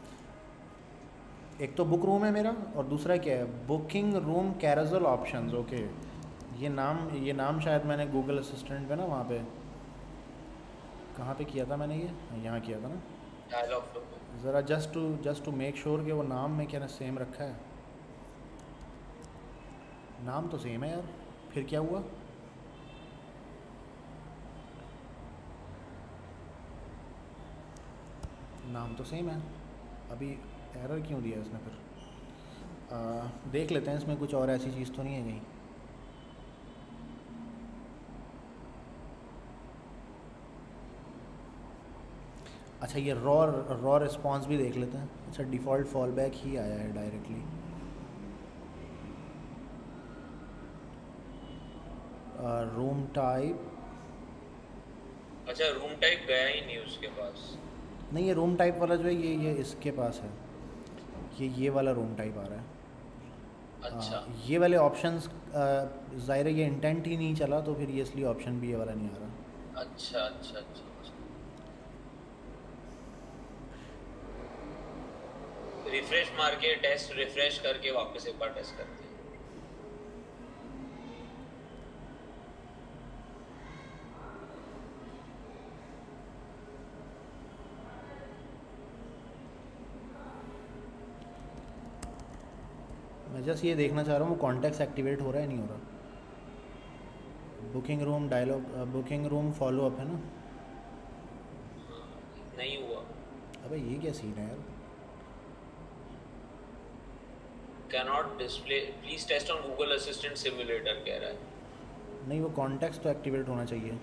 एक तो बुक रूम है मेरा और दूसरा क्या है, booking room carousel options. Okay, ये नाम ये नाम शायद मैंने गूगल असिस्टेंट पे ना, वहाँ पे कहाँ पे किया था मैंने, ये यहाँ किया था ना, ज़रा just to just to make sure कि वो नाम में क्या ना सेम रखा है। नाम तो सेम है यार, फिर क्या हुआ? नाम तो सेम है, अभी एरर क्यों दिया इसने फिर? आ, देख लेते हैं इसमें कुछ और ऐसी चीज़ तो नहीं है कहीं। अच्छा, ये रॉ रॉ रिस्पॉन्स भी देख लेते हैं। अच्छा, डिफ़ॉल्ट फॉल बैक ही आया है डायरेक्टली। रूम टाइप अच्छा, रूम टाइप गया ही नहीं उसके पास। नहीं, ये रूम टाइप वाला जो है ये ये इसके पास है, ये ये वाला रूम टाइप आ रहा है। अच्छा। आ, ये वाले ऑप्शंस ज़ाहिर है ये इंटेंट ही नहीं चला, तो फिर ये इसलिए ऑप्शन भी ये वाला नहीं आ रहा। अच्छा अच्छा अच्छा अच्छा। रिफ्रेश मार के टेस्ट रिफ्रेश करके वापस एक बार टेस्ट करते हैं। मैं जस्ट ये देखना चाह रहा हूँ वो कॉन्टेक्स्ट एक्टिवेट हो रहा है नहीं हो रहा। Booking room dialogue, booking room follow up है ना? नहीं हुआ। अबे ये क्या सीन है यार? Cannot display, please test on Google assistant simulator कह रहा है। नहीं, वो कॉन्टेक्स्ट तो एक्टिवेट होना चाहिए।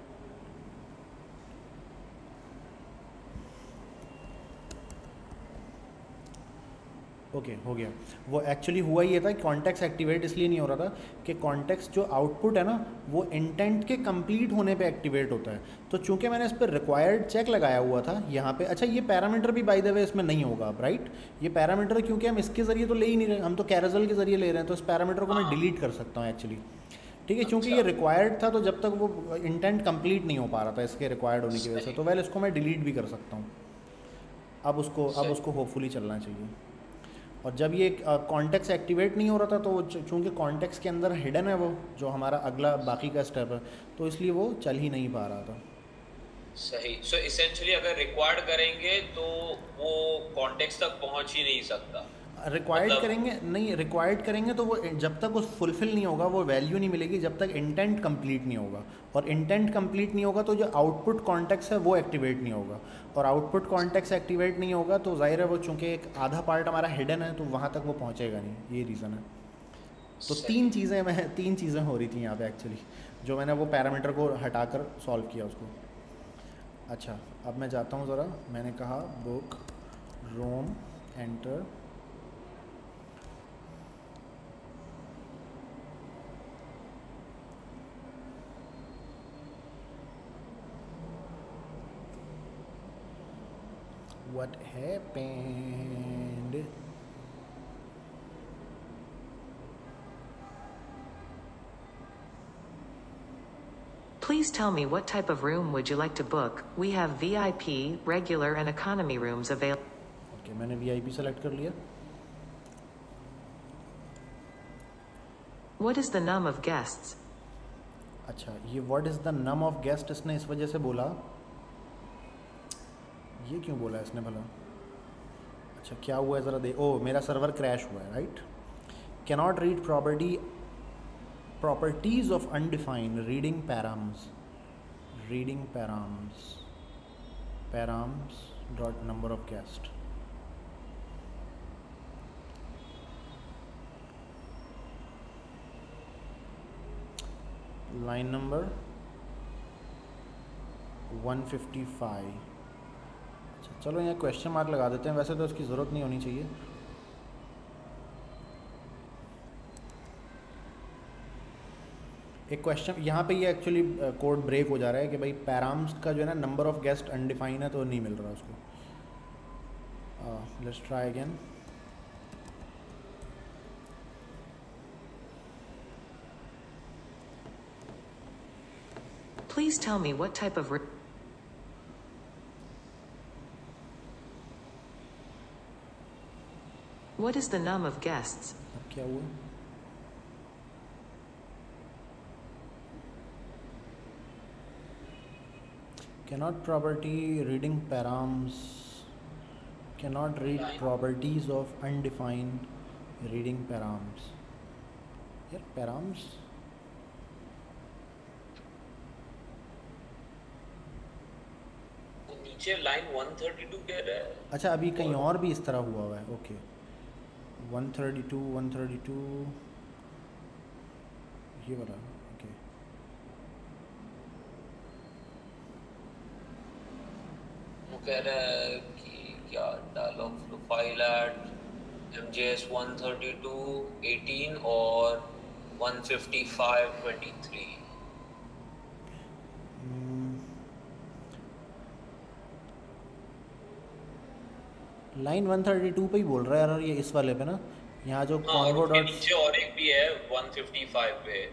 ओके okay, हो गया। वो एक्चुअली हुआ ये था कि कॉन्टेक्स्ट एक्टिवेट इसलिए नहीं हो रहा था कि कॉन्टेक्स्ट जो आउटपुट है ना वो इंटेंट के कंप्लीट होने पे एक्टिवेट होता है। तो चूंकि मैंने इस पर रिक्वायर्ड चेक लगाया हुआ था यहाँ पे, अच्छा ये पैरामीटर भी बाय द वे इसमें नहीं होगा अब, राइट? ये पैरामीटर क्योंकि हम इसके ज़रिए तो ले ही नहीं रहे, हम तो कैरोसेल के ज़रिए ले रहे हैं, तो इस पैरामीटर को मैं डिलीट कर सकता हूँ एक्चुअली। ठीक है, क्योंकि ये रिक्वायर्ड था तो जब तक वो इंटेंट कंप्लीट नहीं हो पा रहा था इसके रिक्वायर्ड होने की वजह से, तो वेल इसको मैं डिलीट भी कर सकता हूँ। अब उसको अब उसको होपफुली चलना चाहिए। और जब ये कॉन्टेक्स्ट uh, एक्टिवेट नहीं हो रहा था तो चूँकि कॉन्टेक्स्ट के अंदर हिडन है वो जो हमारा अगला बाकी का स्टेप है, तो इसलिए वो चल ही नहीं पा रहा था। सही। सो so, इसेंशियली अगर रिक्वायर्ड करेंगे तो वो कॉन्टेक्स्ट तक पहुंच ही नहीं सकता। रिक्वायर्ड मतलब... करेंगे नहीं, रिक्वायर्ड करेंगे तो वो जब तक उस फुलफिल नहीं होगा वो वैल्यू नहीं मिलेगी जब तक इंटेंट कंप्लीट नहीं होगा, और इंटेंट कंप्लीट नहीं होगा तो जो आउटपुट कॉन्टेक्स्ट है वो एक्टिवेट नहीं होगा, और आउटपुट कॉन्टेक्स्ट एक्टिवेट नहीं होगा तो जाहिर है वो चूँकि एक आधा पार्ट हमारा हिडन है तो वहाँ तक वो पहुँचेगा नहीं, ये रीज़न है। तो तीन चीज़ें मैं तीन चीज़ें हो रही थी यहाँ पे एक्चुअली, जो मैंने वो पैरामीटर को हटाकर सॉल्व किया उसको। अच्छा, अब मैं जाता हूँ ज़रा, मैंने कहा book room enter, what happened? Please tell me what type of room would you like to book? We have V I P, regular and economy rooms available. Okay, मैंने V I P सेलेक्ट कर लिया। What is the num of guests? अच्छा, ये what is the num of guest इसने इस वजह से बोला, ये क्यों बोला इसने भला? अच्छा क्या हुआ है ज़रा दे, ओ मेरा सर्वर क्रैश हुआ है, right? Cannot read property properties of undefined reading params, reading params params dot number of guest. Line number one fifty five. अच्छा चलो यहाँ क्वेश्चन मार्क लगा देते हैं, वैसे तो इसकी ज़रूरत नहीं होनी चाहिए। एक क्वेश्चन यहाँ पे ये एक्चुअली कोड ब्रेक हो जा रहा है कि भाई पैराम्स का जो है ना नंबर ऑफ गेस्ट अनडिफाइन है तो नहीं मिल रहा उसको। Let's try again. Please tell me what type of What is the num of guests? अब क्या हुआ? Cannot property reading params, cannot read properties of undefined reading params. यार params नीचे लाइन वन थर्टी टू कह रहा है। अच्छा अभी कहीं और भी इस तरह हुआ हुआ है। Okay one thirty two one thirty two ये वाला। ओके वो कह रहा है कि क्या Dialogflow file at MJS one thirty two eighteen और one fifty five twenty three. Line one thirty two पे ही बोल रहा है यार ये इस वाले पे ना, यहाँ जो हाँ, और कॉन्वो उसके डॉट नीचे और एक भी है वन फिफ्टी फाइव पे।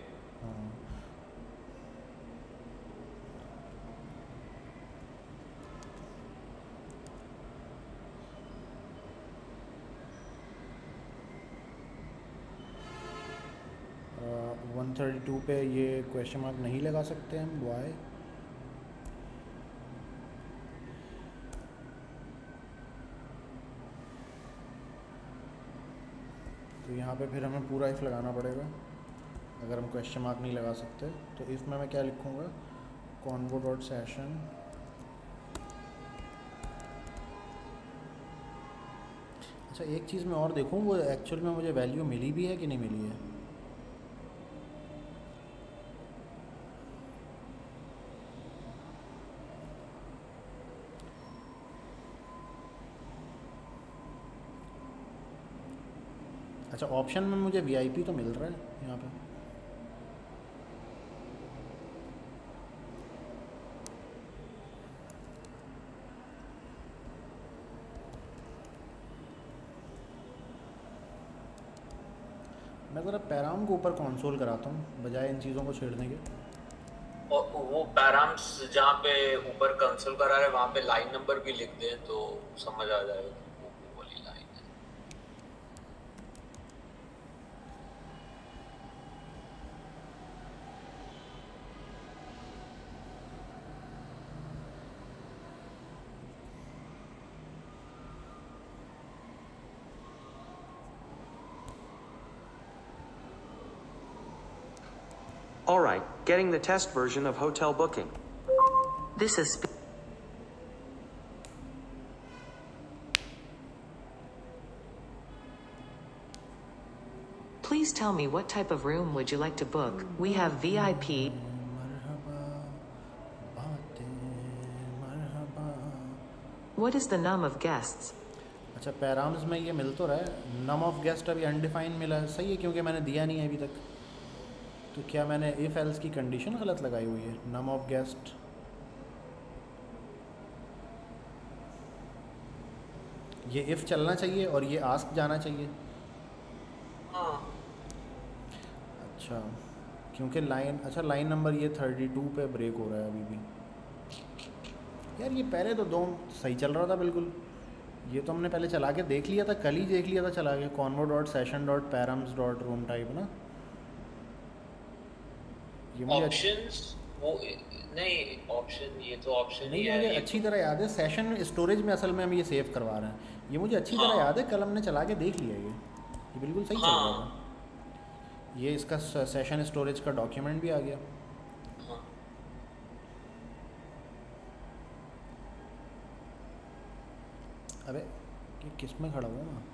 वन थर्टी टू पे ये क्वेश्चन मार्क नहीं लगा सकते हम, वाई? तो यहाँ पे फिर हमें पूरा इफ़ लगाना पड़ेगा अगर हम क्वेश्चन मार्क नहीं लगा सकते। तो इफ़ में मैं क्या लिखूँगा, कॉन्वो डॉट सेशन अच्छा एक चीज़ मैं और देखूँ, वो एक्चुअल में मुझे वैल्यू मिली भी है कि नहीं मिली है। अच्छा ऑप्शन में मुझे वीआईपी तो मिल रहा है यहाँ पे। मैं ज़रा पैराम को ऊपर कंसोल कराता हूँ बजाय इन चीज़ों को छेड़ने के। और वो पैराम्स जहाँ पे ऊपर कंसोल करा रहे वहाँ पे लाइन नंबर भी लिख दें तो समझ आ जाएगा वो वाली लाइन है। All right, getting the test version of hotel booking. This is. Sp- Please tell me what type of room would you like to book? We have V I P. What is the num of guests? अच्छा params में ये मिल तो रहा है, num of guest अभी undefined मिला है। सही है क्योंकि मैंने दिया नहीं है अभी तक। तो क्या मैंने इफ़ एल्स की कंडीशन गलत लगाई हुई है? नम ऑफ गेस्ट ये इफ़ चलना चाहिए और ये आस्क जाना चाहिए। हाँ। अच्छा क्योंकि लाइन अच्छा लाइन नंबर ये थर्टी टू पे ब्रेक हो रहा है अभी भी। यार ये पहले तो दो सही चल रहा था बिल्कुल। ये तो हमने पहले चला के देख लिया था, कल ही देख लिया था चला के, convo dot session dot params dot room type ना। ये मुझे ऑप्शंस वो नहीं ऑप्शन ये तो ऑप्शन नहीं मुझे अच्छी तरह याद है। सेशन स्टोरेज में असल में हम ये सेव करवा रहे हैं, ये मुझे अच्छी तरह याद है, कल हमने चला के देख लिया। ये ये बिल्कुल सही चल रहा था। ये इसका सेशन स्टोरेज का डॉक्यूमेंट भी आ गया। अबे ये किस में खड़ा हुआ मैं?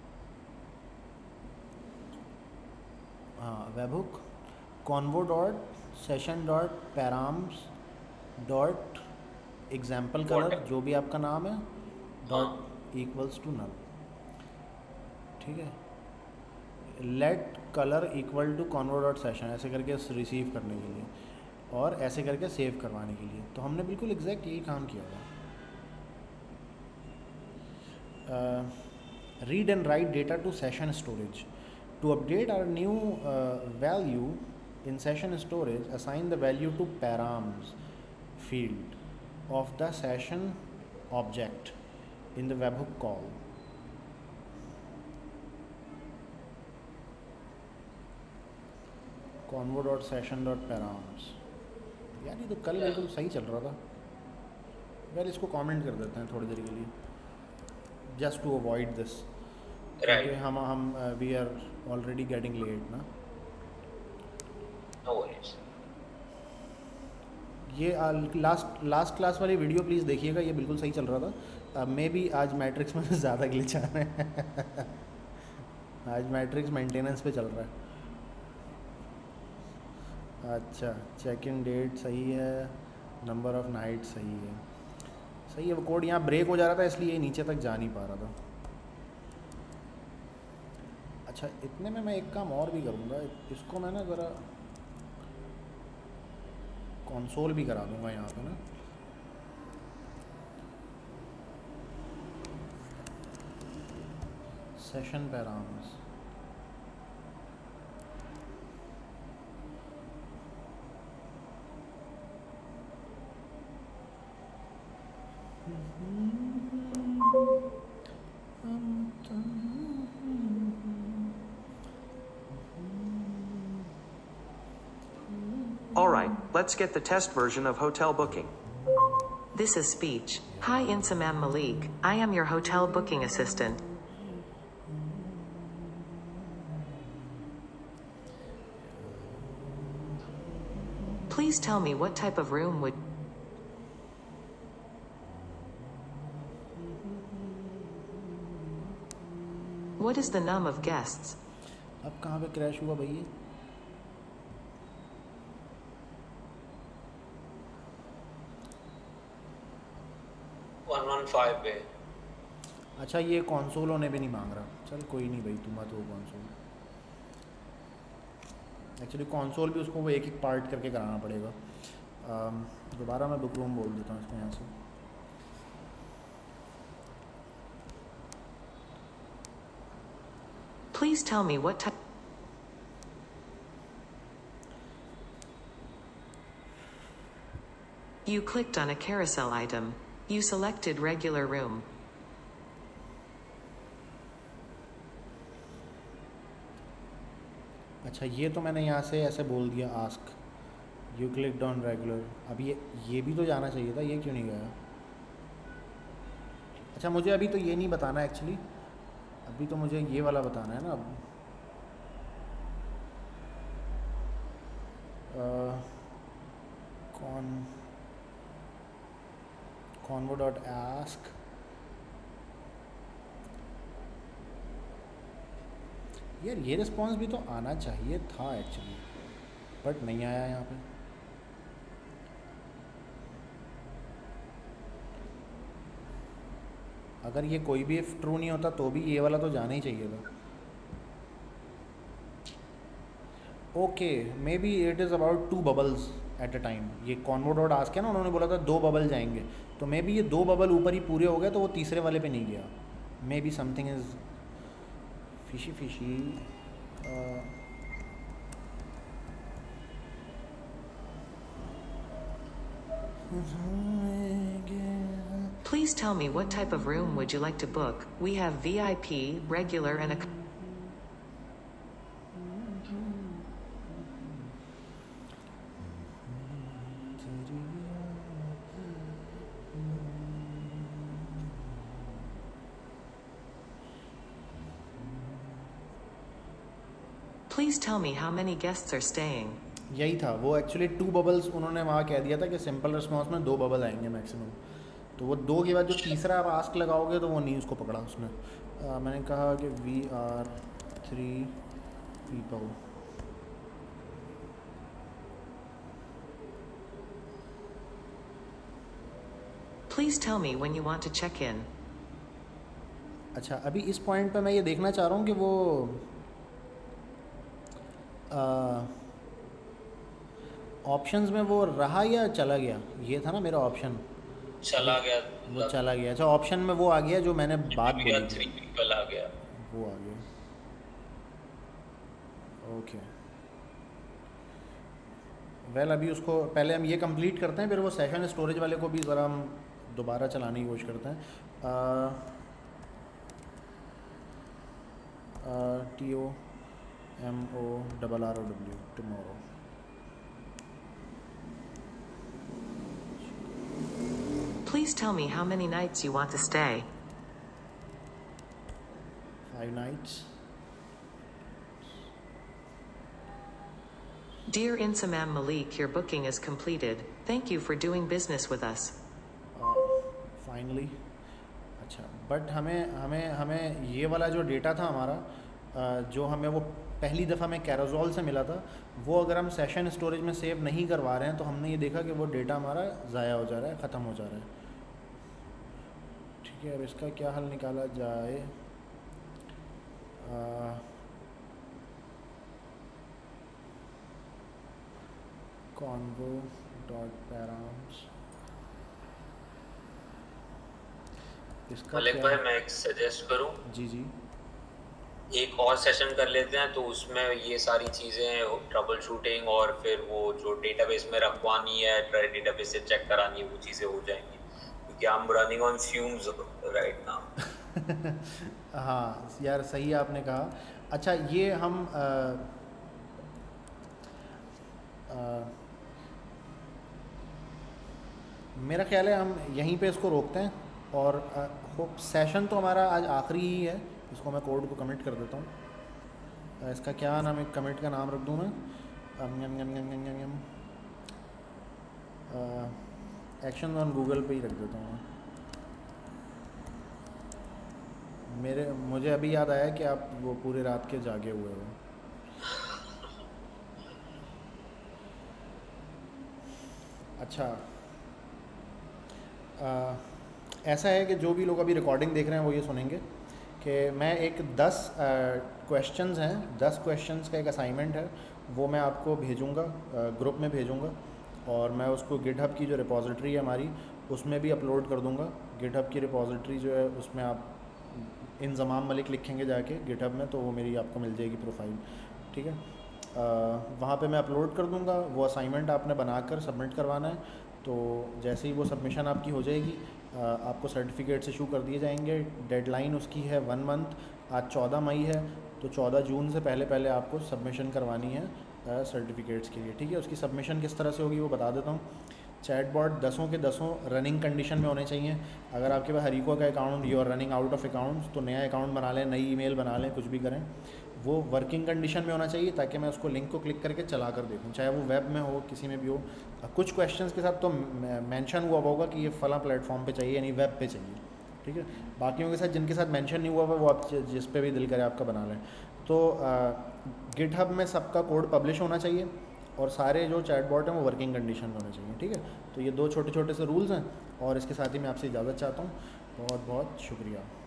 हाँ webhook convo dot session dot params dot example colour जो भी आपका नाम है डॉट इक्वल्स टू नल। ठीक है, let colour equal to convo dot session ऐसे करके रिसीव करने के लिए और ऐसे करके सेव करवाने के लिए। तो हमने बिल्कुल एग्जैक्ट यही काम किया हुआ। Read and write data to session storage to update our new uh, value in session storage. Assign the value to params field of the session object in the webhook call. convo dot session dot params। यार ये तो कल बिल्कुल सही चल रहा था। Well इसको कमेंट कर देते हैं थोड़ी देर के लिए, just to avoid this। Right. हम हम we are already getting late ना। No worries. ये लास्ट लास्ट क्लास वाली वीडियो प्लीज़ देखिएगा, ये बिल्कुल सही चल रहा था। मे uh, बी आज मैट्रिक्स में ज़्यादा ग्लिच आ रहे हैं। आज मैट्रिक्स मेंटेनेंस पे चल रहा है। अच्छा चेक इन डेट सही है, नंबर ऑफ नाइट सही है, सही है। वो कोड यहाँ ब्रेक हो जा रहा था इसलिए ये नीचे तक जा नहीं पा रहा था। अच्छा इतने में मैं एक काम और भी करूँगा, इसको मैं ना ज़रा कंसोल भी करा दूँगा यहाँ पे ना। Session params All right, let's get the test version of hotel booking. This is speech. Hi, Insamam Malik. I am your hotel booking assistant. Please tell me what type of room would... What is the num of guests? अब कहाँ पे crash हुआ भैया? One one five पे। अच्छा ये console होने पे नहीं मांग रहा, चल कोई नहीं भाई, तुम मत हो कंसोल। एक्चुअली कंसोल भी उसको वो एक एक पार्ट करके कराना पड़ेगा। दोबारा मैं बुक रूम बोल देता हूँ इसमें यहाँ से। Please tell me what type... You clicked on a carousel item. You selected regular room. अच्छा ये तो मैंने यहाँ से ऐसे बोल दिया ask, you clicked on regular. अब ये ये भी तो जाना चाहिए था, ये क्यों नहीं गया? अच्छा मुझे अभी तो ये नहीं बताना एक्चुअली, अभी तो मुझे ये वाला बताना है ना। अब आ, कौन convo dot ask यार ये रिस्पॉन्स भी तो आना चाहिए था एक्चुअली, बट नहीं आया यहाँ पे। अगर ये कोई भी इफ ट्रू नहीं होता तो भी ये वाला तो जाना ही चाहिए था। Okay maybe it is about two bubbles at a time. ये कॉन्वो डॉट आस्क है ना, उन्होंने बोला था दो बबल जाएंगे, तो मे बी ये दो बबल ऊपर ही पूरे हो गए तो वो तीसरे वाले पे नहीं गया। Maybe something is fishy fishy. Please tell me what type of room would you like to book? We have V I P, regular and a... Please tell me how many guests are staying. यही था वो actually to bubbles उन्होंने वहाँ कह दिया था कि simple response में दो बबल आएंगे मैक्सिमम। तो वो दो के बाद जो तीसरा आप आस्क लगाओगे तो वो नहीं उसको पकड़ा उसने। आ, मैंने कहा कि we are three people. Please tell me when you want to check in. अच्छा अभी इस पॉइंट पे मैं ये देखना चाह रहा हूँ कि वो ऑप्शंस में वो रहा या चला गया। ये था ना मेरा ऑप्शन, चला गया वो चला गया। अच्छा ऑप्शन में वो आ गया जो मैंने बात बोली थ्री पीपल आ गया, वो आ गया। ओके वेल अभी उसको पहले हम ये कंप्लीट करते हैं, फिर वो सेशन स्टोरेज वाले को भी ज़रा हम दोबारा चलाने की कोशिश करते हैं। T O M O double R O W tomorrow. Please tell me how many nights you want to stay. Five nights. Dear Insamam Malik, your booking is completed. Thank you for doing business with us. Finally. अच्छा but हमें हमें हमें ये वाला जो data था हमारा जो हमें वो पहली दफ़ा में कैरोजोल से मिला था, वो अगर हम सेशन स्टोरेज में सेव नहीं करवा रहे हैं तो हमने ये देखा कि वो डेटा हमारा ज़ाया हो जा रहा है, ख़त्म हो जा रहा है। ठीक है अब इसका क्या हल निकाला जाए। कॉन्वो डॉट पैराम्स इसका मलिक भाई मैं एक सजेस्ट करूं। जी जी एक और सेशन कर लेते हैं, तो उसमें ये सारी चीज़ें ट्रबल शूटिंग और फिर वो जो डेटाबेस में रखवानी है, डेटाबेस से चेक करानी है, वो चीज़ें हो जाएंगी, क्योंकि I am running on fumes right now. हाँ यार सही आपने कहा। अच्छा ये हम आ, आ, मेरा ख्याल है हम यहीं पे इसको रोकते हैं, और होप सेशन तो हमारा आज आखिरी ही है। इसको मैं कोड को कमिट कर देता हूँ। इसका क्या नाम, एक कमिट का नाम रख दूँ मैं, एक्शन ऑन गूगल पे ही रख देता हूँ मैं। मेरे मुझे अभी याद आया कि आप वो पूरे रात के जागे हुए हो। अच्छा आ, ऐसा है कि जो भी लोग अभी रिकॉर्डिंग देख रहे हैं वो ये सुनेंगे कि मैं एक दस क्वेश्चंस हैं, दस क्वेश्चंस का एक असाइनमेंट है, वो मैं आपको भेजूँगा, ग्रुप में भेजूँगा, और मैं उसको गिटहब की जो रिपॉजिटरी है हमारी उसमें भी अपलोड कर दूँगा। गिटहब की रिपॉजिटरी जो है उसमें आप इंजमाम मलिक लिखेंगे जाके गिटहब में, तो वो मेरी आपको मिल जाएगी प्रोफाइल, ठीक है। वहाँ पे मैं अपलोड कर दूँगा। वो असाइनमेंट आपने बनाकर सबमिट करवाना है, तो जैसे ही वो सबमिशन आपकी हो जाएगी आपको सर्टिफिकेट्स इशू कर दिए जाएंगे। डेडलाइन उसकी है वन मंथ, आज चौदह मई है, तो चौदह जून से पहले पहले आपको सबमिशन करवानी है सर्टिफिकेट्स के लिए, ठीक है। उसकी सबमिशन किस तरह से होगी वो बता देता हूँ। चैटबॉट दसों के दसों रनिंग कंडीशन में होने चाहिए। अगर आपके पास हरीको का account, you are running out of accounts, तो नया अकाउंट बना लें, नई ईमेल बना लें, कुछ भी करें, वो वर्किंग कंडीशन में होना चाहिए, ताकि मैं उसको लिंक को क्लिक करके चला कर देखूँ, चाहे वो वेब में हो, किसी में भी हो। कुछ क्वेश्चंस के साथ तो मेंशन हुआ होगा कि ये फला प्लेटफॉर्म पे चाहिए, यानी वेब पे चाहिए, ठीक है। बाकियों के साथ जिनके साथ मेंशन नहीं हुआ वो आप जिस पे भी दिल करे आपका बना लें। तो गिटहब में सबका कोड पब्लिश होना चाहिए, और सारे जो चैटबॉट हैं वो वर्किंग कंडीशन में होने चाहिए, ठीक है। तो ये दो छोटे छोटे से रूल्स हैं, और इसके साथ ही मैं आपसे इजाज़त चाहता हूँ। बहुत बहुत शुक्रिया।